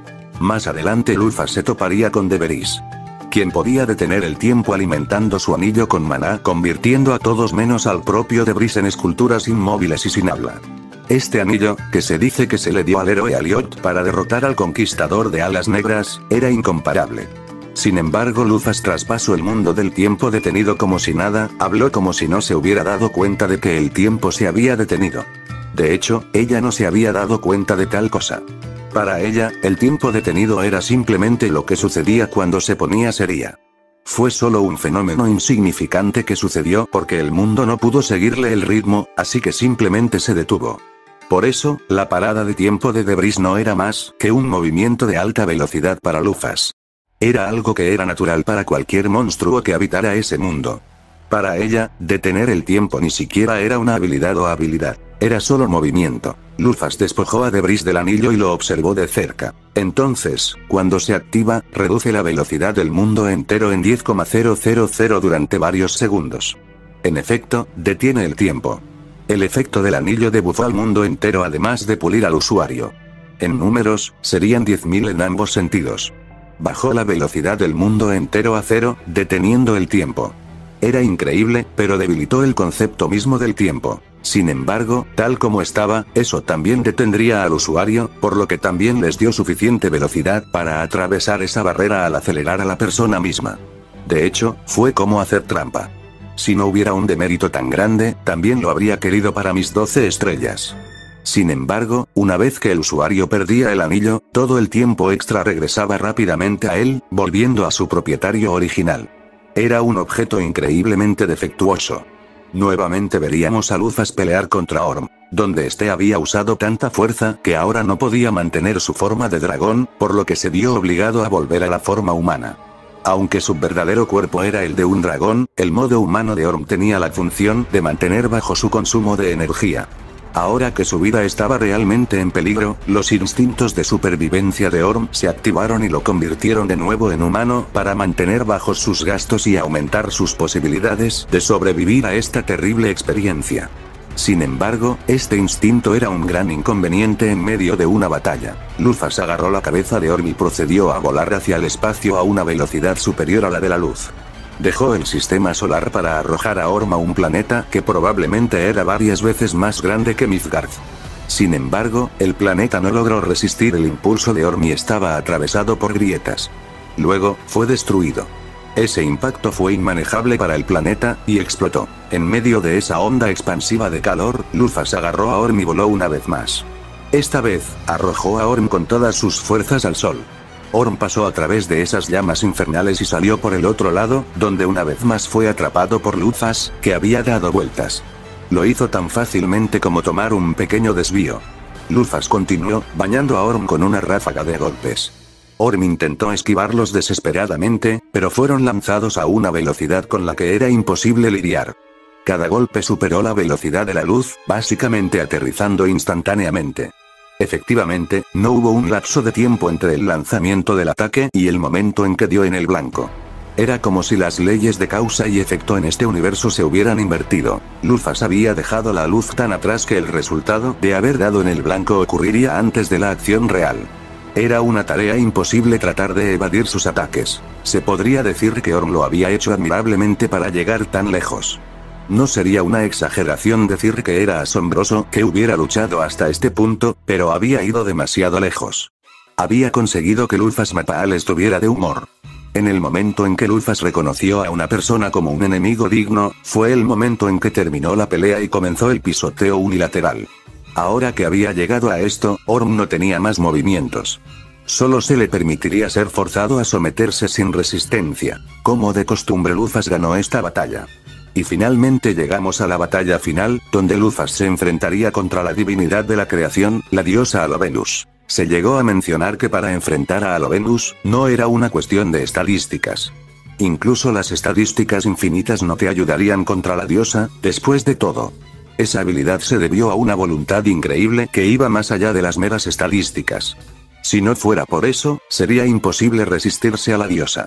Más adelante Lufas se toparía con Deberys, quien podía detener el tiempo alimentando su anillo con maná, convirtiendo a todos menos al propio Deberys en esculturas inmóviles y sin habla. Este anillo, que se dice que se le dio al héroe Aliot para derrotar al conquistador de alas negras, era incomparable. Sin embargo, Lufas traspasó el mundo del tiempo detenido como si nada, habló como si no se hubiera dado cuenta de que el tiempo se había detenido. De hecho, ella no se había dado cuenta de tal cosa. Para ella, el tiempo detenido era simplemente lo que sucedía cuando se ponía seria. Fue solo un fenómeno insignificante que sucedió porque el mundo no pudo seguirle el ritmo, así que simplemente se detuvo. Por eso, la parada de tiempo de Deberys no era más que un movimiento de alta velocidad para Lufas. Era algo que era natural para cualquier monstruo que habitara ese mundo. Para ella, detener el tiempo ni siquiera era una habilidad o habilidad, era solo movimiento. Lufas despojó a Deberys del anillo y lo observó de cerca. Entonces, cuando se activa, reduce la velocidad del mundo entero en 10,000 durante varios segundos. En efecto, detiene el tiempo. El efecto del anillo debufó al mundo entero además de pulir al usuario. En números, serían 10.000 en ambos sentidos. Bajó la velocidad del mundo entero a 0, deteniendo el tiempo. Era increíble, pero debilitó el concepto mismo del tiempo. Sin embargo, tal como estaba, eso también detendría al usuario, por lo que también les dio suficiente velocidad para atravesar esa barrera al acelerar a la persona misma. De hecho, fue como hacer trampa. Si no hubiera un demérito tan grande, también lo habría querido para mis 12 estrellas. Sin embargo, una vez que el usuario perdía el anillo, todo el tiempo extra regresaba rápidamente a él, volviendo a su propietario original. Era un objeto increíblemente defectuoso. Nuevamente veríamos a Lufas pelear contra Orm, donde este había usado tanta fuerza que ahora no podía mantener su forma de dragón, por lo que se vio obligado a volver a la forma humana. Aunque su verdadero cuerpo era el de un dragón, el modo humano de Orm tenía la función de mantener bajo su consumo de energía. Ahora que su vida estaba realmente en peligro, los instintos de supervivencia de Orm se activaron y lo convirtieron de nuevo en humano para mantener bajos sus gastos y aumentar sus posibilidades de sobrevivir a esta terrible experiencia. Sin embargo, este instinto era un gran inconveniente en medio de una batalla. Lufas agarró la cabeza de Orm y procedió a volar hacia el espacio a una velocidad superior a la de la luz. Dejó el sistema solar para arrojar a Orm a un planeta que probablemente era varias veces más grande que Midgard. Sin embargo, el planeta no logró resistir el impulso de Orm y estaba atravesado por grietas. Luego, fue destruido. Ese impacto fue inmanejable para el planeta, y explotó. En medio de esa onda expansiva de calor, Lufas agarró a Orm y voló una vez más. Esta vez, arrojó a Orm con todas sus fuerzas al sol. Orm pasó a través de esas llamas infernales y salió por el otro lado, donde una vez más fue atrapado por Lufas, que había dado vueltas. Lo hizo tan fácilmente como tomar un pequeño desvío. Lufas continuó, bañando a Orm con una ráfaga de golpes. Orm intentó esquivarlos desesperadamente, pero fueron lanzados a una velocidad con la que era imposible lidiar. Cada golpe superó la velocidad de la luz, básicamente aterrizando instantáneamente. Efectivamente, no hubo un lapso de tiempo entre el lanzamiento del ataque y el momento en que dio en el blanco. Era como si las leyes de causa y efecto en este universo se hubieran invertido. Lufas había dejado la luz tan atrás que el resultado de haber dado en el blanco ocurriría antes de la acción real. Era una tarea imposible tratar de evadir sus ataques. Se podría decir que Orm lo había hecho admirablemente para llegar tan lejos. No sería una exageración decir que era asombroso que hubiera luchado hasta este punto, pero había ido demasiado lejos. Había conseguido que Lufas Mataal estuviera de humor. En el momento en que Lufas reconoció a una persona como un enemigo digno, fue el momento en que terminó la pelea y comenzó el pisoteo unilateral. Ahora que había llegado a esto, Orm no tenía más movimientos. Solo se le permitiría ser forzado a someterse sin resistencia. Como de costumbre, Lufas ganó esta batalla. Y finalmente llegamos a la batalla final, donde Lufas se enfrentaría contra la divinidad de la creación, la diosa Alovenus. Se llegó a mencionar que para enfrentar a Alovenus, no era una cuestión de estadísticas. Incluso las estadísticas infinitas no te ayudarían contra la diosa, después de todo. Esa habilidad se debió a una voluntad increíble que iba más allá de las meras estadísticas. Si no fuera por eso, sería imposible resistirse a la diosa.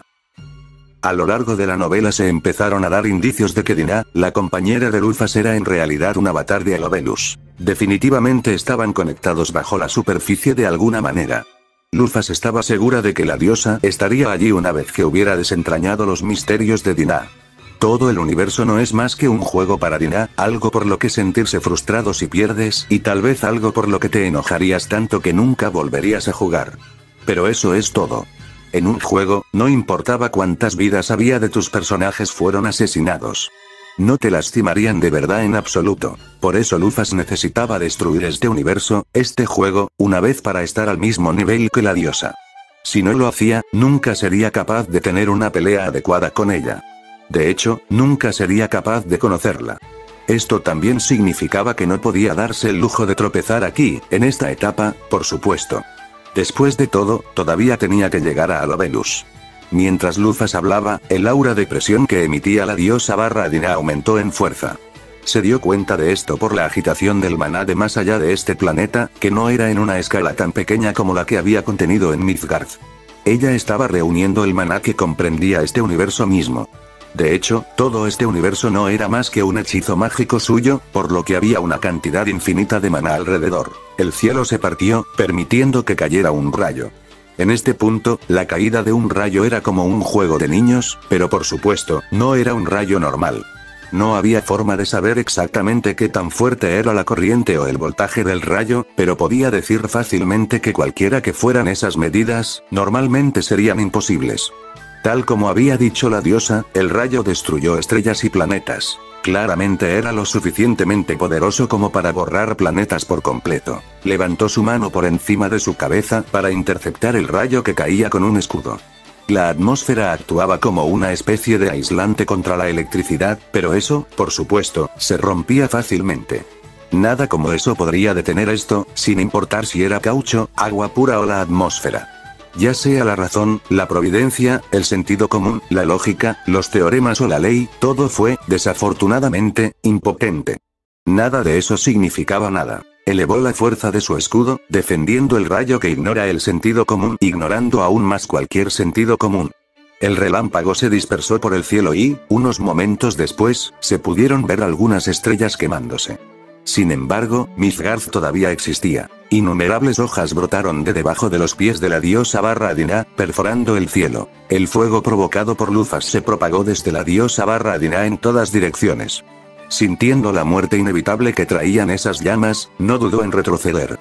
A lo largo de la novela se empezaron a dar indicios de que Dinah, la compañera de Lufas, era en realidad un avatar de Alovenus. Definitivamente estaban conectados bajo la superficie de alguna manera. Lufas estaba segura de que la diosa estaría allí una vez que hubiera desentrañado los misterios de Dinah. Todo el universo no es más que un juego para Dinah, algo por lo que sentirse frustrado si pierdes, y tal vez algo por lo que te enojarías tanto que nunca volverías a jugar. Pero eso es todo. En un juego, no importaba cuántas vidas había de tus personajes fueron asesinados. No te lastimarían de verdad en absoluto. Por eso Lufas necesitaba destruir este universo, este juego, una vez para estar al mismo nivel que la diosa. Si no lo hacía, nunca sería capaz de tener una pelea adecuada con ella. De hecho, nunca sería capaz de conocerla. Esto también significaba que no podía darse el lujo de tropezar aquí, en esta etapa, por supuesto. Después de todo, todavía tenía que llegar a Alovenus. Mientras Lufas hablaba, el aura de presión que emitía la diosa Dinah aumentó en fuerza. Se dio cuenta de esto por la agitación del maná de más allá de este planeta, que no era en una escala tan pequeña como la que había contenido en Midgard. Ella estaba reuniendo el maná que comprendía este universo mismo. De hecho, todo este universo no era más que un hechizo mágico suyo, por lo que había una cantidad infinita de maná alrededor. El cielo se partió, permitiendo que cayera un rayo. En este punto, la caída de un rayo era como un juego de niños, pero por supuesto, no era un rayo normal. No había forma de saber exactamente qué tan fuerte era la corriente o el voltaje del rayo, pero podía decir fácilmente que cualquiera que fueran esas medidas, normalmente serían imposibles. Tal como había dicho la diosa, el rayo destruyó estrellas y planetas. Claramente era lo suficientemente poderoso como para borrar planetas por completo. Levantó su mano por encima de su cabeza para interceptar el rayo que caía con un escudo. La atmósfera actuaba como una especie de aislante contra la electricidad, pero eso, por supuesto, se rompía fácilmente. Nada como eso podría detener esto, sin importar si era caucho, agua pura o la atmósfera. Ya sea la razón, la providencia, el sentido común, la lógica, los teoremas o la ley, todo fue, desafortunadamente, impotente. Nada de eso significaba nada. Elevó la fuerza de su escudo, defendiendo el rayo que ignora el sentido común, ignorando aún más cualquier sentido común. El relámpago se dispersó por el cielo y, unos momentos después, se pudieron ver algunas estrellas quemándose. Sin embargo, Midgard todavía existía. Innumerables hojas brotaron de debajo de los pies de la diosa Dinah, perforando el cielo. El fuego provocado por Lufas se propagó desde la diosa Dinah en todas direcciones. Sintiendo la muerte inevitable que traían esas llamas, no dudó en retroceder.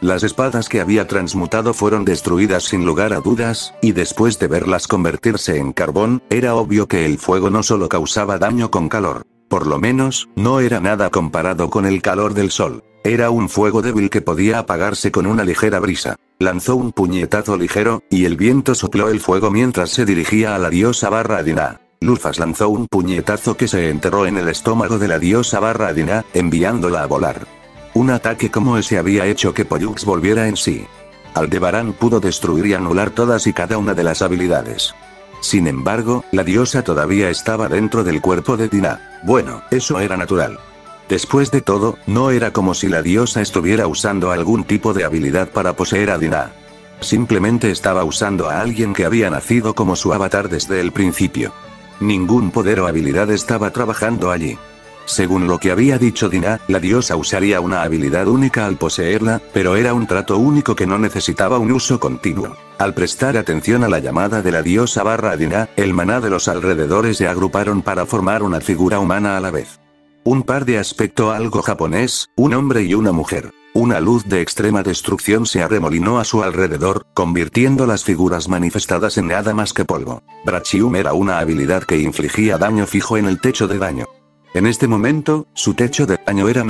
Las espadas que había transmutado fueron destruidas sin lugar a dudas, y después de verlas convertirse en carbón, era obvio que el fuego no solo causaba daño con calor. Por lo menos, no era nada comparado con el calor del sol. Era un fuego débil que podía apagarse con una ligera brisa. Lanzó un puñetazo ligero, y el viento sopló el fuego mientras se dirigía a la diosa Adina. Lufas lanzó un puñetazo que se enterró en el estómago de la diosa Adina, enviándola a volar. Un ataque como ese había hecho que Pollux volviera en sí. Aldebarán pudo destruir y anular todas y cada una de las habilidades. Sin embargo, la diosa todavía estaba dentro del cuerpo de Dinah. Bueno, eso era natural. Después de todo, no era como si la diosa estuviera usando algún tipo de habilidad para poseer a Dinah. Simplemente estaba usando a alguien que había nacido como su avatar desde el principio. Ningún poder o habilidad estaba trabajando allí. Según lo que había dicho Dinah, la diosa usaría una habilidad única al poseerla, pero era un trato único que no necesitaba un uso continuo. Al prestar atención a la llamada de la diosa Dinah, el maná de los alrededores se agruparon para formar una figura humana a la vez. Un par de aspecto algo japonés, un hombre y una mujer. Una luz de extrema destrucción se arremolinó a su alrededor, convirtiendo las figuras manifestadas en nada más que polvo. Brachium era una habilidad que infligía daño fijo en el techo de daño. En este momento, su techo de daño era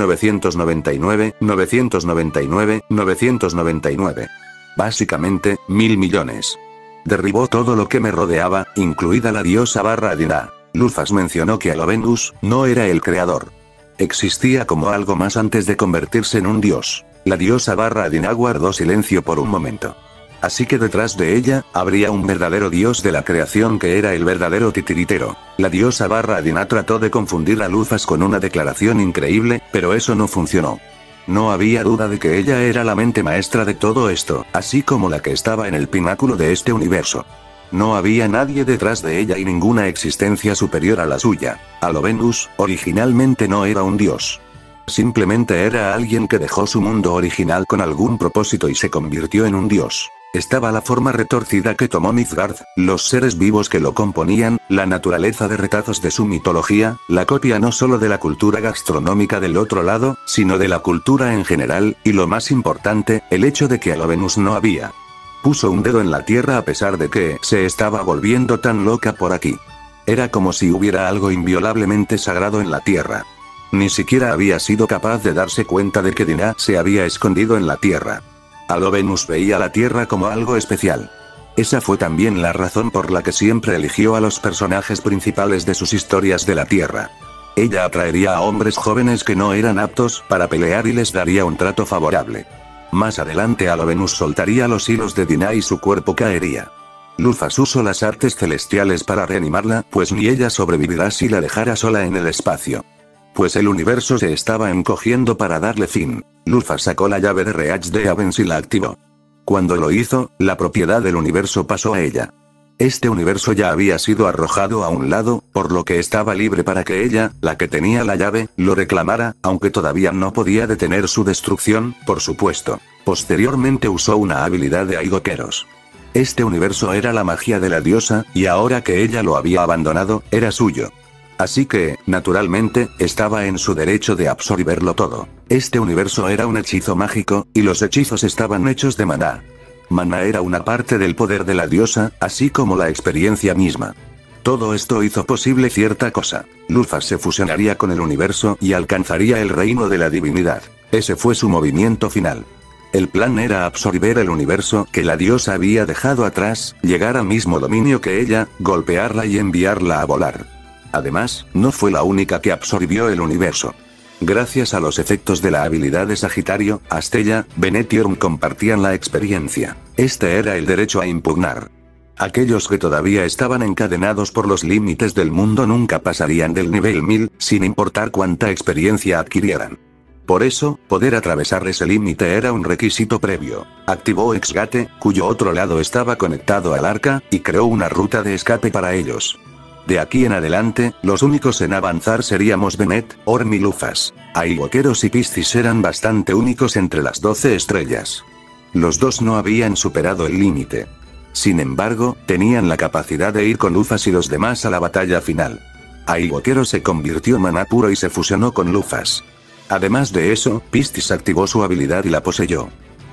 999, 999, 999. Básicamente, 1000 millones. Derribó todo lo que me rodeaba, incluida la diosa Dinah. Lufas mencionó que Alovenus no era el creador. Existía como algo más antes de convertirse en un dios. La diosa Dinah guardó silencio por un momento. Así que detrás de ella, habría un verdadero dios de la creación que era el verdadero titiritero. La diosa Dinah trató de confundir a Lufas con una declaración increíble, pero eso no funcionó. No había duda de que ella era la mente maestra de todo esto, así como la que estaba en el pináculo de este universo. No había nadie detrás de ella y ninguna existencia superior a la suya. Alovenus, originalmente no era un dios. Simplemente era alguien que dejó su mundo original con algún propósito y se convirtió en un dios. Estaba la forma retorcida que tomó Midgard, los seres vivos que lo componían, la naturaleza de retazos de su mitología, la copia no solo de la cultura gastronómica del otro lado, sino de la cultura en general, y lo más importante, el hecho de que Alovenus no había. Puso un dedo en la tierra a pesar de que se estaba volviendo tan loca por aquí. Era como si hubiera algo inviolablemente sagrado en la tierra. Ni siquiera había sido capaz de darse cuenta de que Dinah se había escondido en la tierra. Alovenus veía la tierra como algo especial. Esa fue también la razón por la que siempre eligió a los personajes principales de sus historias de la tierra. Ella atraería a hombres jóvenes que no eran aptos para pelear y les daría un trato favorable. Más adelante Alovenus soltaría los hilos de Dinah y su cuerpo caería. Lufas usó las artes celestiales para reanimarla, pues ni ella sobrevivirá si la dejara sola en el espacio. Pues el universo se estaba encogiendo para darle fin. Lufas sacó la llave de Reach de Avens y la activó. Cuando lo hizo, la propiedad del universo pasó a ella. Este universo ya había sido arrojado a un lado, por lo que estaba libre para que ella, la que tenía la llave, lo reclamara, aunque todavía no podía detener su destrucción, por supuesto. Posteriormente usó una habilidad de Aigokeros. Este universo era la magia de la diosa, y ahora que ella lo había abandonado, era suyo. Así que, naturalmente, estaba en su derecho de absorberlo todo. Este universo era un hechizo mágico, y los hechizos estaban hechos de maná. Maná era una parte del poder de la diosa, así como la experiencia misma. Todo esto hizo posible cierta cosa. Lufas se fusionaría con el universo y alcanzaría el reino de la divinidad. Ese fue su movimiento final. El plan era absorber el universo que la diosa había dejado atrás, llegar al mismo dominio que ella, golpearla y enviarla a volar. Además, no fue la única que absorbió el universo. Gracias a los efectos de la habilidad de Sagitario, Astella, Bennett y Orm compartían la experiencia. Este era el derecho a impugnar. Aquellos que todavía estaban encadenados por los límites del mundo nunca pasarían del nivel 1000, sin importar cuánta experiencia adquirieran. Por eso, poder atravesar ese límite era un requisito previo. Activó Exgate, cuyo otro lado estaba conectado al arca, y creó una ruta de escape para ellos. De aquí en adelante, los únicos en avanzar seríamos Bennett, Orm y Lufas. Aigokeros y Piscis eran bastante únicos entre las 12 estrellas. Los dos no habían superado el límite. Sin embargo, tenían la capacidad de ir con Lufas y los demás a la batalla final. Aigokero se convirtió en maná puro y se fusionó con Lufas. Además de eso, Piscis activó su habilidad y la poseyó.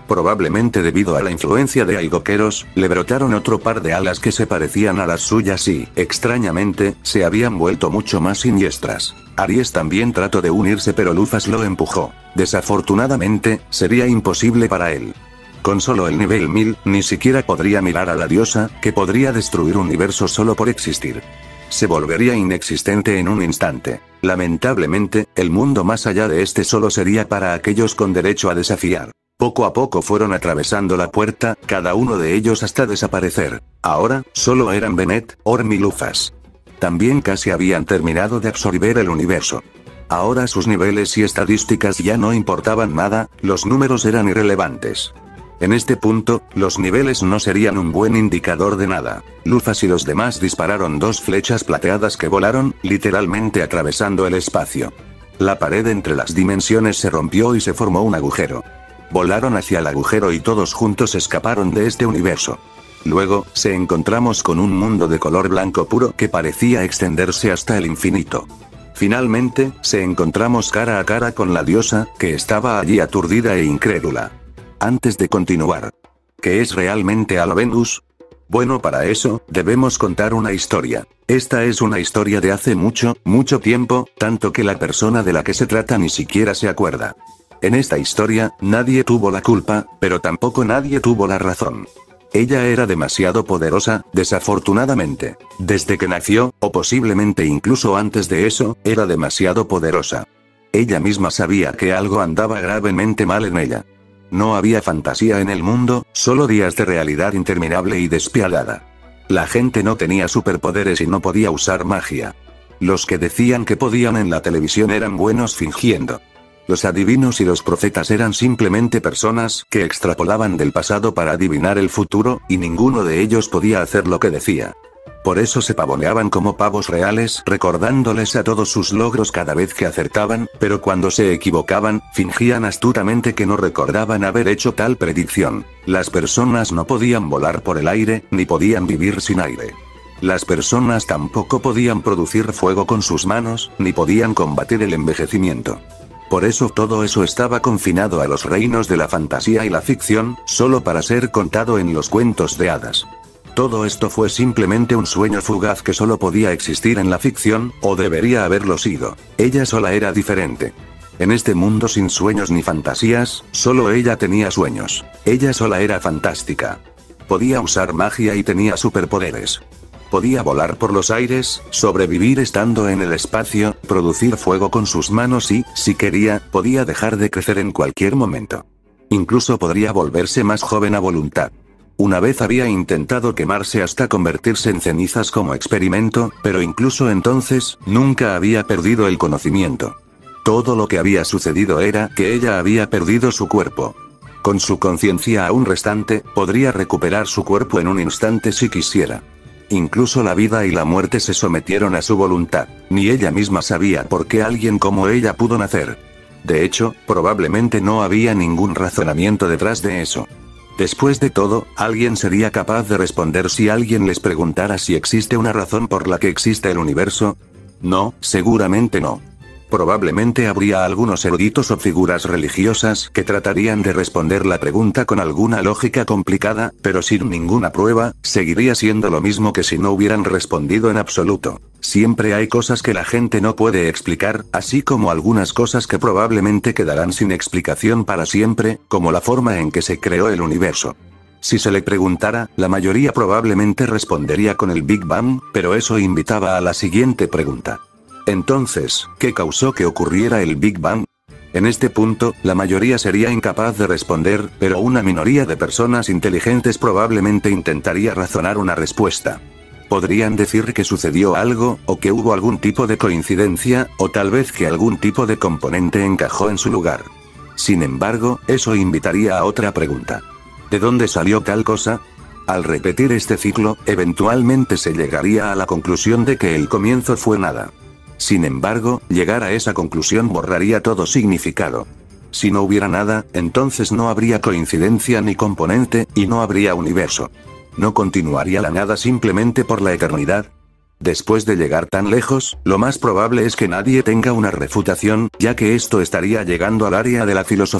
Probablemente debido a la influencia de Aigokeros, le brotaron otro par de alas que se parecían a las suyas y, extrañamente, se habían vuelto mucho más siniestras. Aries también trató de unirse pero Lufas lo empujó. Desafortunadamente, sería imposible para él. Con solo el nivel 1000, ni siquiera podría mirar a la diosa, que podría destruir universos solo por existir. Se volvería inexistente en un instante. Lamentablemente, el mundo más allá de este solo sería para aquellos con derecho a desafiar. Poco a poco fueron atravesando la puerta, cada uno de ellos hasta desaparecer. Ahora, solo eran Bennett, Orm y Lufas. También casi habían terminado de absorber el universo. Ahora sus niveles y estadísticas ya no importaban nada, los números eran irrelevantes. En este punto, los niveles no serían un buen indicador de nada. Lufas y los demás dispararon dos flechas plateadas que volaron, literalmente atravesando el espacio. La pared entre las dimensiones se rompió y se formó un agujero. Volaron hacia el agujero y todos juntos escaparon de este universo. Luego, se encontramos con un mundo de color blanco puro que parecía extenderse hasta el infinito. Finalmente, se encontramos cara a cara con la diosa, que estaba allí aturdida e incrédula. Antes de continuar, ¿qué es realmente Alvenus? Bueno, para eso, debemos contar una historia. Esta es una historia de hace mucho, mucho tiempo, tanto que la persona de la que se trata ni siquiera se acuerda. En esta historia, nadie tuvo la culpa, pero tampoco nadie tuvo la razón. Ella era demasiado poderosa, desafortunadamente. Desde que nació, o posiblemente incluso antes de eso, era demasiado poderosa. Ella misma sabía que algo andaba gravemente mal en ella. No había fantasía en el mundo, solo días de realidad interminable y despiadada. La gente no tenía superpoderes y no podía usar magia. Los que decían que podían en la televisión eran buenos fingiendo. Los adivinos y los profetas eran simplemente personas que extrapolaban del pasado para adivinar el futuro, y ninguno de ellos podía hacer lo que decía. Por eso se pavoneaban como pavos reales, recordándoles a todos sus logros cada vez que acertaban, pero cuando se equivocaban, fingían astutamente que no recordaban haber hecho tal predicción. Las personas no podían volar por el aire, ni podían vivir sin aire. Las personas tampoco podían producir fuego con sus manos, ni podían combatir el envejecimiento. Por eso todo eso estaba confinado a los reinos de la fantasía y la ficción, solo para ser contado en los cuentos de hadas. Todo esto fue simplemente un sueño fugaz que solo podía existir en la ficción, o debería haberlo sido. Ella sola era diferente. En este mundo sin sueños ni fantasías, solo ella tenía sueños. Ella sola era fantástica. Podía usar magia y tenía superpoderes. Podía volar por los aires, sobrevivir estando en el espacio, producir fuego con sus manos y, si quería, podía dejar de crecer en cualquier momento. Incluso podría volverse más joven a voluntad. Una vez había intentado quemarse hasta convertirse en cenizas como experimento, pero incluso entonces, nunca había perdido el conocimiento. Todo lo que había sucedido era que ella había perdido su cuerpo. Con su conciencia aún restante, podría recuperar su cuerpo en un instante si quisiera. Incluso la vida y la muerte se sometieron a su voluntad. Ni ella misma sabía por qué alguien como ella pudo nacer. De hecho, probablemente no había ningún razonamiento detrás de eso. Después de todo, ¿alguien sería capaz de responder si alguien les preguntara si existe una razón por la que existe el universo? No, seguramente no. Probablemente habría algunos eruditos o figuras religiosas que tratarían de responder la pregunta con alguna lógica complicada, pero sin ninguna prueba, seguiría siendo lo mismo que si no hubieran respondido en absoluto. Siempre hay cosas que la gente no puede explicar, así como algunas cosas que probablemente quedarán sin explicación para siempre, como la forma en que se creó el universo. Si se le preguntara, la mayoría probablemente respondería con el Big Bang, pero eso invitaba a la siguiente pregunta. Entonces, ¿qué causó que ocurriera el Big Bang? En este punto, la mayoría sería incapaz de responder, pero una minoría de personas inteligentes probablemente intentaría razonar una respuesta. Podrían decir que sucedió algo, o que hubo algún tipo de coincidencia, o tal vez que algún tipo de componente encajó en su lugar. Sin embargo, eso invitaría a otra pregunta. ¿De dónde salió tal cosa? Al repetir este ciclo, eventualmente se llegaría a la conclusión de que el comienzo fue nada. Sin embargo, llegar a esa conclusión borraría todo significado. Si no hubiera nada, entonces no habría coincidencia ni componente, y no habría universo. ¿No continuaría la nada simplemente por la eternidad? Después de llegar tan lejos, lo más probable es que nadie tenga una refutación, ya que esto estaría llegando al área de la filosofía.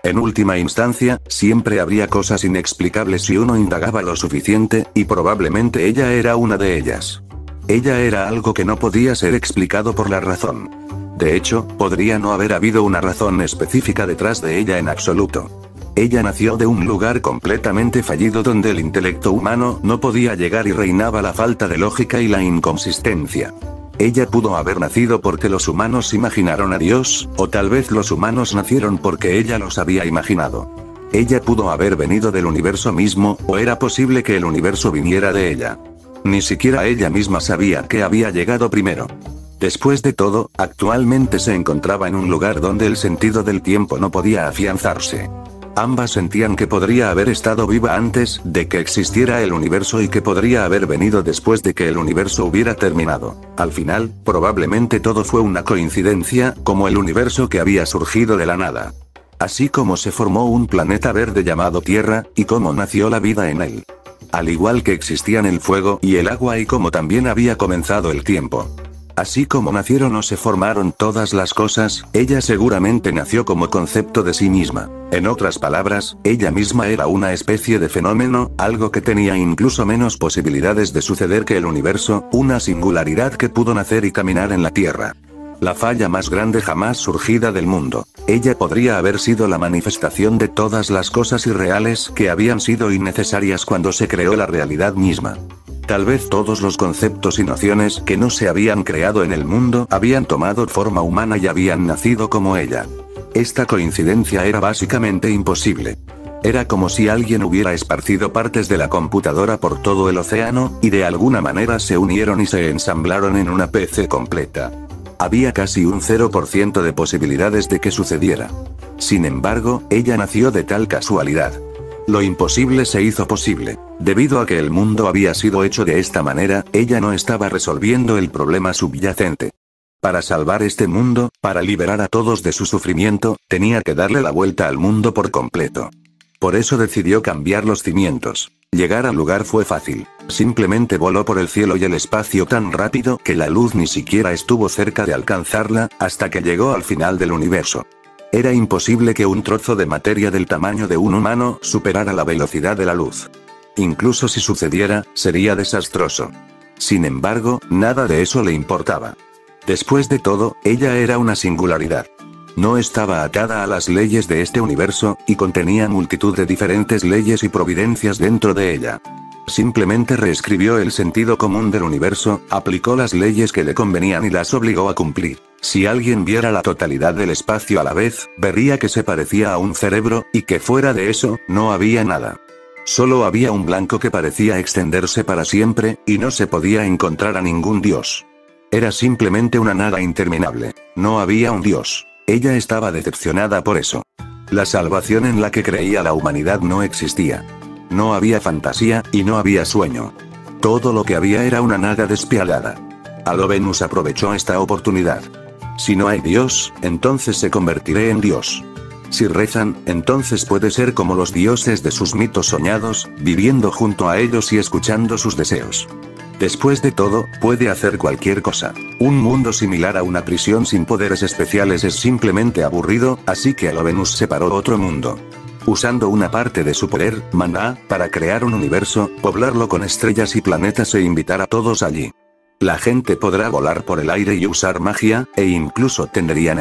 En última instancia, siempre habría cosas inexplicables si uno indagaba lo suficiente, y probablemente ella era una de ellas. Ella era algo que no podía ser explicado por la razón. De hecho, podría no haber habido una razón específica detrás de ella en absoluto. Ella nació de un lugar completamente fallido donde el intelecto humano no podía llegar y reinaba la falta de lógica y la inconsistencia. Ella pudo haber nacido porque los humanos imaginaron a Dios, o tal vez los humanos nacieron porque ella los había imaginado. Ella pudo haber venido del universo mismo, o era posible que el universo viniera de ella. Ni siquiera ella misma sabía que había llegado primero. Después de todo, actualmente se encontraba en un lugar donde el sentido del tiempo no podía afianzarse. Ambas sentían que podría haber estado viva antes de que existiera el universo y que podría haber venido después de que el universo hubiera terminado. Al final, probablemente todo fue una coincidencia, como el universo que había surgido de la nada. Así como se formó un planeta verde llamado Tierra, y cómo nació la vida en él. Al igual que existían el fuego y el agua y como también había comenzado el tiempo. Así como nacieron o se formaron todas las cosas, ella seguramente nació como concepto de sí misma. En otras palabras, ella misma era una especie de fenómeno, algo que tenía incluso menos posibilidades de suceder que el universo, una singularidad que pudo nacer y caminar en la Tierra. La falla más grande jamás surgida del mundo. Ella podría haber sido la manifestación de todas las cosas irreales que habían sido innecesarias cuando se creó la realidad misma. Tal vez todos los conceptos y nociones que no se habían creado en el mundo habían tomado forma humana y habían nacido como ella. Esta coincidencia era básicamente imposible. Era como si alguien hubiera esparcido partes de la computadora por todo el océano, y de alguna manera se unieron y se ensamblaron en una PC completa. Había casi un 0% de posibilidades de que sucediera. Sin embargo, ella nació de tal casualidad. Lo imposible se hizo posible. Debido a que el mundo había sido hecho de esta manera, ella no estaba resolviendo el problema subyacente. Para salvar este mundo, para liberar a todos de su sufrimiento, tenía que darle la vuelta al mundo por completo. Por eso decidió cambiar los cimientos. Llegar al lugar fue fácil. Simplemente voló por el cielo y el espacio tan rápido que la luz ni siquiera estuvo cerca de alcanzarla, hasta que llegó al final del universo. Era imposible que un trozo de materia del tamaño de un humano superara la velocidad de la luz. Incluso si sucediera, sería desastroso. Sin embargo, nada de eso le importaba. Después de todo, ella era una singularidad. No estaba atada a las leyes de este universo, y contenía multitud de diferentes leyes y providencias dentro de ella. Simplemente reescribió el sentido común del universo, aplicó las leyes que le convenían y las obligó a cumplir. Si alguien viera la totalidad del espacio a la vez, vería que se parecía a un cerebro, y que fuera de eso, no había nada. Solo había un blanco que parecía extenderse para siempre, y no se podía encontrar a ningún dios. Era simplemente una nada interminable. No había un dios. Ella estaba decepcionada por eso. La salvación en la que creía la humanidad no existía. No había fantasía, y no había sueño. Todo lo que había era una nada despiadada. Alovenus aprovechó esta oportunidad. Si no hay Dios, entonces se convertiré en Dios. Si rezan, entonces puede ser como los dioses de sus mitos soñados, viviendo junto a ellos y escuchando sus deseos. Después de todo, puede hacer cualquier cosa. Un mundo similar a una prisión sin poderes especiales es simplemente aburrido, así que Alovenus separó otro mundo. Usando una parte de su poder, Maná, para crear un universo, poblarlo con estrellas y planetas e invitar a todos allí. La gente podrá volar por el aire y usar magia, e incluso tendrían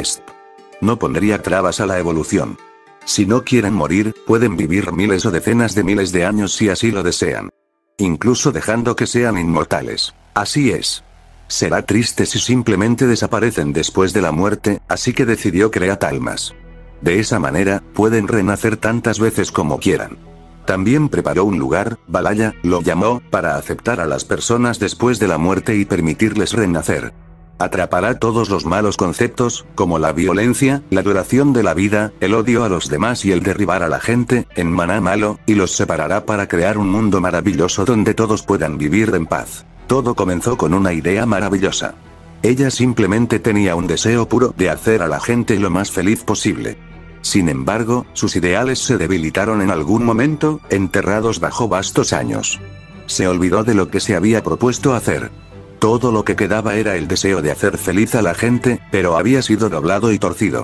no pondría trabas a la evolución. Si no quieren morir, pueden vivir miles o decenas de miles de años si así lo desean. Incluso dejando que sean inmortales. Así es. Será triste si simplemente desaparecen después de la muerte, así que decidió crear almas. De esa manera, pueden renacer tantas veces como quieran. También preparó un lugar, Valhalla, lo llamó, para aceptar a las personas después de la muerte y permitirles renacer. Atrapará todos los malos conceptos, como la violencia, la duración de la vida, el odio a los demás y el derribar a la gente, en Maná malo, y los separará para crear un mundo maravilloso donde todos puedan vivir en paz. Todo comenzó con una idea maravillosa. Ella simplemente tenía un deseo puro de hacer a la gente lo más feliz posible. Sin embargo, sus ideales se debilitaron en algún momento, enterrados bajo vastos años. Se olvidó de lo que se había propuesto hacer. Todo lo que quedaba era el deseo de hacer feliz a la gente, pero había sido doblado y torcido.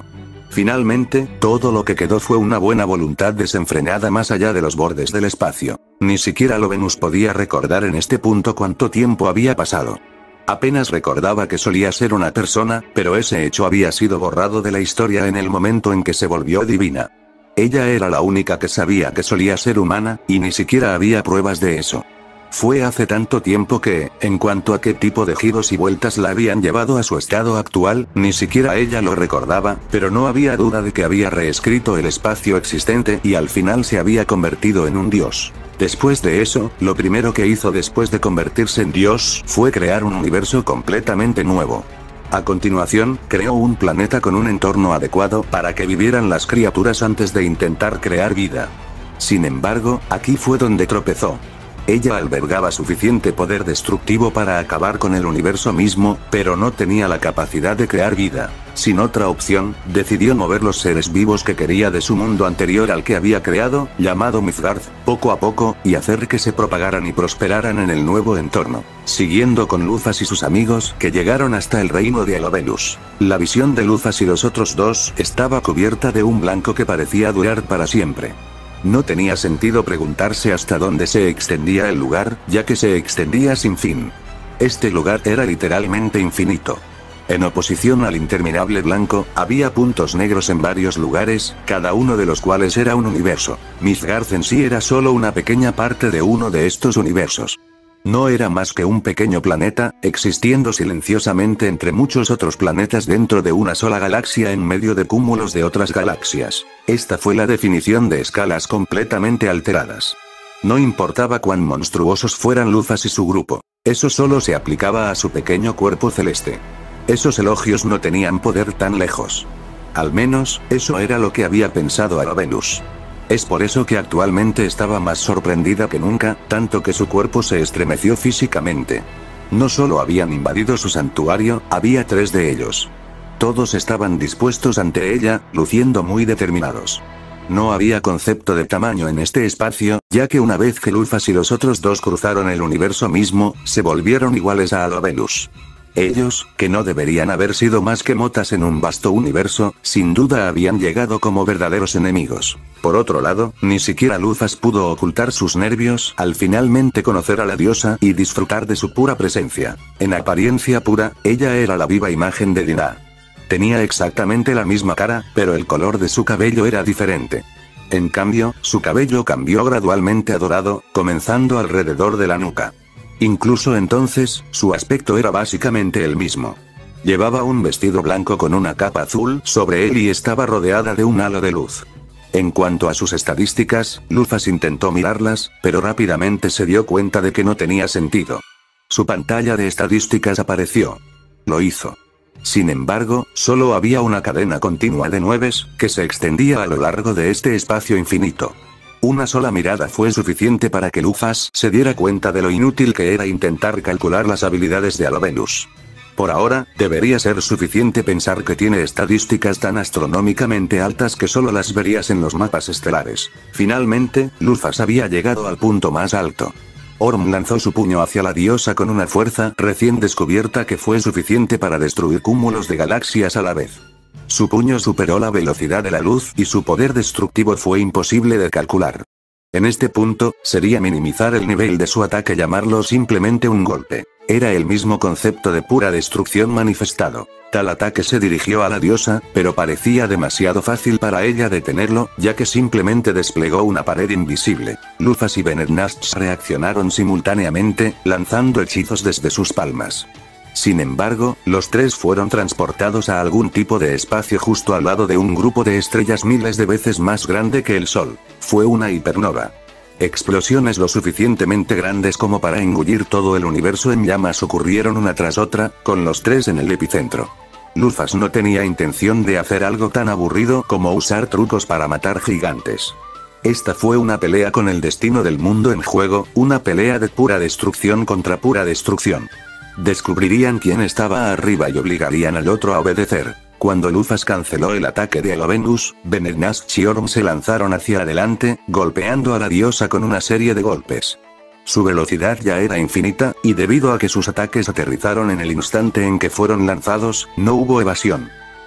Finalmente, todo lo que quedó fue una buena voluntad desenfrenada más allá de los bordes del espacio. Ni siquiera Venus podía recordar en este punto cuánto tiempo había pasado. Apenas recordaba que solía ser una persona, pero ese hecho había sido borrado de la historia en el momento en que se volvió divina. Ella era la única que sabía que solía ser humana, y ni siquiera había pruebas de eso. Fue hace tanto tiempo que, en cuanto a qué tipo de giros y vueltas la habían llevado a su estado actual, ni siquiera ella lo recordaba, pero no había duda de que había reescrito el espacio existente y al final se había convertido en un dios. Después de eso, lo primero que hizo después de convertirse en dios fue crear un universo completamente nuevo. A continuación, creó un planeta con un entorno adecuado para que vivieran las criaturas antes de intentar crear vida. Sin embargo, aquí fue donde tropezó. Ella albergaba suficiente poder destructivo para acabar con el universo mismo, pero no tenía la capacidad de crear vida. Sin otra opción, decidió mover los seres vivos que quería de su mundo anterior al que había creado, llamado Midgard, poco a poco, y hacer que se propagaran y prosperaran en el nuevo entorno. Siguiendo con Lufas y sus amigos, que llegaron hasta el reino de Elobelus. La visión de Lufas y los otros dos estaba cubierta de un blanco que parecía durar para siempre. No tenía sentido preguntarse hasta dónde se extendía el lugar, ya que se extendía sin fin. Este lugar era literalmente infinito. En oposición al interminable blanco, había puntos negros en varios lugares, cada uno de los cuales era un universo. Midgard en sí era solo una pequeña parte de uno de estos universos. No era más que un pequeño planeta, existiendo silenciosamente entre muchos otros planetas dentro de una sola galaxia en medio de cúmulos de otras galaxias. Esta fue la definición de escalas completamente alteradas. No importaba cuán monstruosos fueran Lufas y su grupo. Eso solo se aplicaba a su pequeño cuerpo celeste. Esos elogios no tenían poder tan lejos. Al menos, eso era lo que había pensado Elobelus. Es por eso que actualmente estaba más sorprendida que nunca, tanto que su cuerpo se estremeció físicamente. No solo habían invadido su santuario, había 3 de ellos. Todos estaban dispuestos ante ella, luciendo muy determinados. No había concepto de tamaño en este espacio, ya que una vez que Lufas y los otros dos cruzaron el universo mismo, se volvieron iguales a Elobelus. Ellos, que no deberían haber sido más que motas en un vasto universo, sin duda habían llegado como verdaderos enemigos. Por otro lado, ni siquiera Lufas pudo ocultar sus nervios al finalmente conocer a la diosa y disfrutar de su pura presencia. En apariencia pura, ella era la viva imagen de Dinah. Tenía exactamente la misma cara, pero el color de su cabello era diferente. En cambio, su cabello cambió gradualmente a dorado, comenzando alrededor de la nuca. Incluso entonces, su aspecto era básicamente el mismo. Llevaba un vestido blanco con una capa azul sobre él y estaba rodeada de un halo de luz. En cuanto a sus estadísticas, Lufas intentó mirarlas, pero rápidamente se dio cuenta de que no tenía sentido. Su pantalla de estadísticas apareció. Lo hizo. Sin embargo, solo había una cadena continua de 9, que se extendía a lo largo de este espacio infinito. Una sola mirada fue suficiente para que Lufas se diera cuenta de lo inútil que era intentar calcular las habilidades de Elobelus. Por ahora, debería ser suficiente pensar que tiene estadísticas tan astronómicamente altas que solo las verías en los mapas estelares. Finalmente, Lufas había llegado al punto más alto. Orm lanzó su puño hacia la diosa con una fuerza recién descubierta que fue suficiente para destruir cúmulos de galaxias a la vez. Su puño superó la velocidad de la luz y su poder destructivo fue imposible de calcular. En este punto, sería minimizar el nivel de su ataque y llamarlo simplemente un golpe. Era el mismo concepto de pura destrucción manifestado. Tal ataque se dirigió a la diosa, pero parecía demasiado fácil para ella detenerlo, ya que simplemente desplegó una pared invisible. Lufas y Benednasch reaccionaron simultáneamente, lanzando hechizos desde sus palmas. Sin embargo, los 3 fueron transportados a algún tipo de espacio justo al lado de un grupo de estrellas miles de veces más grande que el Sol. Fue una hipernova. Explosiones lo suficientemente grandes como para engullir todo el universo en llamas ocurrieron una tras otra, con los 3 en el epicentro. Lufas no tenía intención de hacer algo tan aburrido como usar trucos para matar gigantes. Esta fue una pelea con el destino del mundo en juego, una pelea de pura destrucción contra pura destrucción. Descubrirían quién estaba arriba y obligarían al otro a obedecer. Cuando Lufas canceló el ataque de Elobelus, Benednasch y Orm se lanzaron hacia adelante, golpeando a la diosa con una serie de golpes. Su velocidad ya era infinita, y debido a que sus ataques aterrizaron en el instante en que fueron lanzados, no hubo evasión.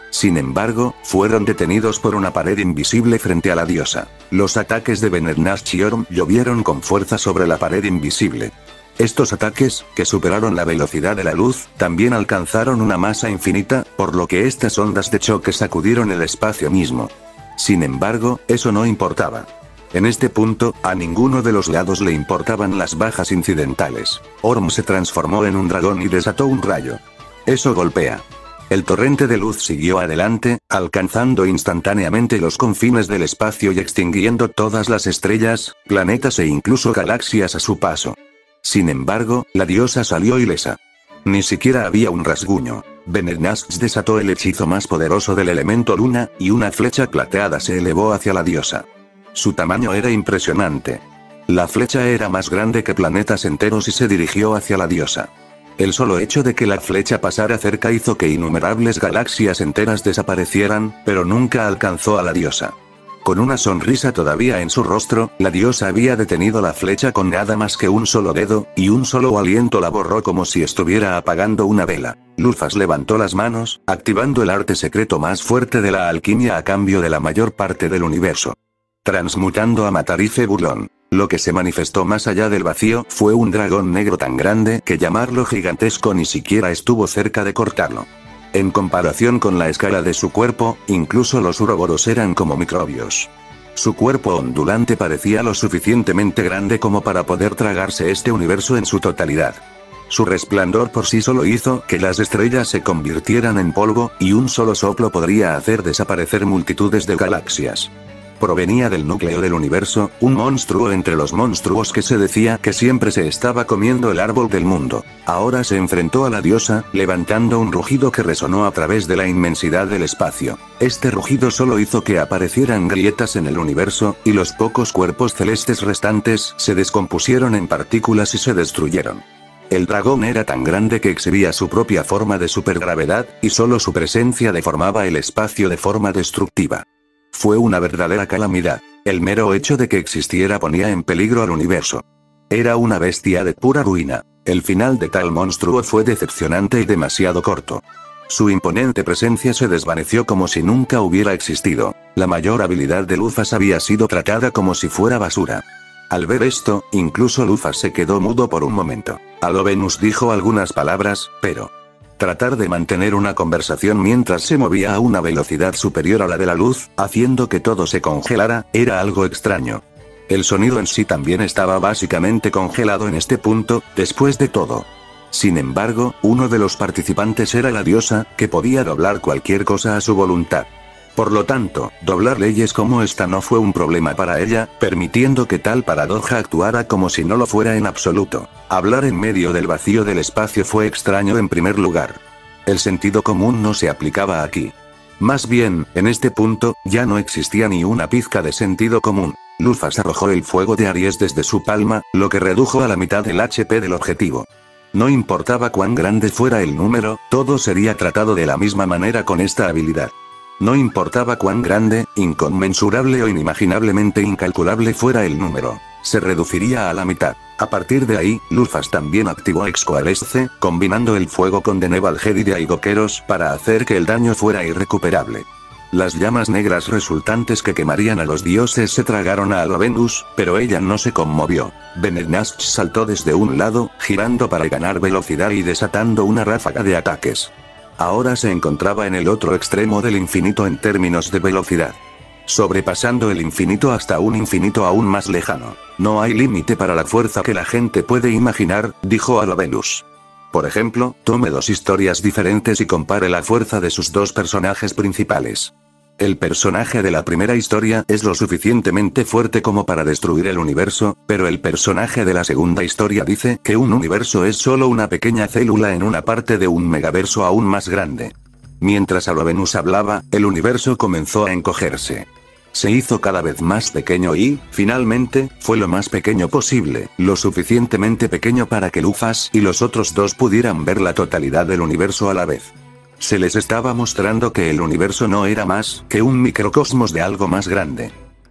Sin embargo, fueron detenidos por una pared invisible frente a la diosa. Los ataques de Benednash y Orm llovieron con fuerza sobre la pared invisible. Estos ataques, que superaron la velocidad de la luz, también alcanzaron una masa infinita, por lo que estas ondas de choque sacudieron el espacio mismo. Sin embargo, eso no importaba. En este punto, a ninguno de los lados le importaban las bajas incidentales. Orm se transformó en un dragón y desató un rayo. Eso golpea. El torrente de luz siguió adelante, alcanzando instantáneamente los confines del espacio y extinguiendo todas las estrellas, planetas e incluso galaxias a su paso. Sin embargo, la diosa salió ilesa. Ni siquiera había un rasguño. Benednash desató el hechizo más poderoso del elemento luna, y una flecha plateada se elevó hacia la diosa. Su tamaño era impresionante. La flecha era más grande que planetas enteros y se dirigió hacia la diosa. El solo hecho de que la flecha pasara cerca hizo que innumerables galaxias enteras desaparecieran, pero nunca alcanzó a la diosa. Con una sonrisa todavía en su rostro, la diosa había detenido la flecha con nada más que un solo dedo, y un solo aliento la borró como si estuviera apagando una vela. Lufas levantó las manos, activando el arte secreto más fuerte de la alquimia a cambio de la mayor parte del universo. Transmutando a Matarife Burlón. Lo que se manifestó más allá del vacío fue un dragón negro tan grande que llamarlo gigantesco ni siquiera estuvo cerca de cortarlo. En comparación con la escala de su cuerpo, incluso los uroboros eran como microbios. Su cuerpo ondulante parecía lo suficientemente grande como para poder tragarse este universo en su totalidad. Su resplandor por sí solo hizo que las estrellas se convirtieran en polvo, y un solo soplo podría hacer desaparecer multitudes de galaxias. Provenía del núcleo del universo, un monstruo entre los monstruos que se decía que siempre se estaba comiendo el árbol del mundo. Ahora se enfrentó a la diosa, levantando un rugido que resonó a través de la inmensidad del espacio. Este rugido solo hizo que aparecieran grietas en el universo, y los pocos cuerpos celestes restantes se descompusieron en partículas y se destruyeron. El dragón era tan grande que exhibía su propia forma de supergravedad, y solo su presencia deformaba el espacio de forma destructiva. Fue una verdadera calamidad. El mero hecho de que existiera ponía en peligro al universo. Era una bestia de pura ruina. El final de tal monstruo fue decepcionante y demasiado corto. Su imponente presencia se desvaneció como si nunca hubiera existido. La mayor habilidad de Lufas había sido tratada como si fuera basura. Al ver esto, incluso Lufas se quedó mudo por un momento. Alovenus dijo algunas palabras, pero tratar de mantener una conversación mientras se movía a una velocidad superior a la de la luz, haciendo que todo se congelara, era algo extraño. El sonido en sí también estaba básicamente congelado en este punto, después de todo. Sin embargo, uno de los participantes era la diosa, que podía doblar cualquier cosa a su voluntad. Por lo tanto, doblar leyes como esta no fue un problema para ella, permitiendo que tal paradoja actuara como si no lo fuera en absoluto. Hablar en medio del vacío del espacio fue extraño en primer lugar. El sentido común no se aplicaba aquí. Más bien, en este punto, ya no existía ni una pizca de sentido común. Lufas arrojó el fuego de Aries desde su palma, lo que redujo a la mitad el HP del objetivo. No importaba cuán grande fuera el número, todo sería tratado de la misma manera con esta habilidad. No importaba cuán grande, inconmensurable o inimaginablemente incalculable fuera el número, se reduciría a la mitad. A partir de ahí, Lufas también activó Excoalesce, combinando el fuego con Denevalged y de Aigoqueros para hacer que el daño fuera irrecuperable. Las llamas negras resultantes que quemarían a los dioses se tragaron a Alovenus, pero ella no se conmovió. Benednash saltó desde un lado, girando para ganar velocidad y desatando una ráfaga de ataques. Ahora se encontraba en el otro extremo del infinito en términos de velocidad. Sobrepasando el infinito hasta un infinito aún más lejano. No hay límite para la fuerza que la gente puede imaginar, dijo Alovenus. Por ejemplo, tome dos historias diferentes y compare la fuerza de sus dos personajes principales. El personaje de la primera historia es lo suficientemente fuerte como para destruir el universo, pero el personaje de la segunda historia dice que un universo es solo una pequeña célula en una parte de un megaverso aún más grande. Mientras Alovenus hablaba, el universo comenzó a encogerse. Se hizo cada vez más pequeño y, finalmente, fue lo más pequeño posible, lo suficientemente pequeño para que Lufas y los otros dos pudieran ver la totalidad del universo a la vez. Se les estaba mostrando que el universo no era más que un microcosmos de algo más grande.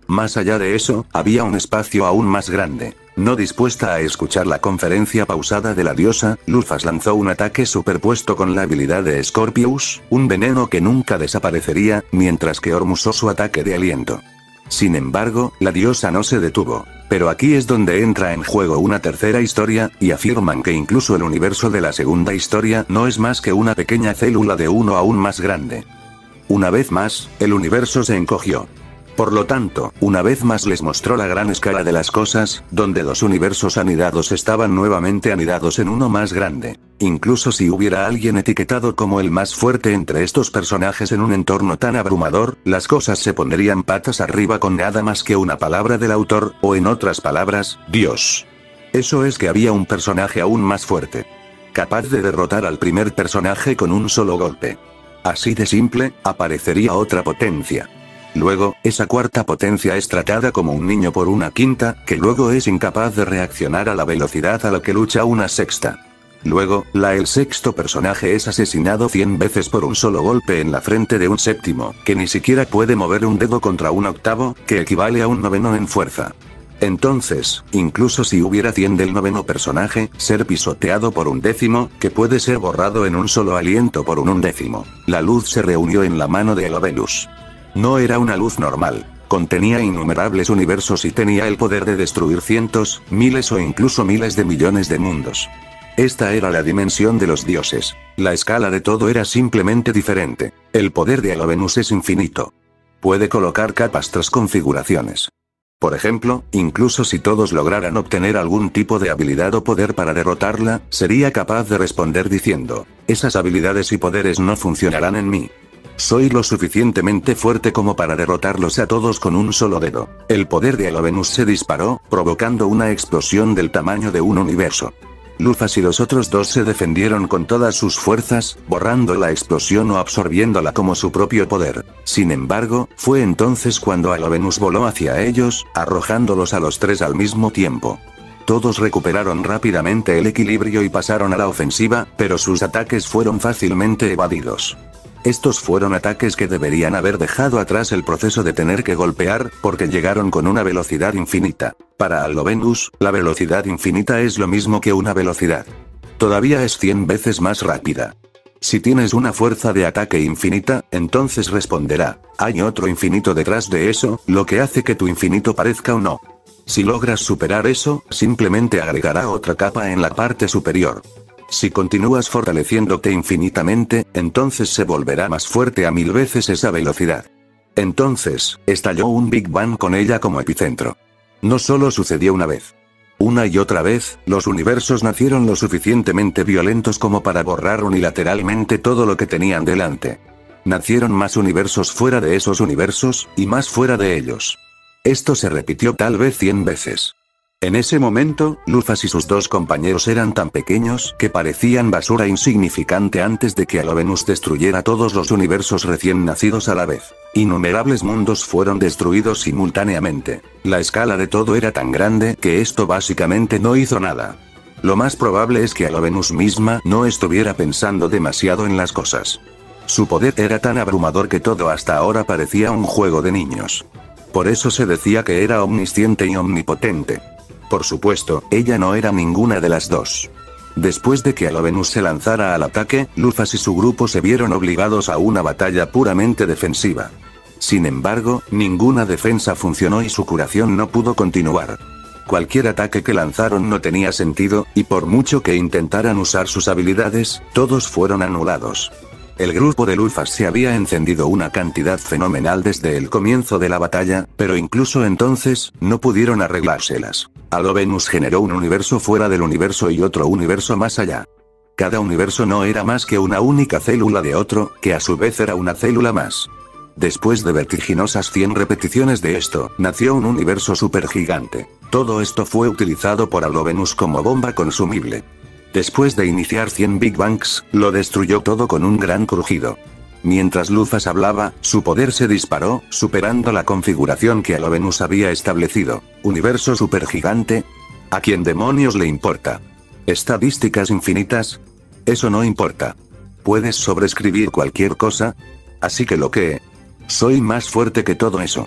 Más allá de eso, había un espacio aún más grande. No dispuesta a escuchar la conferencia pausada de la diosa, Lufas lanzó un ataque superpuesto con la habilidad de Scorpius, un veneno que nunca desaparecería, mientras que Orm usó su ataque de aliento. Sin embargo, la diosa no se detuvo. Pero aquí es donde entra en juego una tercera historia, y afirman que incluso el universo de la segunda historia no es más que una pequeña célula de uno aún más grande. Una vez más, el universo se encogió. Por lo tanto, una vez más les mostró la gran escala de las cosas, donde dos universos anidados estaban nuevamente anidados en uno más grande. Incluso si hubiera alguien etiquetado como el más fuerte entre estos personajes en un entorno tan abrumador, las cosas se pondrían patas arriba con nada más que una palabra del autor, o en otras palabras, Dios. Eso es que había un personaje aún más fuerte. Capaz de derrotar al primer personaje con un solo golpe. Así de simple, aparecería otra potencia. Luego, esa cuarta potencia es tratada como un niño por una quinta, que luego es incapaz de reaccionar a la velocidad a la que lucha una sexta. Luego, el sexto personaje es asesinado 100 veces por un solo golpe en la frente de un séptimo, que ni siquiera puede mover un dedo contra un octavo, que equivale a un noveno en fuerza. Entonces, incluso si hubiera 100 del noveno personaje, ser pisoteado por un décimo, que puede ser borrado en un solo aliento por un undécimo. La luz se reunió en la mano de Elovenus. No era una luz normal. Contenía innumerables universos y tenía el poder de destruir cientos, miles o incluso miles de millones de mundos. Esta era la dimensión de los dioses. La escala de todo era simplemente diferente. El poder de Elovenus es infinito. Puede colocar capas tras configuraciones. Por ejemplo, incluso si todos lograran obtener algún tipo de habilidad o poder para derrotarla, sería capaz de responder diciendo, esas habilidades y poderes no funcionarán en mí. Soy lo suficientemente fuerte como para derrotarlos a todos con un solo dedo. El poder de Elovenus se disparó, provocando una explosión del tamaño de un universo. Lufas y los otros dos se defendieron con todas sus fuerzas, borrando la explosión o absorbiéndola como su propio poder. Sin embargo, fue entonces cuando Elovenus voló hacia ellos, arrojándolos a los tres al mismo tiempo. Todos recuperaron rápidamente el equilibrio y pasaron a la ofensiva, pero sus ataques fueron fácilmente evadidos. Estos fueron ataques que deberían haber dejado atrás el proceso de tener que golpear, porque llegaron con una velocidad infinita. Para Elovenus, la velocidad infinita es lo mismo que una velocidad. Todavía es 100 veces más rápida. Si tienes una fuerza de ataque infinita, entonces responderá, hay otro infinito detrás de eso, lo que hace que tu infinito parezca o no. Si logras superar eso, simplemente agregará otra capa en la parte superior. Si continúas fortaleciéndote infinitamente, entonces se volverá más fuerte a 1000 veces esa velocidad. Entonces, estalló un Big Bang con ella como epicentro. No solo sucedió una vez. Una y otra vez, los universos nacieron lo suficientemente violentos como para borrar unilateralmente todo lo que tenían delante. Nacieron más universos fuera de esos universos, y más fuera de ellos. Esto se repitió tal vez 100 veces. En ese momento, Lufas y sus dos compañeros eran tan pequeños que parecían basura insignificante antes de que Elovenus destruyera todos los universos recién nacidos a la vez. Innumerables mundos fueron destruidos simultáneamente. La escala de todo era tan grande que esto básicamente no hizo nada. Lo más probable es que Elovenus misma no estuviera pensando demasiado en las cosas. Su poder era tan abrumador que todo hasta ahora parecía un juego de niños. Por eso se decía que era omnisciente y omnipotente. Por supuesto, ella no era ninguna de las dos. Después de que Elovenus se lanzara al ataque, Lufas y su grupo se vieron obligados a una batalla puramente defensiva. Sin embargo, ninguna defensa funcionó y su curación no pudo continuar. Cualquier ataque que lanzaron no tenía sentido, y por mucho que intentaran usar sus habilidades, todos fueron anulados. El grupo de Lufas se había encendido una cantidad fenomenal desde el comienzo de la batalla, pero incluso entonces, no pudieron arreglárselas. Elovenus generó un universo fuera del universo y otro universo más allá. Cada universo no era más que una única célula de otro, que a su vez era una célula más. Después de vertiginosas 100 repeticiones de esto, nació un universo supergigante. Todo esto fue utilizado por Elovenus como bomba consumible. Después de iniciar 100 Big Bangs, lo destruyó todo con un gran crujido. Mientras Lufas hablaba, su poder se disparó, superando la configuración que Elovenus había establecido. ¿Universo supergigante? ¿A quién demonios le importa? ¿Estadísticas infinitas? Eso no importa. ¿Puedes sobreescribir cualquier cosa? Así que lo que... Soy más fuerte que todo eso.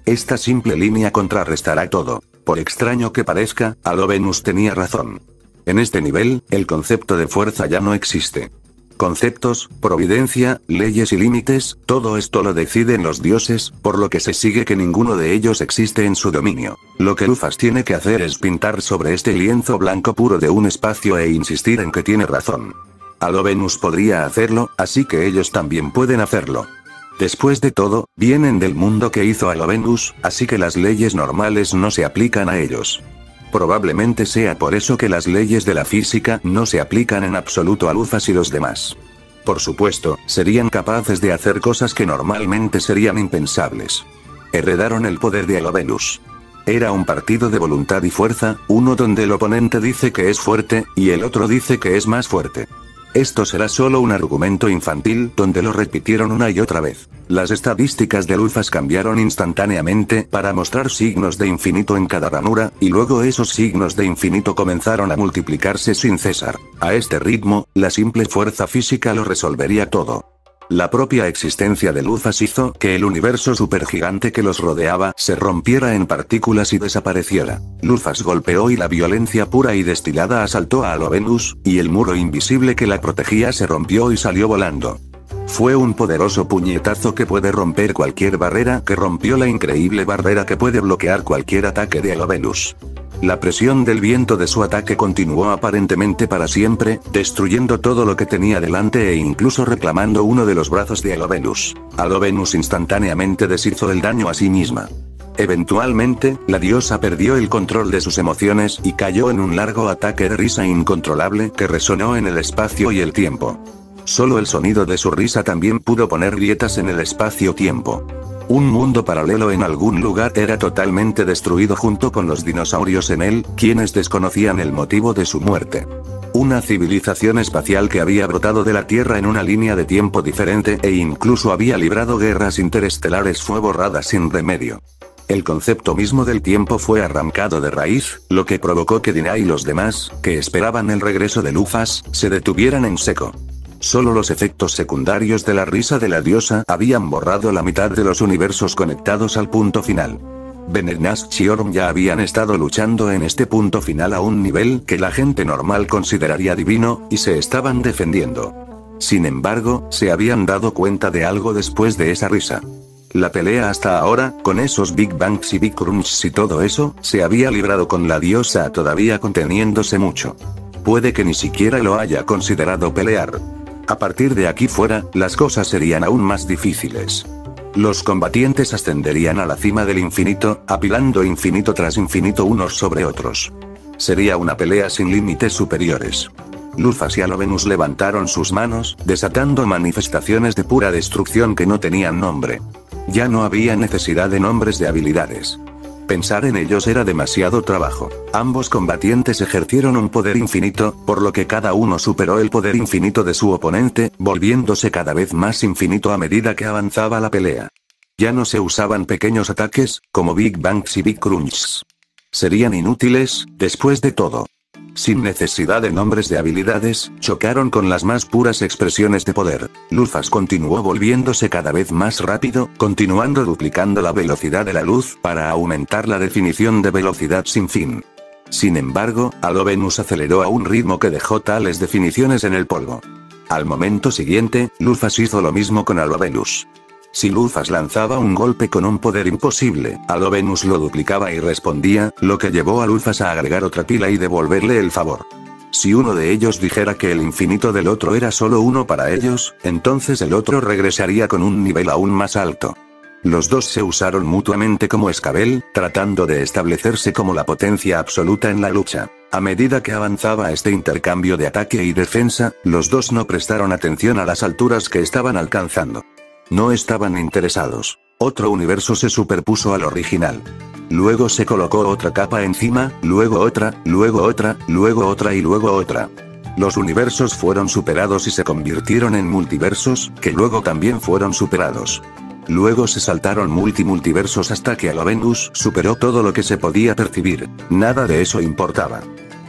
Esta simple línea contrarrestará todo. Por extraño que parezca, Alovenus tenía razón. En este nivel, el concepto de fuerza ya no existe. Conceptos, providencia, leyes y límites, todo esto lo deciden los dioses, por lo que se sigue que ninguno de ellos existe en su dominio. Lo que Lufas tiene que hacer es pintar sobre este lienzo blanco puro de un espacio e insistir en que tiene razón. Alovenus podría hacerlo, así que ellos también pueden hacerlo. Después de todo, vienen del mundo que hizo Alovenus, así que las leyes normales no se aplican a ellos. Probablemente sea por eso que las leyes de la física no se aplican en absoluto a Lufas y los demás. Por supuesto, serían capaces de hacer cosas que normalmente serían impensables. Heredaron el poder de Alovenus. Era un partido de voluntad y fuerza, uno donde el oponente dice que es fuerte, y el otro dice que es más fuerte. Esto será solo un argumento infantil, donde lo repitieron una y otra vez. Las estadísticas de Lufas cambiaron instantáneamente, para mostrar signos de infinito en cada ranura, y luego esos signos de infinito comenzaron a multiplicarse sin cesar. A este ritmo, la simple fuerza física lo resolvería todo. La propia existencia de Lufas hizo que el universo supergigante que los rodeaba se rompiera en partículas y desapareciera. Lufas golpeó y la violencia pura y destilada asaltó a Alovenus, y el muro invisible que la protegía se rompió y salió volando. Fue un poderoso puñetazo que puede romper cualquier barrera, que rompió la increíble barrera que puede bloquear cualquier ataque de Alovenus. La presión del viento de su ataque continuó aparentemente para siempre, destruyendo todo lo que tenía delante e incluso reclamando uno de los brazos de Alovenus. Alovenus instantáneamente deshizo el daño a sí misma. Eventualmente, la diosa perdió el control de sus emociones y cayó en un largo ataque de risa incontrolable que resonó en el espacio y el tiempo. Solo el sonido de su risa también pudo poner grietas en el espacio-tiempo. Un mundo paralelo en algún lugar era totalmente destruido junto con los dinosaurios en él, quienes desconocían el motivo de su muerte. Una civilización espacial que había brotado de la Tierra en una línea de tiempo diferente e incluso había librado guerras interestelares fue borrada sin remedio. El concepto mismo del tiempo fue arrancado de raíz, lo que provocó que Dina y los demás, que esperaban el regreso de Lufas, se detuvieran en seco. Solo los efectos secundarios de la risa de la diosa habían borrado la mitad de los universos conectados al punto final. Benernash y Orm ya habían estado luchando en este punto final a un nivel que la gente normal consideraría divino, y se estaban defendiendo. Sin embargo, se habían dado cuenta de algo después de esa risa. La pelea hasta ahora, con esos Big Bangs y Big Crunches y todo eso, se había librado con la diosa todavía conteniéndose mucho. Puede que ni siquiera lo haya considerado pelear. A partir de aquí fuera, las cosas serían aún más difíciles. Los combatientes ascenderían a la cima del infinito, apilando infinito tras infinito unos sobre otros. Sería una pelea sin límites superiores. Lufas y Alovenus levantaron sus manos, desatando manifestaciones de pura destrucción que no tenían nombre. Ya no había necesidad de nombres de habilidades. Pensar en ellos era demasiado trabajo. Ambos combatientes ejercieron un poder infinito, por lo que cada uno superó el poder infinito de su oponente, volviéndose cada vez más infinito a medida que avanzaba la pelea. Ya no se usaban pequeños ataques, como Big Bangs y Big Crunches. Serían inútiles, después de todo. Sin necesidad de nombres de habilidades, chocaron con las más puras expresiones de poder. Lufas continuó volviéndose cada vez más rápido, continuando duplicando la velocidad de la luz, para aumentar la definición de velocidad sin fin. Sin embargo, Alovenus aceleró a un ritmo que dejó tales definiciones en el polvo. Al momento siguiente, Lufas hizo lo mismo con Alovenus. Si Lufas lanzaba un golpe con un poder imposible, Alovenus lo duplicaba y respondía, lo que llevó a Lufas a agregar otra pila y devolverle el favor. Si uno de ellos dijera que el infinito del otro era solo uno para ellos, entonces el otro regresaría con un nivel aún más alto. Los dos se usaron mutuamente como escabel, tratando de establecerse como la potencia absoluta en la lucha. A medida que avanzaba este intercambio de ataque y defensa, los dos no prestaron atención a las alturas que estaban alcanzando. No estaban interesados. Otro universo se superpuso al original. Luego se colocó otra capa encima, luego otra, luego otra, luego otra y luego otra. Los universos fueron superados y se convirtieron en multiversos, que luego también fueron superados. Luego se saltaron multiversos hasta que Alovenus superó todo lo que se podía percibir. Nada de eso importaba.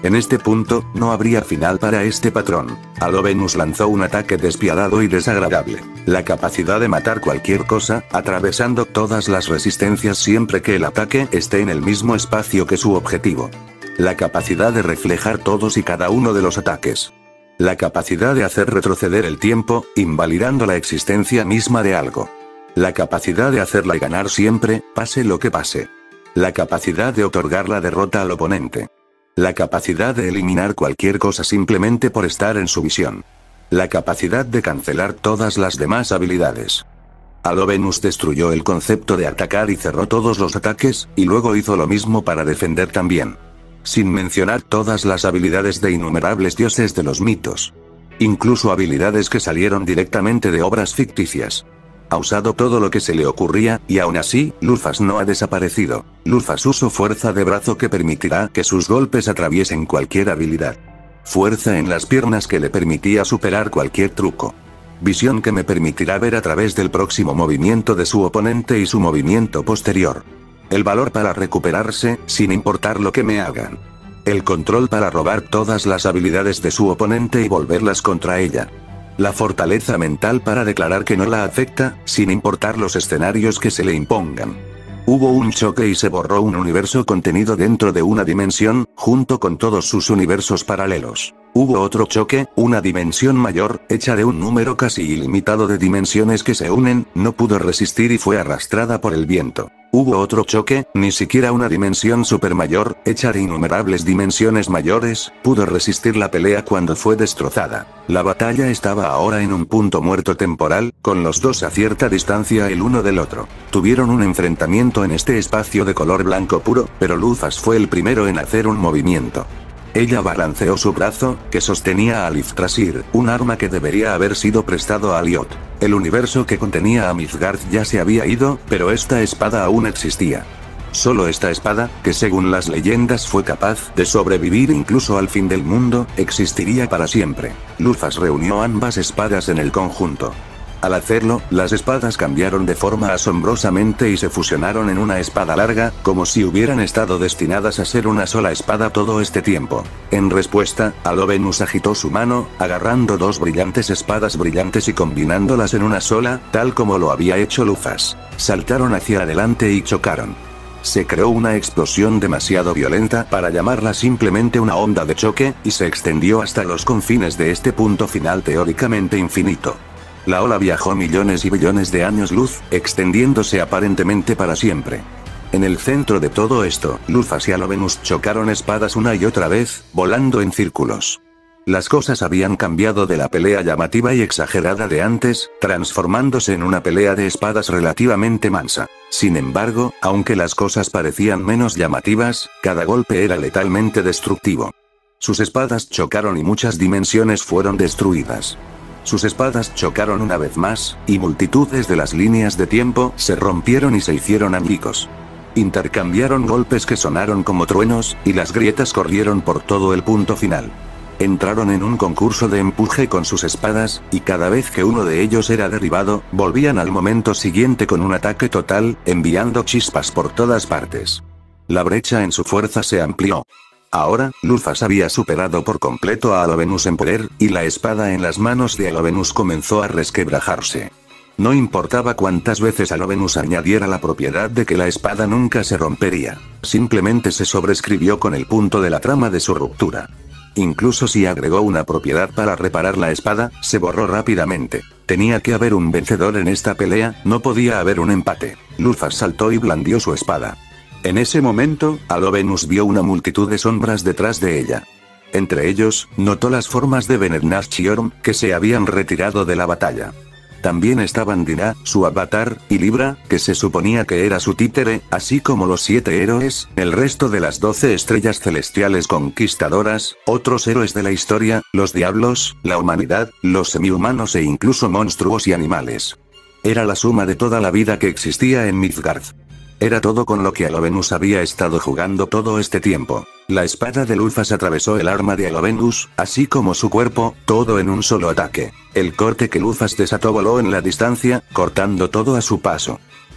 En este punto, no habría final para este patrón. Alovenus lanzó un ataque despiadado y desagradable. La capacidad de matar cualquier cosa, atravesando todas las resistencias siempre que el ataque esté en el mismo espacio que su objetivo. La capacidad de reflejar todos y cada uno de los ataques. La capacidad de hacer retroceder el tiempo, invalidando la existencia misma de algo. La capacidad de hacerla y ganar siempre, pase lo que pase. La capacidad de otorgar la derrota al oponente. La capacidad de eliminar cualquier cosa simplemente por estar en su visión. La capacidad de cancelar todas las demás habilidades. Alovenus destruyó el concepto de atacar y cerró todos los ataques, y luego hizo lo mismo para defender también. Sin mencionar todas las habilidades de innumerables dioses de los mitos. Incluso habilidades que salieron directamente de obras ficticias. Ha usado todo lo que se le ocurría, y aún así, Lufas no ha desaparecido. Lufas usó fuerza de brazo que permitirá que sus golpes atraviesen cualquier habilidad. Fuerza en las piernas que le permitía superar cualquier truco. Visión que me permitirá ver a través del próximo movimiento de su oponente y su movimiento posterior. El valor para recuperarse, sin importar lo que me hagan. El control para robar todas las habilidades de su oponente y volverlas contra ella. La fortaleza mental para declarar que no la afecta, sin importar los escenarios que se le impongan. Hubo un choque y se borró un universo contenido dentro de una dimensión, junto con todos sus universos paralelos. Hubo otro choque, una dimensión mayor, hecha de un número casi ilimitado de dimensiones que se unen, no pudo resistir y fue arrastrada por el viento. Hubo otro choque, ni siquiera una dimensión supermayor, hecha de innumerables dimensiones mayores, pudo resistir la pelea cuando fue destrozada. La batalla estaba ahora en un punto muerto temporal, con los dos a cierta distancia el uno del otro. Tuvieron un enfrentamiento en este espacio de color blanco puro, pero Lufas fue el primero en hacer un movimiento. Ella balanceó su brazo, que sostenía a Liftrasir, un arma que debería haber sido prestado a Liot. El universo que contenía a Midgard ya se había ido, pero esta espada aún existía. Solo esta espada, que según las leyendas fue capaz de sobrevivir incluso al fin del mundo, existiría para siempre. Lufas reunió ambas espadas en el conjunto. Al hacerlo, las espadas cambiaron de forma asombrosamente y se fusionaron en una espada larga, como si hubieran estado destinadas a ser una sola espada todo este tiempo. En respuesta, Alovenus agitó su mano, agarrando dos brillantes espadas brillantes y combinándolas en una sola, tal como lo había hecho Lufas. Saltaron hacia adelante y chocaron. Se creó una explosión demasiado violenta para llamarla simplemente una onda de choque, y se extendió hasta los confines de este punto final teóricamente infinito. La ola viajó millones y billones de años luz, extendiéndose aparentemente para siempre. En el centro de todo esto, Lufas y Alovenus chocaron espadas una y otra vez, volando en círculos. Las cosas habían cambiado de la pelea llamativa y exagerada de antes, transformándose en una pelea de espadas relativamente mansa. Sin embargo, aunque las cosas parecían menos llamativas, cada golpe era letalmente destructivo. Sus espadas chocaron y muchas dimensiones fueron destruidas. Sus espadas chocaron una vez más, y multitudes de las líneas de tiempo se rompieron y se hicieron añicos. Intercambiaron golpes que sonaron como truenos, y las grietas corrieron por todo el punto final. Entraron en un concurso de empuje con sus espadas, y cada vez que uno de ellos era derribado, volvían al momento siguiente con un ataque total, enviando chispas por todas partes. La brecha en su fuerza se amplió. Ahora, Lufas había superado por completo a Alovenus en poder, y la espada en las manos de Alovenus comenzó a resquebrajarse. No importaba cuántas veces Alovenus añadiera la propiedad de que la espada nunca se rompería. Simplemente se sobrescribió con el punto de la trama de su ruptura. Incluso si agregó una propiedad para reparar la espada, se borró rápidamente. Tenía que haber un vencedor en esta pelea, no podía haber un empate. Lufas saltó y blandió su espada. En ese momento, Alovenus vio una multitud de sombras detrás de ella. Entre ellos, notó las formas de Benednath-Chiorm, que se habían retirado de la batalla. También estaban Dinah, su avatar, y Libra, que se suponía que era su títere, así como los 7 héroes, el resto de las 12 estrellas celestiales conquistadoras, otros héroes de la historia, los diablos, la humanidad, los semihumanos e incluso monstruos y animales. Era la suma de toda la vida que existía en Midgard. Era todo con lo que Alovenus había estado jugando todo este tiempo. La espada de Lufas atravesó el arma de Alovenus, así como su cuerpo, todo en un solo ataque. El corte que Lufas desató voló en la distancia, cortando todo a su paso.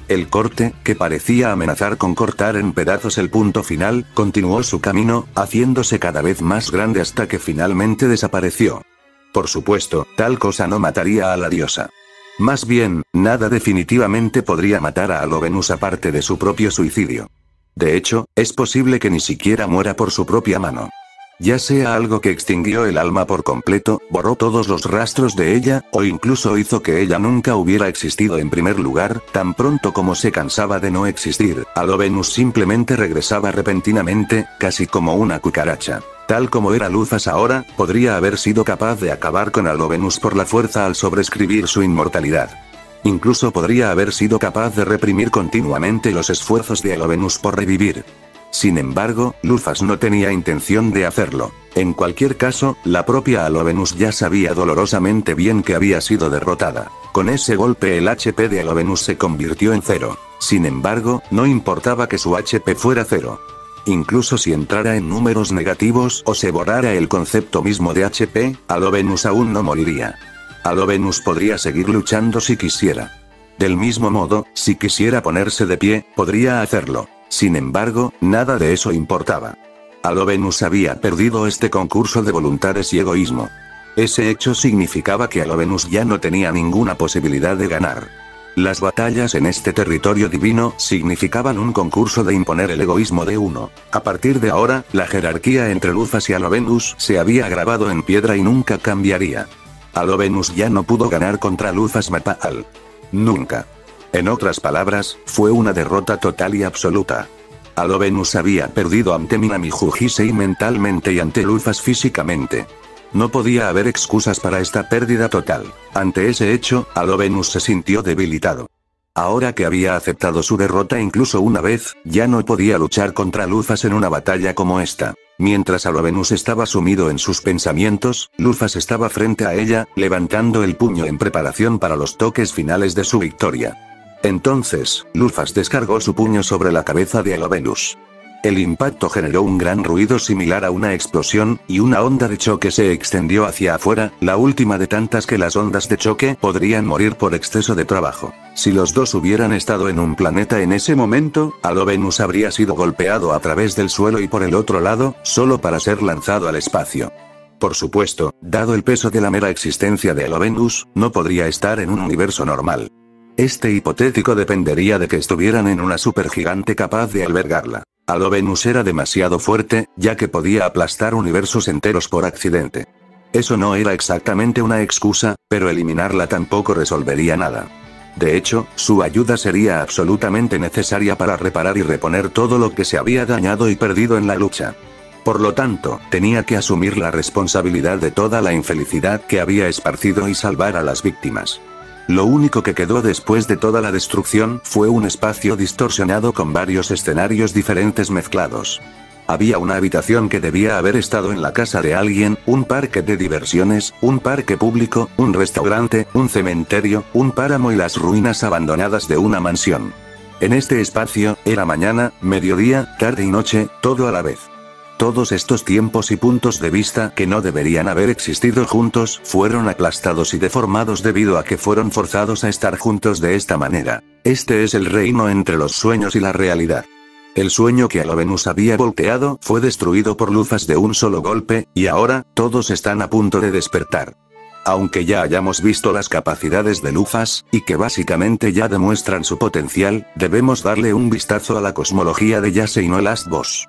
El corte, que parecía amenazar con cortar en pedazos el punto final, continuó su camino, haciéndose cada vez más grande hasta que finalmente desapareció. Por supuesto, tal cosa no mataría a la diosa. Más bien, nada definitivamente podría matar a Alovenus aparte de su propio suicidio. De hecho, es posible que ni siquiera muera por su propia mano. Ya sea algo que extinguió el alma por completo, borró todos los rastros de ella, o incluso hizo que ella nunca hubiera existido en primer lugar, tan pronto como se cansaba de no existir, Alovenus simplemente regresaba repentinamente, casi como una cucaracha. Tal como era Lufas ahora, podría haber sido capaz de acabar con Alovenus por la fuerza al sobreescribir su inmortalidad. Incluso podría haber sido capaz de reprimir continuamente los esfuerzos de Alovenus por revivir. Sin embargo, Lufas no tenía intención de hacerlo. En cualquier caso, la propia Alovenus ya sabía dolorosamente bien que había sido derrotada. Con ese golpe el HP de Alovenus se convirtió en 0. Sin embargo, no importaba que su HP fuera 0. Incluso si entrara en números negativos o se borrara el concepto mismo de HP, Alovenus aún no moriría. Alovenus podría seguir luchando si quisiera. Del mismo modo, si quisiera ponerse de pie, podría hacerlo. Sin embargo, nada de eso importaba. Alovenus había perdido este concurso de voluntades y egoísmo. Ese hecho significaba que Alovenus ya no tenía ninguna posibilidad de ganar. Las batallas en este territorio divino significaban un concurso de imponer el egoísmo de uno. A partir de ahora, la jerarquía entre Lufas y Alovenus se había grabado en piedra y nunca cambiaría. Alovenus ya no pudo ganar contra Lufas Mapa'al. Nunca. En otras palabras, fue una derrota total y absoluta. Alovenus había perdido ante Minami Jujisei mentalmente y ante Lufas físicamente. No podía haber excusas para esta pérdida total. Ante ese hecho, Alovenus se sintió debilitado. Ahora que había aceptado su derrota incluso una vez, ya no podía luchar contra Lufas en una batalla como esta. Mientras Alovenus estaba sumido en sus pensamientos, Lufas estaba frente a ella, levantando el puño en preparación para los toques finales de su victoria. Entonces, Lufas descargó su puño sobre la cabeza de Alovenus. El impacto generó un gran ruido similar a una explosión, y una onda de choque se extendió hacia afuera, la última de tantas que las ondas de choque podrían morir por exceso de trabajo. Si los dos hubieran estado en un planeta en ese momento, Alovenus habría sido golpeado a través del suelo y por el otro lado, solo para ser lanzado al espacio. Por supuesto, dado el peso de la mera existencia de Alovenus, no podría estar en un universo normal. Este hipotético dependería de que estuvieran en una supergigante capaz de albergarla. Alovenus era demasiado fuerte, ya que podía aplastar universos enteros por accidente. Eso no era exactamente una excusa, pero eliminarla tampoco resolvería nada. De hecho, su ayuda sería absolutamente necesaria para reparar y reponer todo lo que se había dañado y perdido en la lucha. Por lo tanto, tenía que asumir la responsabilidad de toda la infelicidad que había esparcido y salvar a las víctimas. Lo único que quedó después de toda la destrucción fue un espacio distorsionado con varios escenarios diferentes mezclados. Había una habitación que debía haber estado en la casa de alguien, un parque de diversiones, un parque público, un restaurante, un cementerio, un páramo y las ruinas abandonadas de una mansión. En este espacio, era mañana, mediodía, tarde y noche, todo a la vez. Todos estos tiempos y puntos de vista que no deberían haber existido juntos, fueron aplastados y deformados debido a que fueron forzados a estar juntos de esta manera. Este es el reino entre los sueños y la realidad. El sueño que Alovenus había volteado fue destruido por Lufas de un solo golpe, y ahora, todos están a punto de despertar. Aunque ya hayamos visto las capacidades de Lufas, y que básicamente ya demuestran su potencial, debemos darle un vistazo a la cosmología de Yasei no Last Boss.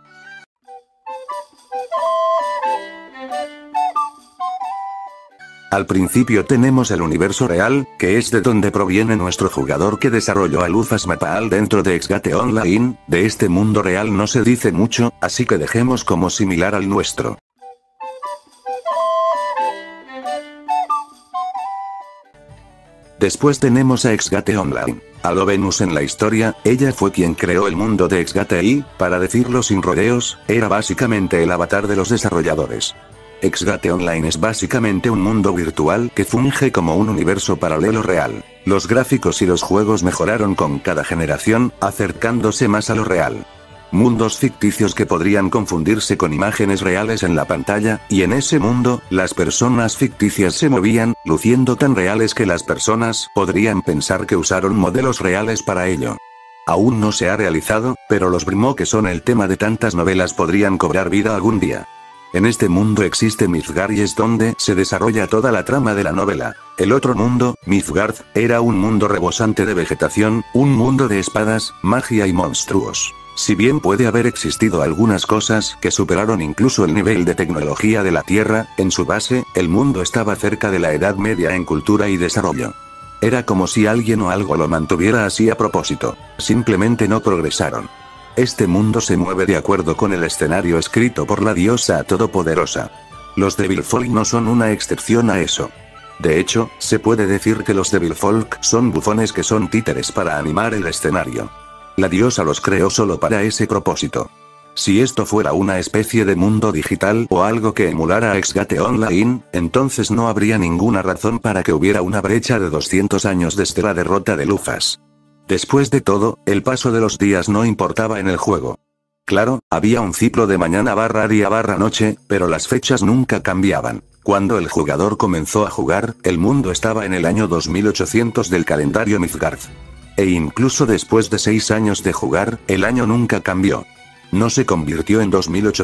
Al principio tenemos el universo real, que es de donde proviene nuestro jugador que desarrolló a Lufas Mapa'al dentro de Xgate Online. De este mundo real no se dice mucho, así que dejemos como similar al nuestro. Después tenemos a Xgate Online. Alovenus en la historia, ella fue quien creó el mundo de Xgate y, para decirlo sin rodeos, era básicamente el avatar de los desarrolladores. Xgate Online es básicamente un mundo virtual que funge como un universo paralelo real. Los gráficos y los juegos mejoraron con cada generación, acercándose más a lo real. Mundos ficticios que podrían confundirse con imágenes reales en la pantalla, y en ese mundo, las personas ficticias se movían, luciendo tan reales que las personas podrían pensar que usaron modelos reales para ello. Aún no se ha realizado, pero los Brimo, que son el tema de tantas novelas, podrían cobrar vida algún día. En este mundo existe Midgard y es donde se desarrolla toda la trama de la novela. El otro mundo, Midgard, era un mundo rebosante de vegetación, un mundo de espadas, magia y monstruos. Si bien puede haber existido algunas cosas que superaron incluso el nivel de tecnología de la Tierra, en su base, el mundo estaba cerca de la Edad Media en cultura y desarrollo. Era como si alguien o algo lo mantuviera así a propósito. Simplemente no progresaron. Este mundo se mueve de acuerdo con el escenario escrito por la diosa todopoderosa. Los Devilfolk no son una excepción a eso. De hecho, se puede decir que los Devilfolk son bufones que son títeres para animar el escenario. La diosa los creó solo para ese propósito. Si esto fuera una especie de mundo digital o algo que emulara a X-Gate Online, entonces no habría ninguna razón para que hubiera una brecha de 200 años desde la derrota de Lufas. Después de todo, el paso de los días no importaba en el juego. Claro, había un ciclo de mañana/día/noche, pero las fechas nunca cambiaban. Cuando el jugador comenzó a jugar, el mundo estaba en el año 2800 del calendario Midgard. E incluso después de 6 años de jugar, el año nunca cambió. No se convirtió en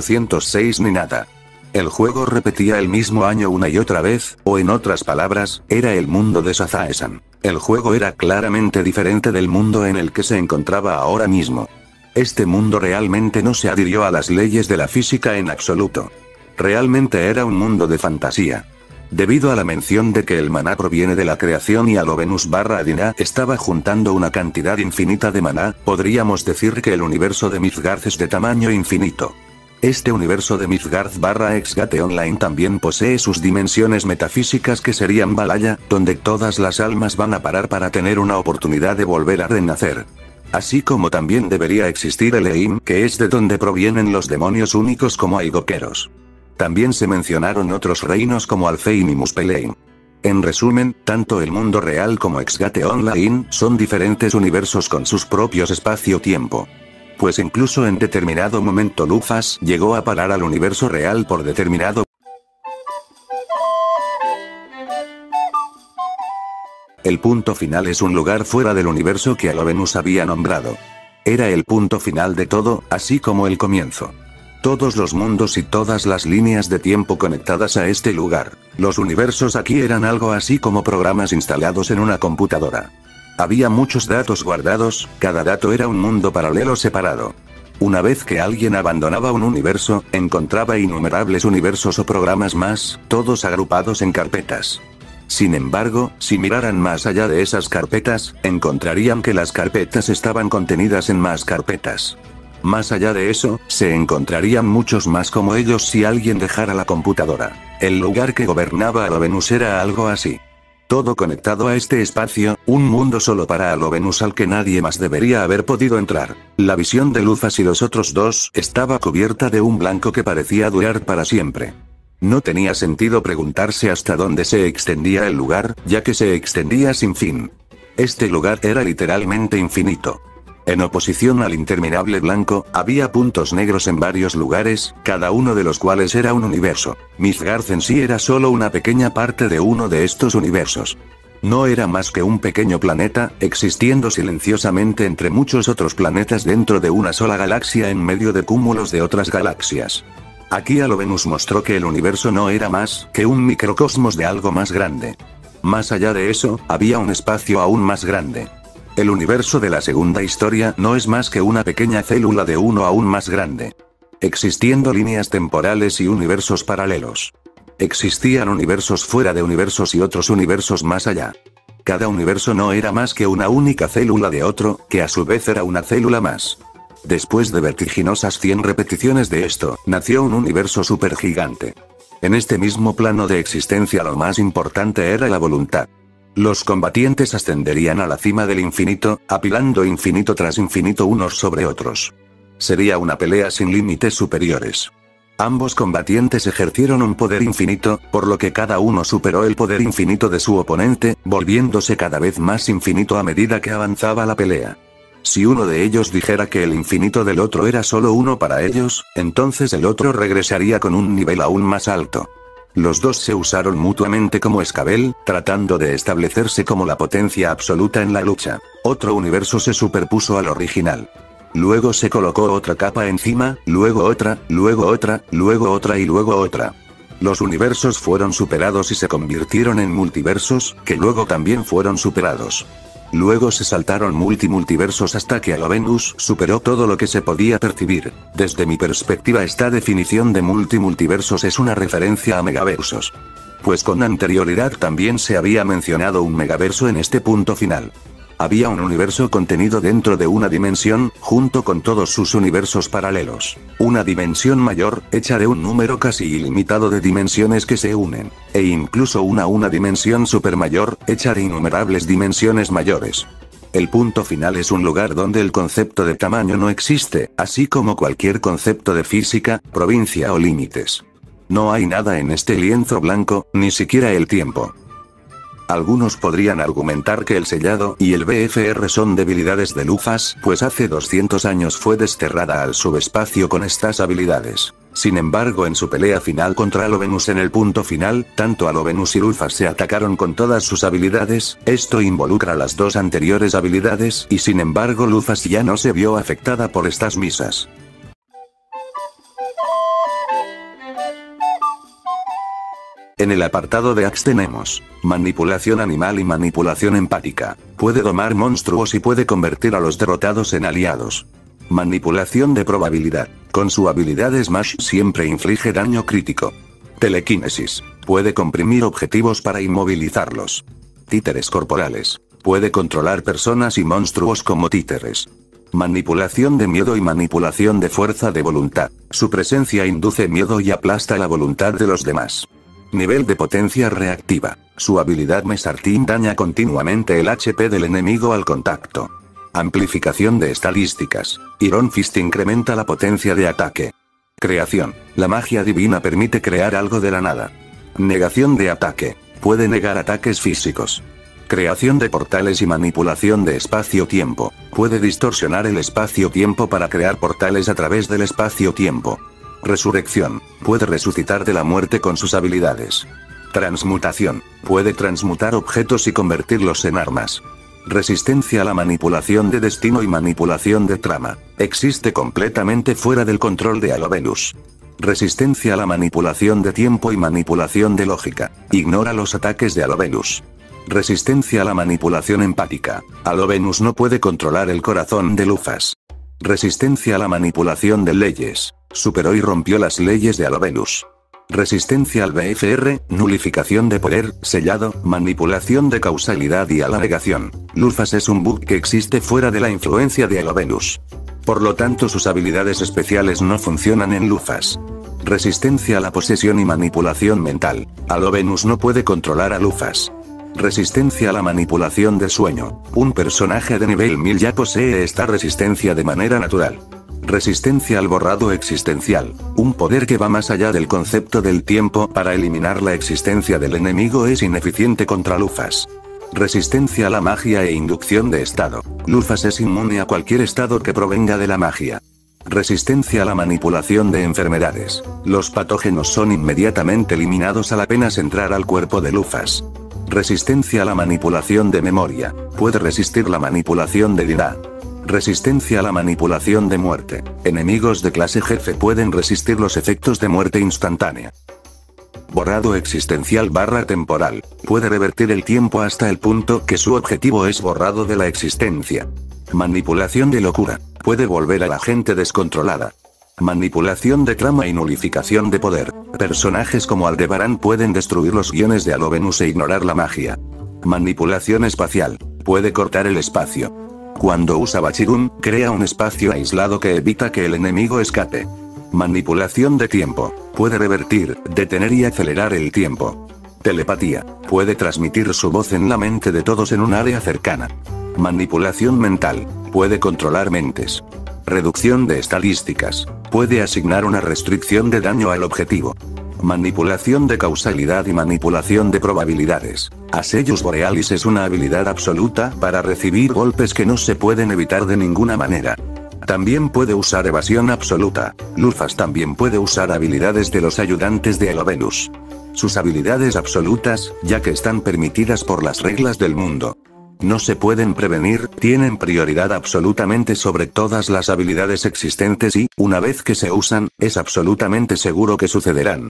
2806 ni nada. El juego repetía el mismo año una y otra vez, o en otras palabras, era el mundo de Sazaesan. El juego era claramente diferente del mundo en el que se encontraba ahora mismo. Este mundo realmente no se adhirió a las leyes de la física en absoluto. Realmente era un mundo de fantasía. Debido a la mención de que el maná proviene de la creación y Alovenus/Adina estaba juntando una cantidad infinita de maná, podríamos decir que el universo de Midgard es de tamaño infinito. Este universo de Midgard/X-Gate Online también posee sus dimensiones metafísicas que serían Valhalla, donde todas las almas van a parar para tener una oportunidad de volver a renacer. Así como también debería existir el Eim, que es de donde provienen los demonios únicos como Aigokeros. También se mencionaron otros reinos como Alfheim y Muspelheim. En resumen, tanto el mundo real como X-Gate Online son diferentes universos con sus propios espacio-tiempo. Pues incluso en determinado momento Lufas llegó a parar al universo real por determinado. El punto final es un lugar fuera del universo que Alovenus había nombrado. Era el punto final de todo, así como el comienzo. Todos los mundos y todas las líneas de tiempo conectadas a este lugar. Los universos aquí eran algo así como programas instalados en una computadora. Había muchos datos guardados, cada dato era un mundo paralelo separado. Una vez que alguien abandonaba un universo, encontraba innumerables universos o programas más, todos agrupados en carpetas. Sin embargo, si miraran más allá de esas carpetas, encontrarían que las carpetas estaban contenidas en más carpetas. Más allá de eso, se encontrarían muchos más como ellos si alguien dejara la computadora. El lugar que gobernaba Alovenus era algo así. Todo conectado a este espacio, un mundo solo para Alovenus al que nadie más debería haber podido entrar. La visión de Lufas y los otros dos estaba cubierta de un blanco que parecía durar para siempre. No tenía sentido preguntarse hasta dónde se extendía el lugar, ya que se extendía sin fin. Este lugar era literalmente infinito. En oposición al interminable blanco, había puntos negros en varios lugares, cada uno de los cuales era un universo. Midgard en sí era solo una pequeña parte de uno de estos universos. No era más que un pequeño planeta, existiendo silenciosamente entre muchos otros planetas dentro de una sola galaxia en medio de cúmulos de otras galaxias. Aquí Alovenus mostró que el universo no era más que un microcosmos de algo más grande. Más allá de eso, había un espacio aún más grande. El universo de la segunda historia no es más que una pequeña célula de uno aún más grande. Existiendo líneas temporales y universos paralelos. Existían universos fuera de universos y otros universos más allá. Cada universo no era más que una única célula de otro, que a su vez era una célula más. Después de vertiginosas 100 repeticiones de esto, nació un universo supergigante. En este mismo plano de existencia lo más importante era la voluntad. Los combatientes ascenderían a la cima del infinito, apilando infinito tras infinito unos sobre otros. Sería una pelea sin límites superiores. Ambos combatientes ejercieron un poder infinito, por lo que cada uno superó el poder infinito de su oponente, volviéndose cada vez más infinito a medida que avanzaba la pelea. Si uno de ellos dijera que el infinito del otro era solo uno para ellos, entonces el otro regresaría con un nivel aún más alto. Los dos se usaron mutuamente como escabel, tratando de establecerse como la potencia absoluta en la lucha. Otro universo se superpuso al original. Luego se colocó otra capa encima, luego otra, luego otra, luego otra y luego otra. Los universos fueron superados y se convirtieron en multiversos, que luego también fueron superados. Luego se saltaron multiversos hasta que Alovenus superó todo lo que se podía percibir. Desde mi perspectiva, esta definición de multiversos es una referencia a megaversos. Pues con anterioridad también se había mencionado un megaverso en este punto final. Había un universo contenido dentro de una dimensión, junto con todos sus universos paralelos. Una dimensión mayor, hecha de un número casi ilimitado de dimensiones que se unen. E incluso una dimensión supermayor, hecha de innumerables dimensiones mayores. El punto final es un lugar donde el concepto de tamaño no existe, así como cualquier concepto de física, provincia o límites. No hay nada en este lienzo blanco, ni siquiera el tiempo. Algunos podrían argumentar que el sellado y el BFR son debilidades de Lufas, pues hace 200 años fue desterrada al subespacio con estas habilidades. Sin embargo, en su pelea final contra Alovenus en el punto final, tanto Alovenus y Lufas se atacaron con todas sus habilidades. Esto involucra las dos anteriores habilidades, y sin embargo Lufas ya no se vio afectada por estas misas. En el apartado de Axe tenemos manipulación animal y manipulación empática. Puede domar monstruos y puede convertir a los derrotados en aliados. Manipulación de probabilidad. Con su habilidad Smash siempre inflige daño crítico. Telequinesis. Puede comprimir objetivos para inmovilizarlos. Títeres corporales. Puede controlar personas y monstruos como títeres. Manipulación de miedo y manipulación de fuerza de voluntad. Su presencia induce miedo y aplasta la voluntad de los demás. Nivel de potencia reactiva. Su habilidad Mesartín daña continuamente el HP del enemigo al contacto. Amplificación de estadísticas. Iron Fist incrementa la potencia de ataque. Creación. La magia divina permite crear algo de la nada. Negación de ataque. Puede negar ataques físicos. Creación de portales y manipulación de espacio-tiempo. Puede distorsionar el espacio-tiempo para crear portales a través del espacio-tiempo. Resurrección. Puede resucitar de la muerte con sus habilidades. Transmutación. Puede transmutar objetos y convertirlos en armas. Resistencia a la manipulación de destino y manipulación de trama. Existe completamente fuera del control de Alovenus. Resistencia a la manipulación de tiempo y manipulación de lógica. Ignora los ataques de Alovenus. Resistencia a la manipulación empática. Alovenus no puede controlar el corazón de Lufas. Resistencia a la manipulación de leyes. Superó y rompió las leyes de Alovenus. Resistencia al BFR, nulificación de poder, sellado, manipulación de causalidad y a la negación. Lufas es un bug que existe fuera de la influencia de Alovenus. Por lo tanto, sus habilidades especiales no funcionan en Lufas. Resistencia a la posesión y manipulación mental. Alovenus no puede controlar a Lufas. Resistencia a la manipulación de sueño. Un personaje de nivel 1000 ya posee esta resistencia de manera natural. Resistencia al borrado existencial. Un poder que va más allá del concepto del tiempo para eliminar la existencia del enemigo es ineficiente contra Lufas. Resistencia a la magia e inducción de estado. Lufas es inmune a cualquier estado que provenga de la magia. Resistencia a la manipulación de enfermedades. Los patógenos son inmediatamente eliminados al apenas entrar al cuerpo de Lufas. Resistencia a la manipulación de memoria. Puede resistir la manipulación de Dira. Resistencia a la manipulación de muerte. Enemigos de clase jefe pueden resistir los efectos de muerte instantánea. Borrado existencial / temporal. Puede revertir el tiempo hasta el punto que su objetivo es borrado de la existencia. Manipulación de locura. Puede volver a la gente descontrolada. Manipulación de trama y nulificación de poder. Personajes como Aldebarán pueden destruir los guiones de Alovenus e ignorar la magia. Manipulación espacial. Puede cortar el espacio. Cuando usa Bachigun, crea un espacio aislado que evita que el enemigo escape. Manipulación de tiempo. Puede revertir, detener y acelerar el tiempo. Telepatía. Puede transmitir su voz en la mente de todos en un área cercana. Manipulación mental. Puede controlar mentes. Reducción de estadísticas. Puede asignar una restricción de daño al objetivo. Manipulación de causalidad y manipulación de probabilidades. Asellus Borealis es una habilidad absoluta para recibir golpes que no se pueden evitar de ninguna manera. También puede usar evasión absoluta. Lufas también puede usar habilidades de los ayudantes de Alovenus. sus habilidades absolutas, ya que están permitidas por las reglas del mundo. No se pueden prevenir, tienen prioridad absolutamente sobre todas las habilidades existentes y, una vez que se usan, es absolutamente seguro que sucederán.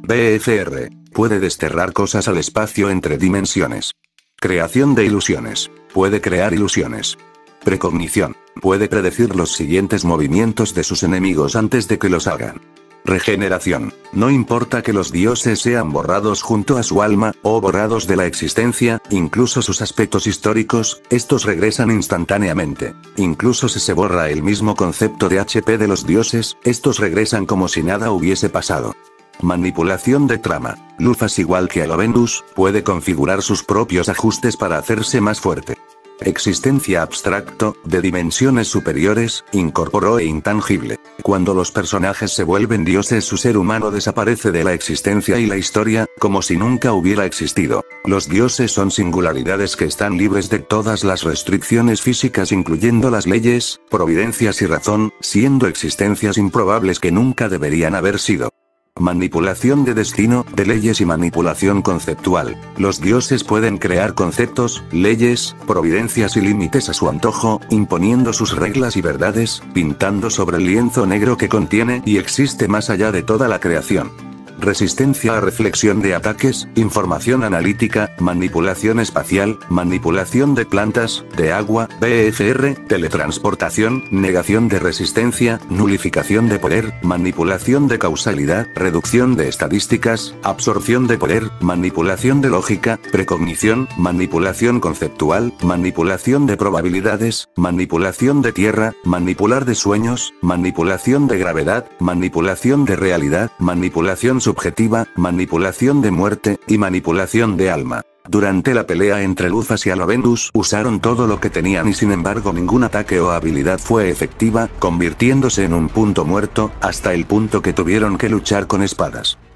BFR. Puede desterrar cosas al espacio entre dimensiones. Creación de ilusiones. Puede crear ilusiones. Precognición. Puede predecir los siguientes movimientos de sus enemigos antes de que los hagan. Regeneración. No importa que los dioses sean borrados junto a su alma, o borrados de la existencia, incluso sus aspectos históricos, estos regresan instantáneamente. Incluso si se borra el mismo concepto de HP de los dioses, estos regresan como si nada hubiese pasado. Manipulación de trama. Lufas, igual que Alovendus, puede configurar sus propios ajustes para hacerse más fuerte. Existencia abstracto, de dimensiones superiores, incorporó e intangible. Cuando los personajes se vuelven dioses, su ser humano desaparece de la existencia y la historia, como si nunca hubiera existido. Los dioses son singularidades que están libres de todas las restricciones físicas, incluyendo las leyes, providencias y razón, siendo existencias improbables que nunca deberían haber sido. Manipulación de destino, de leyes y manipulación conceptual. Los dioses pueden crear conceptos, leyes, providencias y límites a su antojo, imponiendo sus reglas y verdades, pintando sobre el lienzo negro que contiene y existe más allá de toda la creación. Resistencia a reflexión de ataques, información analítica, manipulación espacial, manipulación de plantas, de agua, BFR, teletransportación, negación de resistencia, nulificación de poder, manipulación de causalidad, reducción de estadísticas, absorción de poder, manipulación de lógica, precognición, manipulación conceptual, manipulación de probabilidades, manipulación de tierra, manipular de sueños, manipulación de gravedad, manipulación de realidad, manipulación subjetiva, manipulación de muerte, y manipulación de alma. Durante la pelea entre Lufas y Alovendus usaron todo lo que tenían y sin embargo ningún ataque o habilidad fue efectiva, convirtiéndose en un punto muerto, hasta el punto que tuvieron que luchar con espadas.